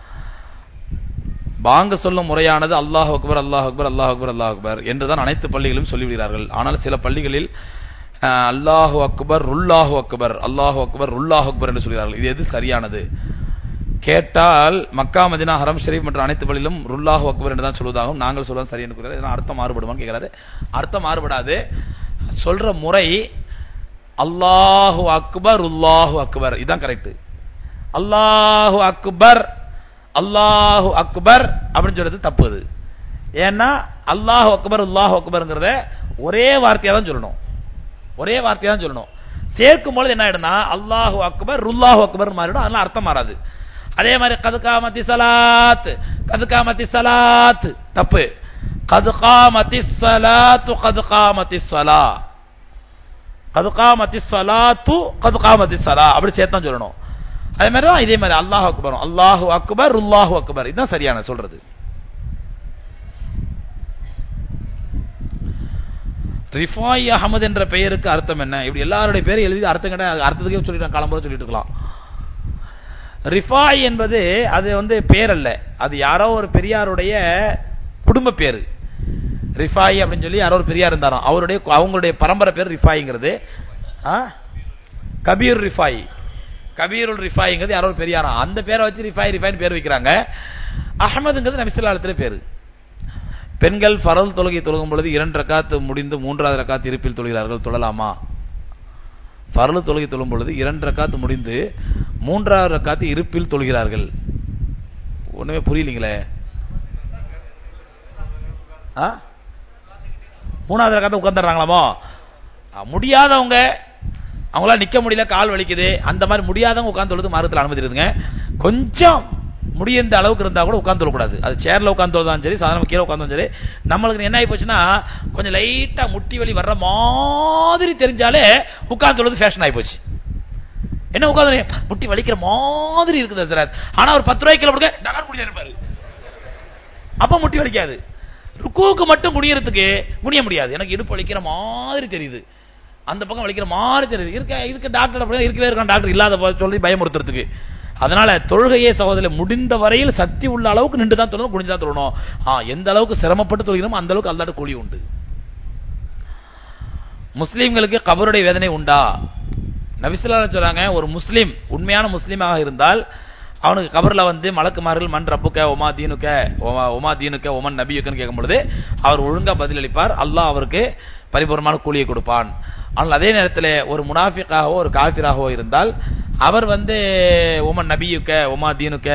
பாங்கு சொல்லும் முறையானது அல்லாஹ் அக்பர் அல்லாஹ் அக்பர் அல்லாஹ் அக்பர் அல்லாஹ் அக்பர் என்றுதான் அனைத்து பள்ளிகளிலும் சொல்லிவிடுகிறார்கள். ஆனால் சில பள்ளிகளில் அல்லாஹு அக்பர் ருல்லாஹு அக்பர் அல்லாஹு அக்பர் ருல்லாஹு அக்பர் என்று சொல்கிறார்கள். இது எது சரியானது கேட்டால் மக்கா மதீனா ஹரம் ஷரீஃப் மற்றும் அனைத்து பள்ளியிலும் ருல்லாஹு அக்பர் என்று தான் சொல்வதாகவும் நாங்கள் சொல்வது சரி என்று கூறுகிறார். இதனால் அர்த்தம் மாறுபடுமான்னு கேட்கிறாரு. அர்த்தம் மாறுபடாது. சொல்ற முறை அல்லாஹு அக்பர் ருல்லாஹு அக்பர், இதுதான் கரெக்ட். அல்லாஹு அக்பர் அல்லாஹு அக்பர் அப்படின்னு சொல்றது தப்பு. அது ஏன்னா அல்லாஹ் அக்பர் அல்லாஹ் அக்பர்ங்கறத ஒரே வார்த்தையா தான் சொல்லணும், ஒரே வார்த்தையா தான் சொல்லணும். சேர்க்கும் பொழுது என்ன ஆயிடும்னா அல்லாஹு அக்பர் ருல்லாஹு அக்பர் மாறிடும், அதனால அர்த்தம் மாறாது. அதே மாதிரி கதுகாமத்தி சலாத் கதுகாமத்தி சலாத் தப்பு, கதுகாமத்தி சலாத்து கதுகாமத்தி ஸலா கதுகாமத்தி ஸலாத்து கதுகாமத்தி ஸலா அப்படி சேர்த்தான் சொல்லணும். அதே மாதிரி தான் இதே மாதிரி அல்லாஹ் அக்பர் அல்லாஹு அக்பர் ருல்லாஹு அக்பர், இதுதான் சரியான சொல்றது. ரிஃபாய் அஹமது என்ற பெயருக்கு அர்த்தம் என்ன? இப்படி எல்லாருடைய பேரை எழுதி அர்த்தம் கேட்ட அர்த்தத்துக்கே சொல்லிட்டு காலம்புற சொல்லிட்டு இருக்கலாம். ரிஃபாய் என்பது அது பேர் அல்ல, அது யாரோ ஒரு பெரியாருடைய குடும்ப பேரு. ரிஃபாய் அப்படின்னு சொல்லி யாரோ ஒரு பெரியார் இருந்தாரோ அவங்களுடைய பரம்பரை பேர் ரிஃபாய்ங்கிறது. கபீர் ரிஃபாய், கபீருல் ரிஃபாய்ங்கிறது யாரோ ஒரு பெரியாரா, அந்த பேரை வச்சு ரிஃபாய் ரிஃபாய்னு பேர் வைக்கிறாங்க. அஹமதுங்கிறது நபி ஸல்லல்லாஹு அலைஹி வஸல்லம் பேரு. பெண்கள் ஃபரல் தொழுகை தொழுகும் பொழுது 2 ரக்காத் முடிந்து 3வது ரக்காத் இருப்பில் தொழுகிறார்கள், தொழலாமா? ஃபரல் தொழுகை தொழும் பொழுது 2 ரக்காத் முடிந்து 3வது ரக்காத் இருப்பில் தொழுகிறார்கள். ஒண்ணுமே புரியலீங்களே. 3வது ரக்காத் உட்கார்ந்துறாங்களாமோ? முடியாதவங்க, அவங்களால நிக்க முடியல, கால் வலிக்குது, அந்த மாதிரி முடியாதவங்க உட்கார்ந்து தொழுது மார்க்கத்தில் அனுமதி இருக்குங்க. கொஞ்சம் முடிந்த அளவுக்கு இருந்தா கூட உட்கார்ந்து தொழக்கூடாது. அது சேர்ல உட்கார்ந்து தொழுதாலும் சரி, சாதாரண கீழே உட்கார்ந்து சரி. நம்மளுக்கு என்ன ஆகி போச்சுன்னா கொஞ்சம் லைட்டா முட்டி வலி வர்ற மாதிரி தெரிஞ்சாலே உட்கார்ந்து தொழுது ஃபேஷன் ஆகி போச்சு. என்ன உட்கார்ந்து முட்டி வலிக்கிற மாதிரி இருக்குது சார், ஆனா ஒரு 10 ரூபாய்க்கு கொடுக்க டகார் குடியா இருப்பாரு, அப்ப முட்டி வலிக்காது. ருக்குவுக்கு மட்டும் குனியறதுக்கு குனிய முடியாது, எனக்கு இடுப்பு வலிக்கிற மாதிரி தெரியுது, அந்த பக்கம் வலிக்கிற மாதிரி தெரியுது. இதுக்கு டாக்டர் இருக்கவே இருக்கான், டாக்டர் இல்லாத சொல்லி பயமுறுத்துறதுக்கு. அதனால தொழுகையே சகோதரர் முடிந்த வரையில் சக்தி உள்ள அளவுக்கு நின்று தான் தொழணும், குனிஞ்சு தான் தொழணும். எந்த அளவுக்கு சிரமப்பட்டு தொழுகிறோமோ அந்த அளவுக்கு அல்லாஹ்வுடைய கூலி உண்டு. முஸ்லிம்களுக்கு கபருடைய வேதனை உண்டா? நபி ஸல்லல்லாஹு அலைஹி வஸல்லம் சொல்றாங்க, ஒரு முஸ்லிம் உண்மையான முஸ்லிமாக இருந்தால் அவனுக்கு கபர்ல மலக்குமார்கள் மன் ரப்புக்க ஒமா தீனுக்க ஒமன் நபியுக்கன்னு கேட்கும் பொழுது அவர் ஒழுங்கா பதிலளிப்பார், அல்லாஹ் அவருக்கு பரிபூர்ணமான கூலியை கொடுப்பான். ஆனால் அதே நேரத்தில் ஒரு முனாஃபிக்காகவோ ஒரு காஃபிராகவோ இருந்தால் அவர் ஒமன் நபியுக்க ஒமா தீனுக்க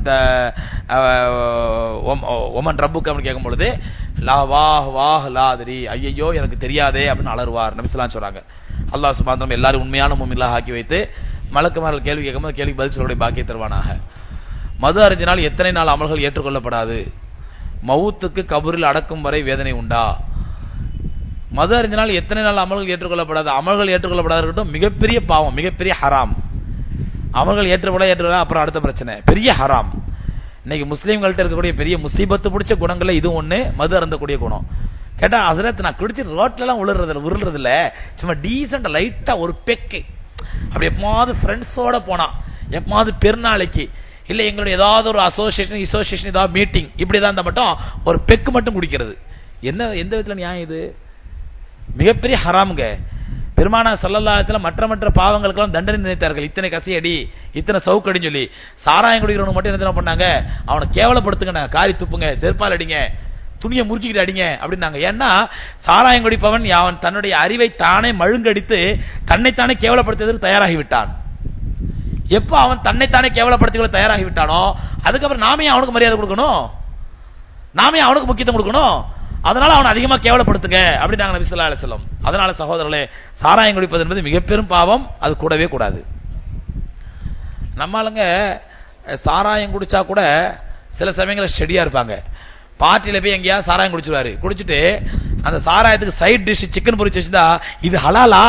ஒமன் ரப்புக்க அப்படின்னு கேட்கும் பொழுது லா வாஹ் வாஹ் லாதிரி, ஐயோ எனக்கு தெரியாதே அப்படின்னு அலறுவார். நபி ஸல்லல்லாஹு அலைஹி வஸல்லம் சொல்றாங்க. அல்லாஹ் சுப்ஹானஹு வ தஆலா எல்லாரும் உண்மையான முஃமின்களாக ஆக்கி வைத்து மலக்குமார்கள் கேள்வி கேட்கும்போது கேள்வி பதில் சொல்லக்கூடிய பாக்கியை தருவானாக. மது அருந்தினால் எத்தனை நாள் அமல்கள் ஏற்றுக்கொள்ளப்படாது? மவுத்துக்கு கபரில் அடக்கும் வரை வேதனை உண்டா? மது அருந்தினால் எத்தனை நாள் அமல்கள் ஏற்றுக்கொள்ளப்படாது? அமல்கள் ஏற்றுக்கொள்ளப்படாது இருக்கட்டும், மிகப்பெரிய பாவம், மிகப்பெரிய ஹராம். அமல்கள் ஏற்றுக்கொள்ள அப்புறம் அடுத்த பிரச்சனை பெரிய ஹராம். இன்னைக்கு முஸ்லீம்கள்ட்ட இருக்கக்கூடிய பெரிய முசீபத்து பிடிச்ச குணங்கள்ல இது ஒண்ணு, மது அருந்தக்கூடிய குணம். கேட்டா ஹஸரத் நான் குடிச்சு ரோட்ல எல்லாம் உருள்றது இல்ல, சும்மா டீசென்ட் லைட்டா ஒரு பெக்கு, அப்படி எப்பமாவது ஃப்ரெண்ட்ஸோட போனா, எப்பமாவது பெருநாளைக்கு, இல்ல எங்களுடைய ஏதாவது ஒரு அசோசியேஷன் ஏதாவது மீட்டிங் இப்படிதான் இருந்தா மட்டும் ஒரு பெக்கு மட்டும் குடிக்கிறது. என்ன எந்த விதத்துல நியாயம் இது? மிகப்பெரிய ஹராமுங்க. பெருமானார் ஸல்லல்லாஹு அலைஹி வஸல்லம் மற்ற பாவங்களுக்கெல்லாம் தண்டனை நினைத்தார்கள். இத்தனை கசியடி, இத்தனை சவுக்கடின்னு சொல்லி. சாராயம் குடிக்கிறவனுக்கு மட்டும் என்ன பண்ணாங்க? அவனை கேவலப்படுத்துங்க, காரி துப்புங்க, செருப்பால் அடிங்க, துணியை முறுக்கிட்டு அடிங்க அப்படின்னாங்க. ஏன்னா சாராயம் குடிப்பவன் அவன் தன்னுடைய அறிவை தானே மழுங்கடித்து தன்னைத்தானே கேவலப்படுத்துவதற்கு தயாராகி விட்டான். எப்ப அவன் தன்னைத்தானே கேவலப்படுத்திக் தயாராகி விட்டானோ அதுக்கப்புறம் நாமே அவனுக்கு மரியாதை கொடுக்கணும், நாமே அவனுக்கு முக்கியத்துவம் கொடுக்கணும். அதனால அவனை அதிகமா கேவலப்படுத்துங்க அப்படின்னாங்க நபி ஸல்லல்லாஹு அலைஹி வஸல்லம். அதனால சகோதரர்களே, சாராயம் குடிப்பது என்பது மிக பெரும் பாவம், அது கூடவே கூடாது. நம்மளுங்க சாராயம் குடிச்சா கூட சில சமயங்களில் ஸ்டெடியா இருப்பாங்க. பார்ட்டியில போய் எங்கேயா சாராயம் குடிச்சுவாரு, குடிச்சிட்டு அந்த சாராயத்துக்கு சைட் டிஷ் சிக்கன் பொரிச்சு வச்சிருந்தா இது ஹலாலா,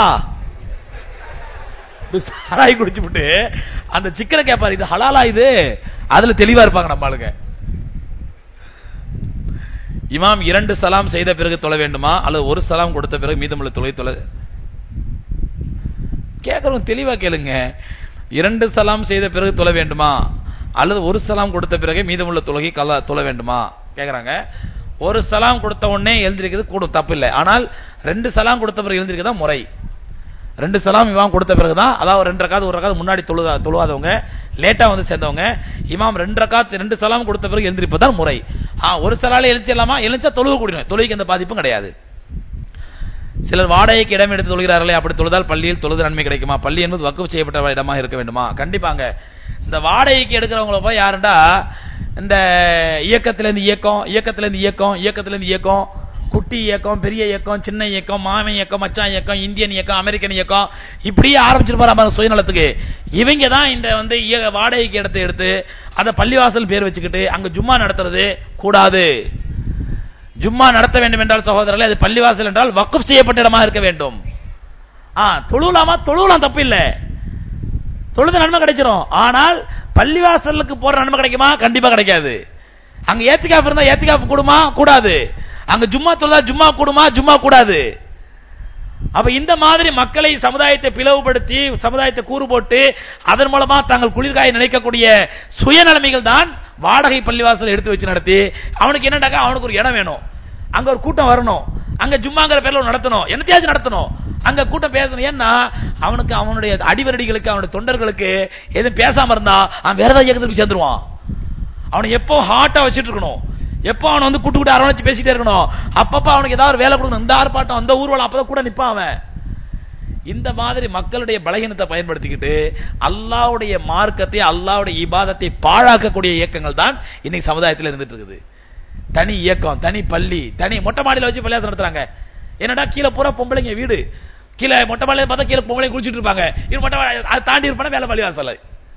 சாராயம் குடிச்சுட்டு அந்த சிக்கனை கேட்பாரு இது ஹலாலா, இது அதுல தெளிவா இருப்பாங்க நம்ம ஆளுங்க. இமாம் 2 சலாம் செய்த பிறகு தொழ வேண்டுமா அல்லது ஒரு சலாம் கொடுத்த பிறகு மீதமுள்ள தொலை கேட்கறவங்க தெளிவா கேளுங்க. 2 சலாம் செய்த பிறகு தொழ வேண்டுமா அல்லது ஒரு சலாம் கொடுத்த பிறகு மீதமுள்ள தொழுகை தொழ வேண்டுமா கேக்குறாங்க. ஒரு சலாம் கொடுத்த உடனே எழுந்திருக்கிறது கூடும், தப்பு இல்லை. ஆனால் 2 சலாம் கொடுத்த பிறகு எழுந்திருக்கதான் முறை. 2 சலாம் இமாம் கொடுத்த பிறகுதான், அதாவது 2 ரக்காத் 1 ரக்காத் முன்னாடி தொழுவாதவங்க, லேட்டா சேர்ந்தவங்க, இமாம் 2 ரக்காத் 2 சலாம் கொடுத்த பிறகு எழுந்திருப்பதான் முறை. ஒரு சலால எழுச்சிடலாமா? எழுச்சா தொழுவு கூடிடும், தொழுகைக்கு எந்த பாதிப்பும் கிடையாது. சிலர் வாடகைக்கு இடம் எடுத்து தொழுகிறார்களே, அப்படி தொழுதால் பள்ளியில் தொழுது நன்மை கிடைக்குமா? பள்ளி என்பது வக்ஃப் செய்யப்பட்ட இடமாக இருக்க வேண்டுமா? கண்டிப்பாங்க. இந்த வாடகைக்கு எடுக்கிறவங்கள போய் யாருண்டா இந்த இயக்கத்திலிருந்து இயக்கம், இயக்கத்திலிருந்து இயக்கம், இயக்கத்திலிருந்து இயக்கம், குட்டி இயக்கம், பெரிய இயக்கம், சின்ன இயக்கம், மாமன் இயக்கம், மச்சான் இயக்கம், இந்தியன் இயக்கம், அமெரிக்கன் இயக்கம், இப்படியே ஆரம்பிச்சிருப்பாரு சுயநலத்துக்கு. இவங்க தான் இந்த வந்து வாடகைக்கு எடுத்து அந்த பள்ளிவாசல் பேர் வச்சுக்கிட்டு அங்க ஜும்மா நடத்துறது கூடாது. ஜும்மா நடத்த வேண்டும் என்றால் சகோதரர்களே, அது பள்ளிவாசல் என்றால் வக்ஃப் செய்யப்பட்ட இடமா இருக்க வேண்டும். தொழுலாமா? தொழுலாம், தப்பு இல்ல, தொழுது நன்மை கிடைச்சிரும். ஆனால் பள்ளிவாசலுக்கு போற நன்மை கிடைக்குமா? கண்டிப்பா கிடைக்காது. அங்க ஏத்திகாஃப் இருந்தா ஏத்திகாஃப் கூடுமா? கூடாது. அங்க ஜும்மா தொழுதா ஜும்மா கூடுமா? ஜும்மா கூடாது. அப்ப இந்த மாதிரி மக்களை, சமுதாயத்தை பிளவுபடுத்தி, சமுதாயத்தை கூறு போட்டு அதன் மூலமா தாங்கள் குளிர்காய நினைக்கக்கூடிய சுயநலமைகள் தான் வாடகை பள்ளிவாசல் எடுத்து வச்சு நடத்தி, அவனுக்கு என்னடாக்கா, அவனுக்கு ஒரு இடம் வேணும், அங்க ஒரு கூட்டம் வரணும், அங்க ஜும்மாங்கிற பேர்ல நடத்தணும், என்னத்தையாச்சும் நடத்தணும், அங்க கூட்டம் பேசணும். ஏன்னா அவனுக்கு அவனுடைய அடிவரடிகளுக்கு, அவனுடைய தொண்டர்களுக்கு எதுவும் பேசாம இருந்தா அவன் வேற ஏதாவது இயக்கத்துக்கு சேர்ந்துருவான். அவனை எப்போ ஹாட்டா வச்சுட்டு இருக்கணும், எப்போ அவனை வந்து கூட்டு கூட்டு அரவணைச்சு பேசிட்டே இருக்கணும். அப்பப்ப அவனுக்கு ஏதாவது வேலை கொடுக்கணும், இந்த ஆர்ப்பாட்டம் அந்த ஊர்வலம், அப்பதான் கூட நிப்பான் அவன். இந்த மாதிரி மக்களுடைய பலகீனத்தை பயன்படுத்திக்கிட்டு அல்லாஹ்வுடைய மார்க்கத்தை, அல்லாஹ்வுடைய இபாதத்தை பாழாக்கக்கூடிய இயக்கங்கள் தான் இன்னைக்கு சமுதாயத்தில் இருந்துட்டு இருக்குது. தனி இயக்கம், தனி பள்ளி, தனி மொட்டை மாடியில வச்சு பள்ளியாசம் நடத்துறாங்க. என்னடா கீழே பூரா பொம்பளைங்க வீடு, கீழே மொட்டை மாடியில பார்த்தா கீழே பொம்பளைங்க குளிச்சுட்டு இருப்பாங்க, இது மொட்டை அதை தாண்டி இருப்பான வேலை பள்ளிவாசல்.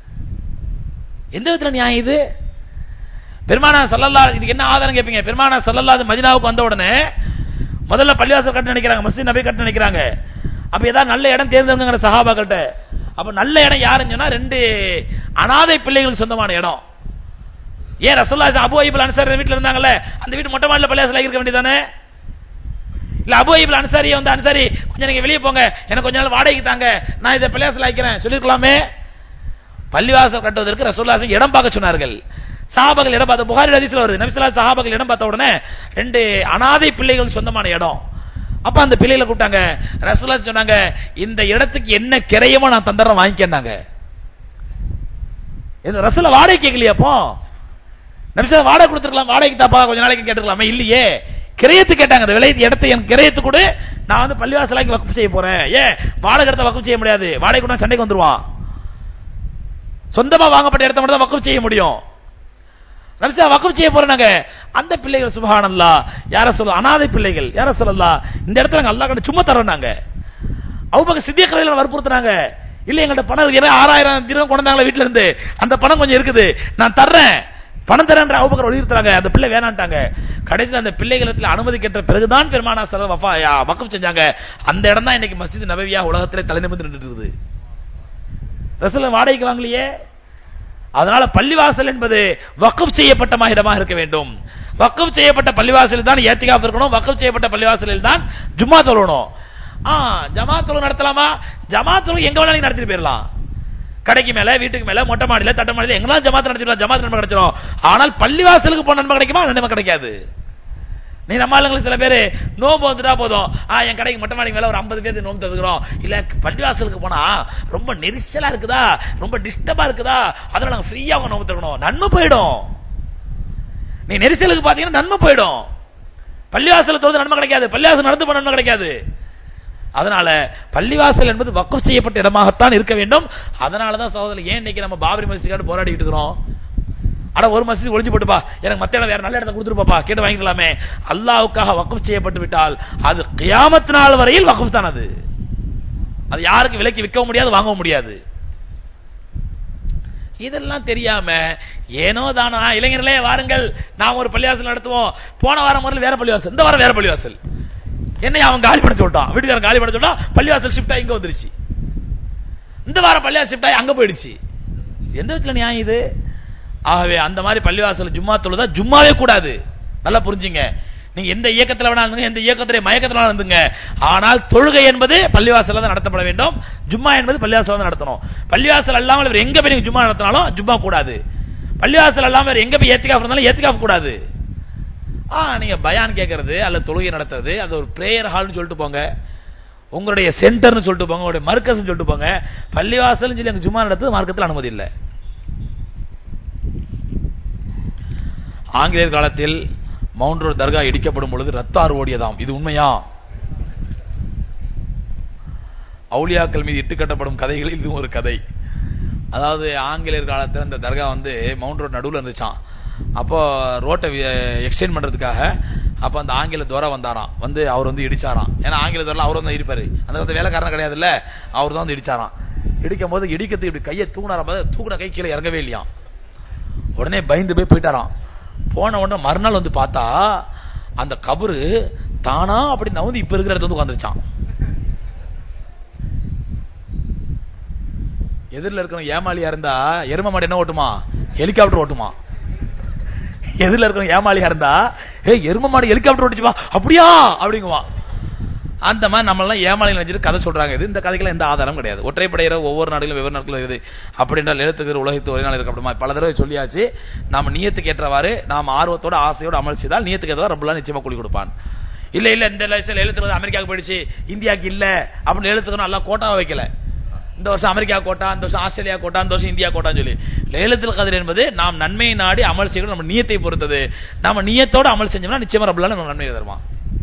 எந்த விதத்துல நியாயம் இது? பெருமானா ஸல்லல்லாஹு, இதுக்கு என்ன ஆதாரம் கேட்பீங்க? பெருமானா ஸல்லல்லாஹு மதீனாவுக்கு வந்த உடனே முதல்ல பள்ளிவாசல் கட்ட நினைக்கிறாங்க, மஸ்ஜித் நபி கட்ட நினைக்கிறாங்க. அப்ப ஏதாவது நல்ல இடம் தேர்ந்தெடுங்க சஹாபாக்கள்ட்ட. அப்ப நல்ல இடம் யாருன்னு சொன்னா 2 அனாதை பிள்ளைகளுக்கு சொந்தமான இடம். ஏன் ரசூலுல்லாஹி அபூ அய்யூப் அன்சாரி வீட்டுல இருந்தாங்கல்ல, அந்த வீட்டு மொட்டை மாடியில பள்ளிவாசல் இருக்க வேண்டியதானே? இல்ல அபூ அய்யூப் அன்சாரி வந்து, அன்சாரி கொஞ்சம் நீங்க வெளியே போங்க, எனக்கு கொஞ்ச நாள் வாடகைக்கு தாங்க, நான் இதை பள்ளிவாசல் ஆக்கிறேன் சொல்லிருக்கலாமே. பள்ளிவாசல் கட்டுவதற்கு ரசூலுல்லாஹி இடம் பார்க்க சொன்னார்கள். சஹாபாக்கள் இடம் பார்த்த, புகாரி ஹதீஸ்ல வருது, நபி ஸல்லல்லாஹு அலைஹி வஸல்லம் சஹாபாக்கள் இடம் பார்த்த உடனே 2 அனாதை பிள்ளைகளுக்கு சொந்தமான இடம். அப்ப அந்த பிள்ளைகளை கூப்பிட்டாங்க. ரசூலுல்லாஹி சொன்னாங்க, இந்த இடத்துக்கு என்ன கிரையமோ நான் தந்தறேன், வாங்கிக்கேன்னாங்க. இந்த ரசூலுல்லாஹி வாடகை கேட்கலையா? அப்போ நபி ஸல்லல்லாஹு வாடகை கொடுத்துருக்கலாம், வாடகைக்கு தாப்பா கொஞ்ச நாளைக்கு கேட்டுக்கலாமே, இல்லையே, கிரையத்து கேட்டாங்க. அந்த விலையத்து இடத்தை என் கிரையத்து கூட, நான் வந்து பள்ளிவாசலாக்கி வக்ஃப் செய்ய போறேன். ஏன் வாடகை இடத்த வக்ஃப் செய்ய முடியாது, வாடகை கூட சண்டைக்கு வந்துருவான். சொந்தமா வாங்கப்பட்ட இடத்த மட்டும் தான் வக்ஃப் செய்ய முடியும். நபி ஸல்லல்லாஹு வக்ஃப் செய்ய போறாங்க. அந்த பிள்ளைகள் சுப்ஹானல்லாஹ், யா ரசூலல்லாஹ், அனாதை பிள்ளைகள், யா ரசூலல்லாஹ் இந்த இடத்துல நாங்க அல்லாஹ் கிட்ட சும்மா தரோம்னாங்க. அபூபக்கர் சித்திக் ரலியல்லாஹு வற்புறுத்துனாங்க, இல்ல எங்கள்ட்ட பணம் 6000 திரகம் கொண்டாங்களே வீட்ல இருந்து, அந்த பணம் கொஞ்சம் இருக்குது, நான் தர்றேன், பணம் தரேன்ற அபூபக்கர் வலியுறுத்துறாங்க. அந்த பிள்ளை வேணான்ட்டாங்க. கடைசியில் அந்த பிள்ளைகளுக்கு அனுமதி கேட்ட பிறகுதான் பெருமானா ஸல்லல்லாஹு வக்ஃப் செஞ்சாங்க. அந்த இடம் தான் இன்னைக்கு மஸ்ஜித் நபவியா உலகத்திலே தலைநிமிர்ந்து நின்றுட்டு இருக்குது. ரசூலுல்லாஹ் வாடகைக்கு வாங்கலையே. அதனால பள்ளிவாசல் என்பது வக்ஃப் செய்யப்பட்ட இடமாக இருக்க வேண்டும். வக்ஃப் செய்யப்பட்ட பள்ளிவாசலில் தான் ஏத்திகாஃப் இருக்கணும். வக்ஃப் செய்யப்பட்ட பள்ளிவாசலில் தான் ஜும்மா தொழணும். ஜமாத் தொழு நடத்தலாமா? ஜமாத் தொழு எங்க வேணாலும் நடத்திட்டு போயிடலாம். கடைக்கு மேல, வீட்டுக்கு மேல, மொட்டை மாடியில, தட்டை மாடியில எங்கெல்லாம் ஜமாத் நடத்திடலாம், ஜமாத் நன்மை கிடைச்சிடும். ஆனால் பள்ளிவாசலுக்கு போன நன்மை கிடைக்குமா? நன்மை கிடைக்காது. நீ நம்ம ஆளுங்களுக்கு சில பேரு நோம்பு வந்துட்டா போதும், என் கடைக்கு மொட்டை மாடிக்கு மேல ஒரு 50 பேருக்கு நோம்பு தந்துக்கிறோம், இல்ல பள்ளிவாசலுக்கு போனா ரொம்ப நெரிசலா இருக்குதா, ரொம்ப டிஸ்டர்பா இருக்குதா, அதனால நாங்க ஃப்ரீயா நோம்பு தரணும், நன்மை போயிடும். நீ நெரிசலுக்கு பாத்தீங்கன்னா நன்மை போயிடும். பள்ளிவாசல தொழுது நன்மை கிடைக்காது, பள்ளிவாசல் நடந்து போன நன்மை கிடைக்காது. அதனால பள்ளிவாசல் என்பது வக்ஃப் செய்யப்பட்ட இடமாகத்தான் இருக்க வேண்டும். அதனாலதான் சகோதரர், ஏன் இன்னைக்கு நம்ம பாபரி மஸ்ஜிதுக்காக போராடிட்டு இருக்கிறோம்? ஆனா ஒரு மஸ்ஜித் ஒளிஞ்சு போட்டுப்பா, எனக்கு மத்த இடம் வேற நல்ல இடத்தை கொடுத்துருப்பாப்பா, கேட்டு வாங்கிக்கலாமே. அல்லாஹ்வுக்காக வக்ஃப் செய்யப்பட்டு விட்டால் அது கியாமத் நாள் வரையில் வக்ஃப் தான். அது யாருக்கு விலைக்கு விற்கவும் முடியாது, வாங்கவும் முடியாது. இதெல்லாம் தெரியாம ஏனோ தானா இளைஞர்களே வாருங்கள் நாம் ஒரு பள்ளிவாசல் நடத்துவோம், போன வாரம் முதல்ல வேற பள்ளிவாசல், இந்த வாரம் வேற பள்ளிவாசல், என்ன அவன் காலி பண்ண சொல்லிட்டான், வீட்டுக்காரன் காலி பண்ண சொல்லிட்டான், பள்ளிவாசல் ஷிஃப்ட் ஆகி இங்க வந்துருச்சு, இந்த வாரம் பள்ளிவாசல் ஷிஃப்ட் ஆகி அங்க போயிடுச்சு. எந்த விதத்துல நியாயம் இது? ஆகவே அந்த மாதிரி பள்ளிவாசல் ஜும்மா தொழுதா ஜும்மாவே கூடாது. நல்லா புரிஞ்சுங்க. நீங்க எந்த இயக்கத்துல வேணா இருந்துங்க, எந்த இயக்கத்திலே மயக்கத்துல வேணா இருந்துங்க, ஆனால் தொழுகை என்பது பள்ளிவாசல்ல தான் நடத்தப்பட வேண்டும். ஜும்மா என்பது பள்ளிவாசல்ல தான் நடத்தணும். பள்ளிவாசல் அல்லாமல் வேற எங்க போய் நீங்க ஜும்மா நடத்தினாலும் ஜும்மா கூடாது. பள்ளிவாசல் அல்லாமல் வேற எங்க போய் ஏத்திகாஃப் இருந்தாலும் ஏத்திகாஃப் கூடாது. நீங்க பயான் கேட்கறது அல்ல தொழுகை நடத்துறது, அது ஒரு பிரேயர் ஹால்னு சொல்லிட்டு போங்க, உங்களுடைய சென்டர்னு சொல்லிட்டு போங்க, உங்களுடைய மர்கஸ் சொல்லிட்டு போங்க. பள்ளிவாசல் சொல்லி அங்க ஜும்மா நடத்துறது மார்க்கத்தில் அனுமதி இல்லை. ஆங்கிலேயர் காலத்தில் மவுண்ட் ரோட் தர்கா இடிக்கப்படும் பொழுது ரத்தாறு ஓடியதாம். இது உண்மையா? அவுலியாக்கள் மீது இட்டு கட்டப்படும் கதைகளில் இது ஒரு கதை. அதாவது ஆங்கிலேயர் காலத்துல இந்த தர்கா வந்து மவுண்ட் ரோட் நடுவுல இருந்துச்சான். அப்போ ரோட்டை எக்ஸ்டெண்ட் பண்றதுக்காக அப்ப அந்த ஆங்கில துரை வந்தாராம். வந்து அவர் வந்து இடிச்சாராம். ஏன்னா ஆங்கில துரை அவர் வந்து இருப்பாரு, அந்த காலத்துல வேலைக்காரன் கிடையாதுல்ல, அவர் தான் வந்து இடிச்சாராம். இடிக்கும் போது இடிக்கிறதுக்கு இப்படி கையை தூக்குனாராம். தூக்குன கை கீழே இறங்கவே இல்லையாம். உடனே பயந்து போயிட்டாராம். போன உடனே மறுநாள் வந்து பார்த்தா அந்த கபரு தானா அப்படி நவுந்து இப்ப இருக்கிற இடத்துல வந்து உட்காந்துருச்சான். எதிரில் இருக்கிற ஏமாளியா இருந்தா எரும மாடு என்ன ஓட்டுமா? ஹெலிகாப்டர் ஓட்டுமா? எதிரில் இருக்கிற ஏமாளியா இருந்தா எரும மாடு ஹெலிகாப்டர் ஓட்டுச்சுமா, அப்படியா அப்படிங்குவா. அந்த மாதிரி நம்ம எல்லாம் ஏமாளி நினைச்சிட்டு கதை சொல்றாங்க. இது இந்த கதைகள் எந்த ஆதாரம் கிடையாது. ஒற்றைப்படையிற ஒவ்வொரு நாடுகளும் வெவ்வேறு நாட்களும் இருக்குது. அப்படி என்றால் எழுத்துக்கிற உலகத்து ஒரே நாள் இருக்க பல தடவை சொல்லியாச்சு. நாம நியத்துக்கு ஏற்றவாறு நாம் ஆர்வத்தோட ஆசையோட அமல் செய்தால் நியத்துக்கு ஏற்றவாறு ரப்பல்லாஹ் நிச்சயமா கூலி கொடுப்பான். இல்ல இல்ல இந்த எழுத்துக்கிறது அமெரிக்காவுக்கு போயிடுச்சு, இந்தியாவுக்கு இல்ல அப்படின்னு எழுத்துக்கணும். நல்லா கோட்டாவை வைக்கல. இந்த வருஷம் அமெரிக்கா கோட்டா, இந்த வருஷம் ஆஸ்திரேலியா கோட்டா, இந்த வருஷம் இந்தியா கோட்டான்னு சொல்லி. லைலத்துல் கத்ர் என்பது நாம் நன்மையை நாடி அமல் செய்யணும். நம்ம நியத்தை பொறுத்தது. நாம நியத்தோட அமல் செஞ்சோம்னா நிச்சயமா ரப்பல்லாஹ் நம்ம நன்மையை தருவான்.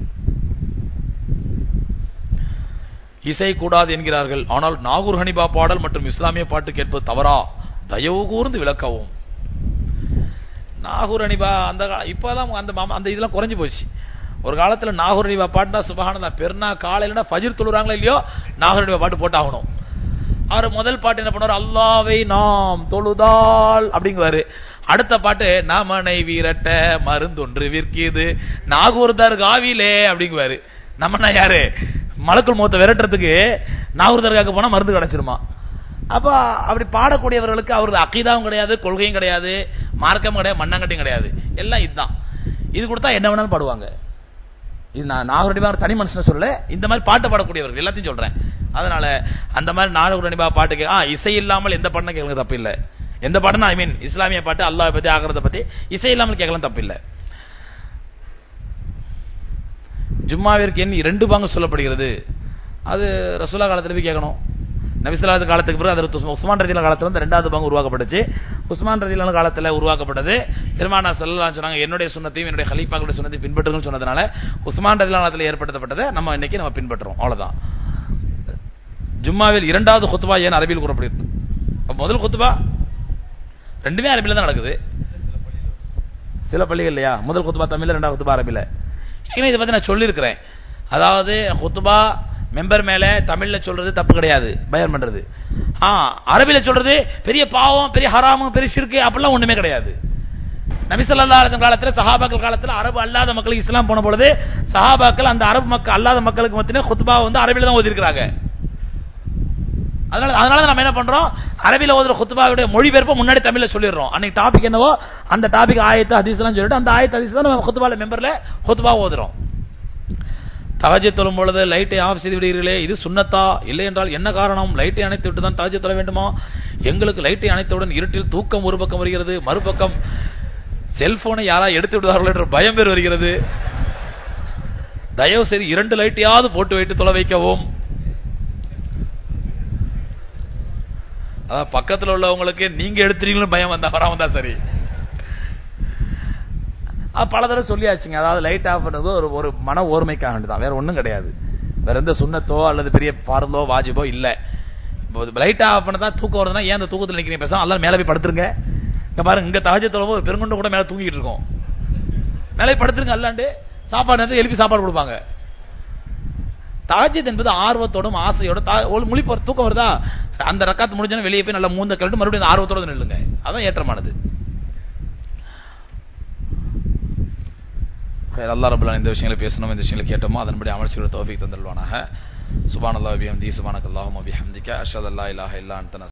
இசை கூடாது என்கிறார்கள். ஆனால் நாகூர் ஹனிபா பாடல் மற்றும் இஸ்லாமிய பாட்டு கேட்பது தவறா? தயவு கூர்ந்து விளக்கவும். நாகூர் ஹனிபா அந்த இப்பதான் அந்த இதெல்லாம் குறைஞ்சு போச்சு. ஒரு காலத்துல நாகூர் ஹனிபா பாட்டுனா சுபஹானல்லாஹ், பெருநா காலையில ஃபஜ்ர் தொழுறாங்களோ இல்லையோ நாகூர் ஹனிபா பாட்டு போட்டாகணும். அவர் முதல் பாட்டு என்ன பண்ணுவார்? அல்லாஹ்வை நாம் தொழுதால் அப்படிங்குவாரு. அடுத்த பாட்டு நமனை வீரட்ட மருந்தொன்று விற்கிது நாகூர் தர்காவிலே அப்படிங்குவாரு. நம்மனா யாரு? மலக்குள் மௌத்தை விரட்டுறதுக்கு நாகூர் தர்காவுக்கு போனா மருந்து கிடைச்சிருமா? அப்ப அப்படி பாடக்கூடியவர்களுக்கு அவரது அகீதாவும் கிடையாது, கொள்கையும் கிடையாது, மார்க்கம் கிடையாது, மண்ணாங்கட்டியும் கிடையாது. எல்லாம் இதுதான். இது கொடுத்தா என்ன வேணாலும் பாடுவாங்க. இது நான் நாகூர் ஹனிபா தனி மனுஷன் சொல்ல, இந்த மாதிரி பாட்டு பாடக்கூடியவர்கள் எல்லாத்தையும் சொல்றேன். அதனால அந்த மாதிரி நாகூர் ஹனிபா பாட்டுக்கு இசை இல்லாமல் எந்த பாட்டுனா கேட்கலாம் தப்பு இல்லை. எந்த பாட்டுனா ஐ மீன் இஸ்லாமிய பாட்டு, அல்லாஹ் பத்தி ஆகிறத பத்தி இசை இல்லாமல் கேட்கலாம் தப்பு இல்லை. ஜும்மாவிற்கு எண் 2 பாங்கு சொல்லப்படுகிறது. அது ரசூலா காலத்துல போய் கேட்கணும். நபி ஸல்லல்லாஹு அலைஹி காலத்துக்கு பிறகு அது உஸ்மான் ரலியல்லாஹு காலத்துல வந்து 2வது பாங்கு உருவாக்கப்பட்டுச்சு. உஸ்மான் ரலியல்லாஹு காலத்துல உருவாக்கப்பட்டது. பெருமானார் ஸல்லல்லாஹு அலைஹி சொன்னாங்க, என்னுடைய சுன்னத்தையும் என்னுடைய கலீஃபாக்களுடைய சுன்னத்தையும் பின்பற்றுங்கன்னு சொன்னதுனால உஸ்மான் ரலியல்லாஹு காலத்துல ஏற்படுத்தப்பட்டதை நம்ம இன்னைக்கு நம்ம பின்பற்றுறோம். அவ்வளவுதான். ஜும்மாவில் 2வது குத்பா ஏன் அரபியில் கூறப்படுகிறது? முதல் குத்பா ரெண்டுமே அரபியில தான் நடக்குது. சில பள்ளிகள் இல்லையா? முதல் குத்பா தமிழ்ல, 2வது குத்பா அரபியில. இதை பத்தி நான் சொல்லி இருக்கிறேன். அதாவது குத்பா மெம்பர் மேல தமிழ்ல சொல்றது தப்பு கிடையாது, பயான் பண்றது. அரபில சொல்றது பெரிய பாவம், பெரிய ஹராமும், பெரிய ஷிர்க் அப்படிலாம் ஒண்ணுமே கிடையாது. நபி ஸல்லல்லாஹு அலைஹி வஸல்லம் காலத்துல, சஹாபாக்கள் காலத்துல அரபு அல்லாத மக்களுக்கு இஸ்லாம் போன பொழுது சஹாபாக்கள் அந்த அரபு மக்கள் அல்லாத மக்களுக்கு மத்தியில குத்பா வந்து அரபில தான் ஓதி இருக்காங்க. அதனால நம்ம என்ன பண்றோம்? அரபில ஓதுற குத்பாவுடைய மொழிபெயர்ப்பை முன்னாடி தமிழ்ல சொல்லிடுறோம். அன்னைக்கு டாபிக் என்னவோ அந்த டாபிக் ஆயத்து ஹதீஸ் எல்லாம் சொல்லிட்டு அந்த ஆயத்து ஹதீஸ் தான் நம்ம குத்பால மெம்பர்ல குத்பா ஓதுறோம். தஹஜ்ஜுத் தொழும் பொழுது லைட்டை ஆஃப் செய்து விடுகிறீர்களே, இது சுன்னத்தா? இல்லை என்றால் என்ன காரணம்? லைட்டை அணைத்து விட்டு தான் தஹஜ்ஜுத் தொழ வேண்டுமா? எங்களுக்கு லைட்டை அணைத்தவுடன் இருட்டில் தூக்கம் ஒரு பக்கம் வருகிறது, மறுபக்கம் செல்போனை யாரா எடுத்து விடுவார்கள் என்ற பயம் பேர் வருகிறது. தயவு செய்து 2 லைட்டையாவது போட்டு வைத்து தொலை வைக்கவும். அதான் பக்கத்தில் உள்ளவங்களுக்கு நீங்க எடுத்துறீங்களும் பயம் வராம தான் சரி. பல தடவை சொல்லியாச்சுங்க. அதாவது லைட் ஆஃப் பண்ணது ஒரு மன ஓர்மைக்காக வேண்டிதான், வேற ஒண்ணும் கிடையாது. வேற எந்த சுன்னத்தோ அல்லது பெரிய ஃபார்தோ வாஜிபோ இல்ல. லைட் ஆஃப் பண்ணதா தூக்கம் வருதுன்னா ஏன் அந்த தூக்கத்தில் நிக்கிறீங்க? பேசாம எல்லாரும் மேல போய் படுத்துருங்க. இங்க பாருங்க, இங்க தஹஜ்ஜுத் தொழும்போது ஒரு பெருங்குண்டு கூட மேல தூங்கிட்டு இருக்கோம். மேலே படுத்துருங்க. அல்லாண்டு சாப்பாடு நேரத்தில் எழுப்பி சாப்பாடு கொடுப்பாங்க. தஹஜ்ஜுத் என்பது ஆர்வத்தோடும் ஆசையோட முழிப்பு தூக்கம் வருதா, அந்த ரக்காத் முடிஞ்சோன்னு வெளியே போய் நல்லா மூந்த கழட்டு மறுபடியும் ஆர்வத்தோட நில்லுங்க. அதான் ஏற்றமானது. அல்லாஹ் ரப்பல் ஆலமீன் இந்த விஷயங்களை பேசணும், இந்த விஷயங்களை கேட்டோமோ அதன்படி அமல் செய்ய தௌஃபீக் தந்தல்வானாக. சுப்ஹானல்லாஹி வ பிஹம்திஹி சுப்ஹானக்கல்லாஹும்ம வ பிஹம்திக அஷ்ஹது அல்லா இலாஹா இல்லா அன்த